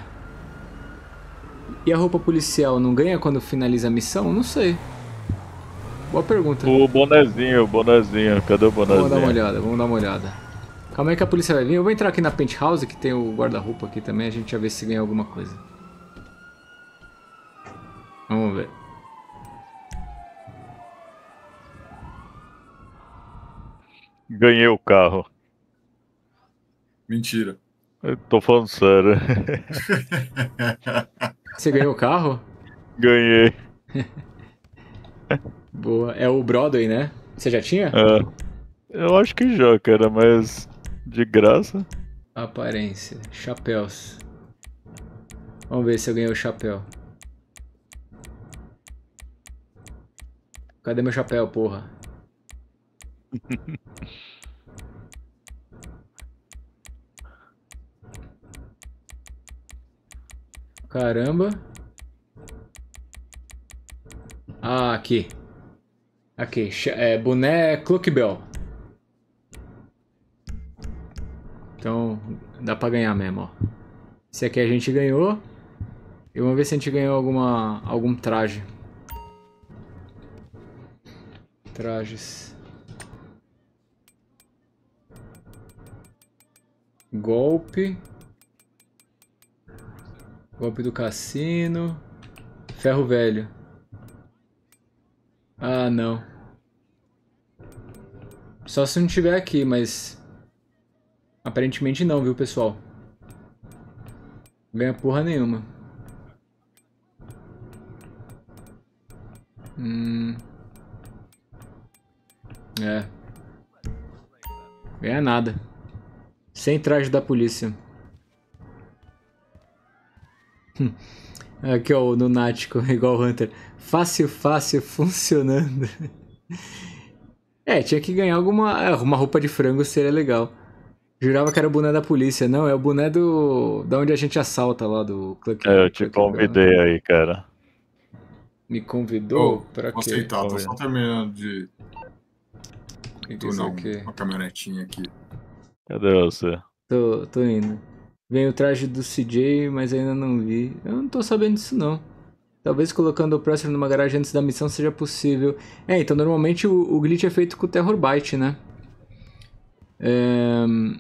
E a roupa policial não ganha quando finaliza a missão? Não sei. Boa pergunta. O bonezinho, o bonezinho. Cadê o bonezinho? Vamos dar uma olhada, vamos dar uma olhada. Calma aí que a polícia vai vir. Eu vou entrar aqui na penthouse, que tem o guarda-roupa aqui também. A gente já vê se ganha alguma coisa. Vamos ver. Ganhei o carro. Mentira. Eu tô falando sério. Você ganhou o carro? Ganhei. Boa. É o Broadway, né? Você já tinha? É. Eu acho que já, cara, mas de graça. Aparência. Chapéus. Vamos ver se eu ganhei o chapéu. Cadê meu chapéu, porra? Caramba. Ah, aqui. Aqui. É, boné Cloakbell. Então, dá pra ganhar mesmo, ó. Esse aqui a gente ganhou. E vamos ver se a gente ganhou alguma, algum traje. Trajes. Golpe. Golpe do cassino. Ferro velho. Ah, não. Só se não tiver aqui, mas... Aparentemente não, viu, pessoal? Ganha porra nenhuma. Hum... É. Ganha nada. Sem traje da polícia. Aqui, ó, o lunático, igual o Hunter. Fácil, fácil, funcionando. É, tinha que ganhar alguma... Uma roupa de frango seria legal. Jurava que era o boné da polícia. Não, é o boné do... Da onde a gente assalta lá, do... Cluck, É, eu te convidei aí, cara. Me convidou? Oh, pra vou quê? aceitar, tô só terminando de... Que que Tu é isso não, aqui? uma caminhonetinha aqui. Cadê você? Tô, tô indo. Vem o traje do C J, mas ainda não vi. Eu não tô sabendo disso não. Talvez colocando o Pressure numa garagem antes da missão seja possível. É, então normalmente o, o glitch é feito com o Terror Byte, né? É...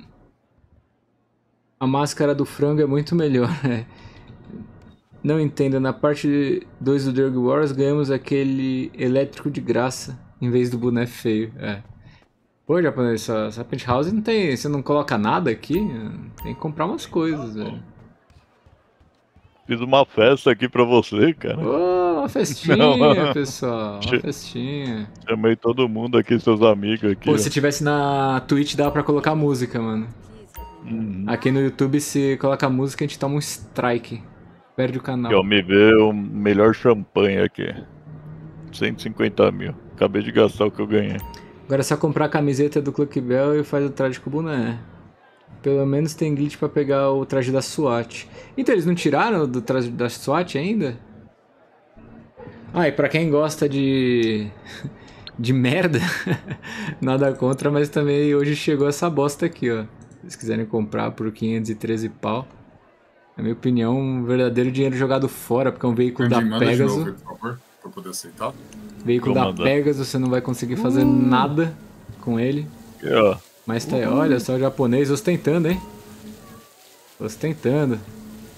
A máscara do frango é muito melhor. É. Não entendo, na parte dois do Drug Wars ganhamos aquele elétrico de graça em vez do boné feio. É. Pô, japonês, essa, essa penthouse não tem... Você não coloca nada aqui? Tem que comprar umas coisas, velho. Fiz uma festa aqui pra você, cara. Ô, uma festinha, não, pessoal. Uma festinha. Chamei todo mundo aqui, seus amigos aqui. Pô, ó. se tivesse na Twitch dava pra colocar música, mano. Uhum. Aqui no YouTube, se coloca música, a gente toma um strike. Perde o canal. Aqui, ó, me vê o melhor champanhe aqui. cento e cinquenta mil. Acabei de gastar o que eu ganhei. Agora é só comprar a camiseta do Cloakbell e faz o traje com o boné. Pelo menos tem glitch pra pegar o traje da SWAT. Então, eles não tiraram do traje da SWAT ainda? Ah, e pra quem gosta de... de merda, nada contra, mas também hoje chegou essa bosta aqui, ó. Se vocês quiserem comprar por quinhentos e treze pau. Na minha opinião, um verdadeiro dinheiro jogado fora, porque é um veículo da Pegasus. De novo, por favor, pra poder aceitar. Veículo da Pegasus, você não vai conseguir fazer uh. nada com ele. Aqui, ó. Mas tá aí, olha só o japonês ostentando, hein? Ostentando.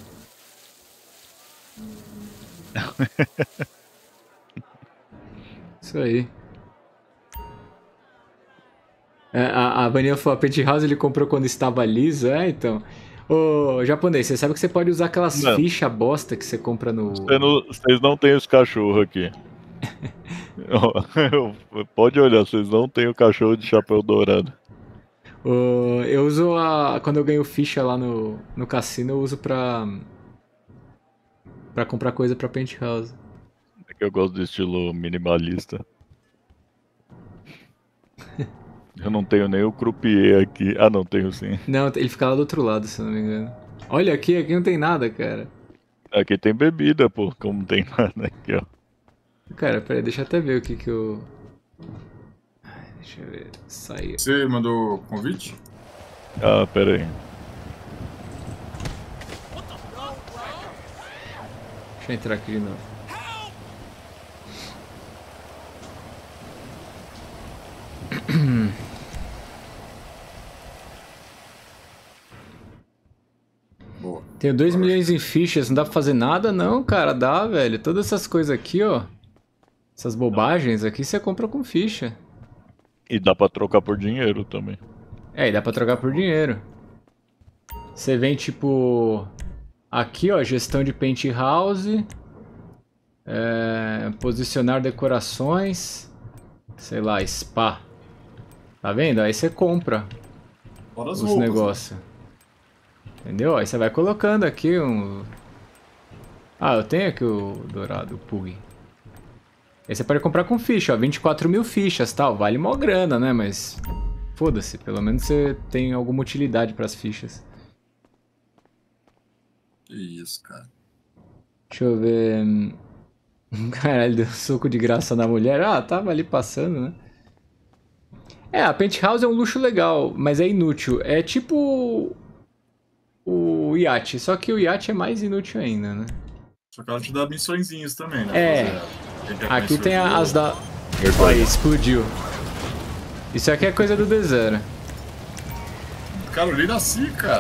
Isso aí. É, a, a Vanilla falou, a Penthouse ele comprou quando estava liso, é, então... Ô, japonês, você sabe que você pode usar aquelas não. fichas bosta que você compra no... Vocês não, não tem os cachorros aqui. Pode olhar, vocês não tem o cachorro de chapéu dourado. Uh, eu uso a... Quando eu ganho ficha lá no, no cassino, eu uso pra... Pra comprar coisa pra Penthouse. É que eu gosto do estilo minimalista. Eu não tenho nem o croupier aqui. Ah, não, tenho sim. Não, ele fica lá do outro lado, se eu não me engano. Olha aqui, aqui não tem nada, cara. Aqui tem bebida, pô. Como não tem nada aqui, ó. Cara, peraí, deixa eu até ver o que que eu... Deixa eu ver, sair. Você mandou convite? Ah, pera aí. Deixa eu entrar aqui de novo. Boa. Tenho dois milhões em fichas, não dá pra fazer nada não, cara, dá, velho. Todas essas coisas aqui, ó. Essas bobagens aqui você compra com ficha. E dá pra trocar por dinheiro também. É, e dá pra trocar por dinheiro. Você vem, tipo... Aqui, ó, gestão de penthouse. É, posicionar decorações. Sei lá, spa. Tá vendo? Aí você compra Fora as os roupas, negócios. Né? Entendeu? Aí você vai colocando aqui um... Ah, eu tenho aqui o dourado, o Pug. Aí você pode comprar com ficha, ó. vinte e quatro mil fichas, tal. Vale mó grana, né? Mas... Foda-se, pelo menos você tem alguma utilidade pras fichas. Que isso, cara. Deixa eu ver... Caralho, deu um soco de graça na mulher. Ah, tava ali passando, né? É, a penthouse é um luxo legal, mas é inútil. É tipo... O iate, só que o iate é mais inútil ainda, né? Só que ela te dá missõezinhas também, né? É. Aqui tem as da... Olha aí, explodiu. Isso aqui é coisa do D zero. Carolina sim, cara.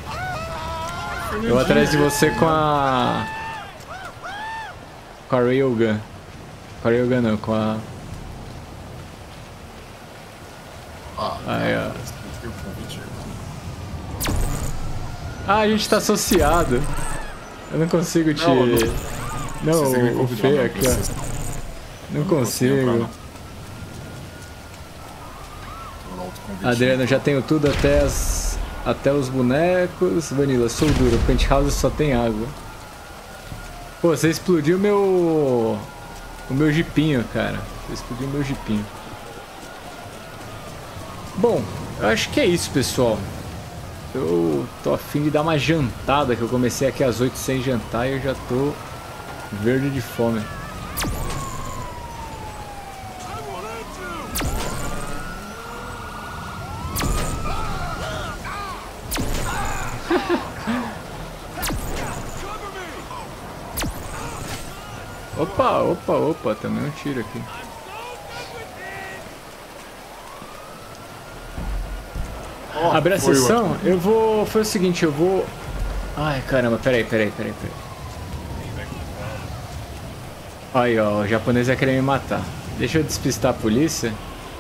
Eu atrás de você com a... Com a Railgun. Com a Railgun não, com a... Ah, aí, ó. Ah, a gente tá associado. Eu não consigo te... Não, não, não o, o Fê aqui, ó. Não, não consigo. Adriano, já tenho tudo até as... Até os bonecos. Vanilla, sou duro. Penthouse só tem água. Pô, você explodiu meu... O meu jipinho, cara. Você explodiu o meu jipinho. Bom, eu acho que é isso, pessoal. Eu tô a fim de dar uma jantada, que eu comecei aqui às oito sem jantar e eu já tô verde de fome. Opa, opa, opa, também um tiro aqui. Oh, Abrir a sessão? Eu vou... Foi o seguinte, eu vou... Ai, caramba, peraí, peraí, peraí, peraí. Aí, ó, o japonês vai querer me matar. Deixa eu despistar a polícia.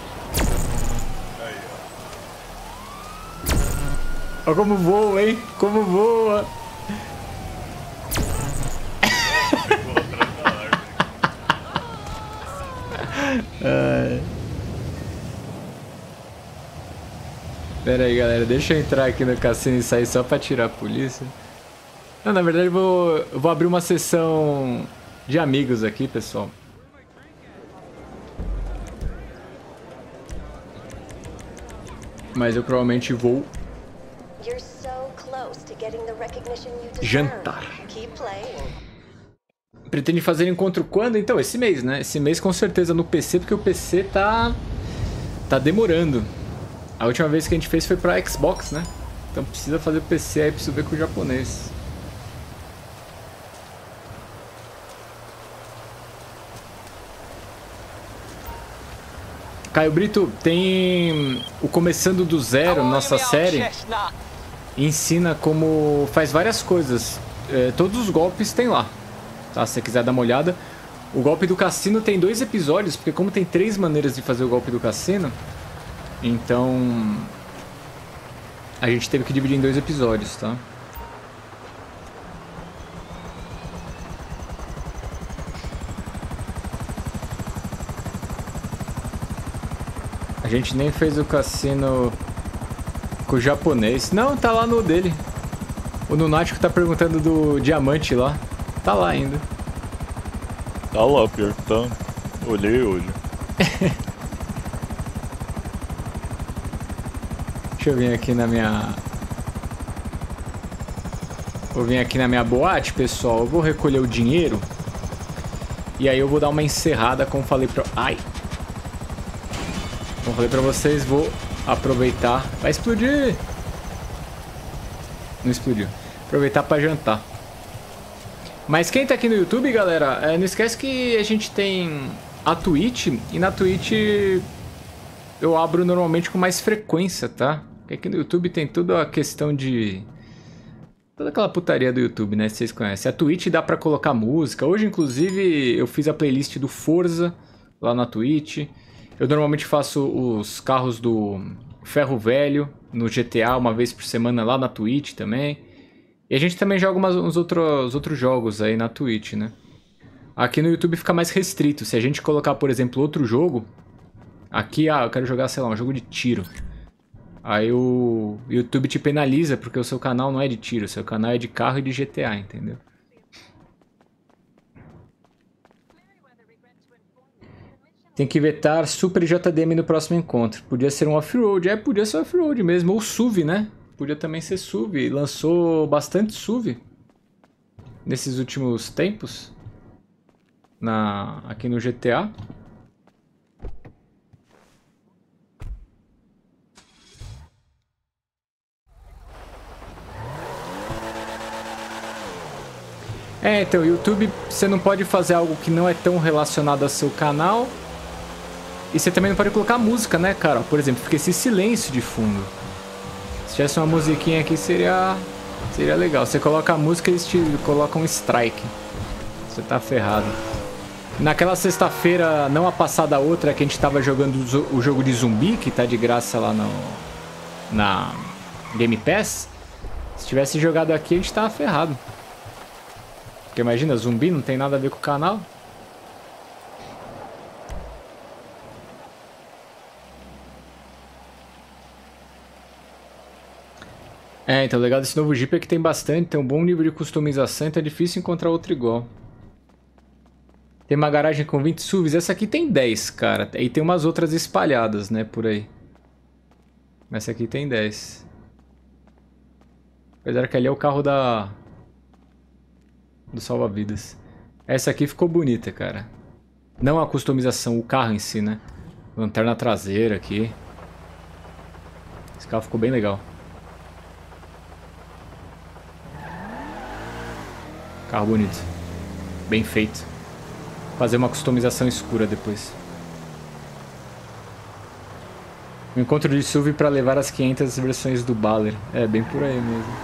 Ó como voa, hein? Como voa! Ai... Pera aí, galera, deixa eu entrar aqui no cassino e sair só pra tirar a polícia. Não, na verdade eu vou, eu vou abrir uma sessão de amigos aqui, pessoal. Mas eu provavelmente vou jantar. Pretende fazer encontro quando? Então, esse mês, né? Esse mês com certeza no P C, porque o P C tá... tá demorando. A última vez que a gente fez foi pra Xbox, né? Então precisa fazer o P C aí, preciso ver com o japonês. Caio Brito, tem o Começando do Zero, nossa série, ensina como faz várias coisas. É, todos os golpes tem lá, tá? Se você quiser dar uma olhada. O golpe do cassino tem dois episódios, porque como tem três maneiras de fazer o golpe do cassino... Então, a gente teve que dividir em dois episódios, tá? A gente nem fez o cassino com o japonês. Não, tá lá no dele. O Nunático tá perguntando do diamante lá. Tá lá ainda. Tá lá, pior que tá. Olhei hoje. Deixa eu vir aqui na minha... Vou vir aqui na minha boate, pessoal. Eu vou recolher o dinheiro. E aí eu vou dar uma encerrada, como falei pra... Ai! Como falei pra vocês, vou aproveitar... Vai explodir! Não explodiu. Aproveitar pra jantar. Mas quem tá aqui no YouTube, galera, é, não esquece que a gente tem a Twitch. E na Twitch eu abro normalmente com mais frequência, tá? Porque aqui no YouTube tem toda a questão de... Toda aquela putaria do YouTube, né? Vocês conhecem. A Twitch dá pra colocar música. Hoje, inclusive, eu fiz a playlist do Forza lá na Twitch. Eu normalmente faço os carros do Ferro Velho no G T A uma vez por semana lá na Twitch também. E a gente também joga umas, uns outros, outros jogos aí na Twitch, né? Aqui no YouTube fica mais restrito. Se a gente colocar, por exemplo, outro jogo... Aqui, ah, eu quero jogar, sei lá, um jogo de tiro. Aí o YouTube te penaliza porque o seu canal não é de tiro. O seu canal é de carro e de G T A, entendeu? Tem que vetar Super J D M no próximo encontro. Podia ser um off-road. É, podia ser off-road mesmo. Ou S U V, né? Podia também ser S U V. Lançou bastante S U V nesses últimos tempos. Na... Aqui no G T A. É, então, YouTube, você não pode fazer algo que não é tão relacionado ao seu canal. E você também não pode colocar música, né, cara? Por exemplo, fica esse silêncio de fundo. Se tivesse uma musiquinha aqui, seria seria legal. Você coloca a música e eles te colocam um strike. Você tá ferrado. Naquela sexta-feira, não a passada, a outra, que a gente tava jogando o jogo de zumbi, que tá de graça lá no, na Game Pass. Se tivesse jogado aqui, a gente tava ferrado. Porque imagina, zumbi não tem nada a ver com o canal. É, então o legal desse novo Jeep é que tem bastante, tem um bom nível de customização, então é difícil encontrar outro igual. Tem uma garagem com vinte S U Vs, essa aqui tem dez, cara. E tem umas outras espalhadas, né, por aí. Essa aqui tem dez. Apesar que ali é o carro da... do salva-vidas. Essa aqui ficou bonita, cara. Não a customização, o carro em si, né? Lanterna traseira aqui. Esse carro ficou bem legal. Carro bonito. Bem feito. Fazer uma customização escura depois. Um encontro de S U V para levar as quinhentas versões do Baller. É, bem por aí mesmo.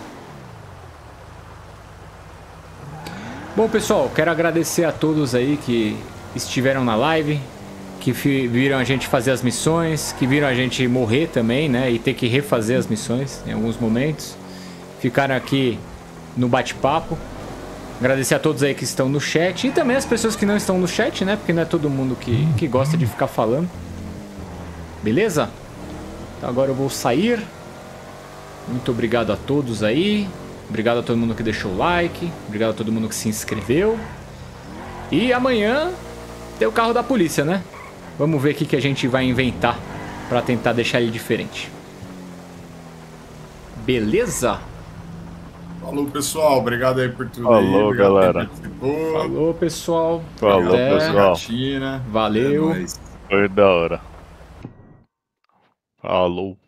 Bom, pessoal, quero agradecer a todos aí que estiveram na live, que viram a gente fazer as missões, que viram a gente morrer também, né, e ter que refazer as missões em alguns momentos. Ficaram aqui no bate-papo. Agradecer a todos aí que estão no chat e também as pessoas que não estão no chat, né, porque não é todo mundo que, que gosta de ficar falando. Beleza? Então agora eu vou sair. Muito obrigado a todos aí. Obrigado a todo mundo que deixou o like. Obrigado a todo mundo que se inscreveu. E amanhã tem o carro da polícia, né? Vamos ver o que, que a gente vai inventar pra tentar deixar ele diferente. Beleza? Falou, pessoal. Obrigado aí por tudo. Falou, aí. galera. Falou, pessoal. Falou, Até. pessoal. Catina. Valeu. É nóis. Foi da hora. Falou.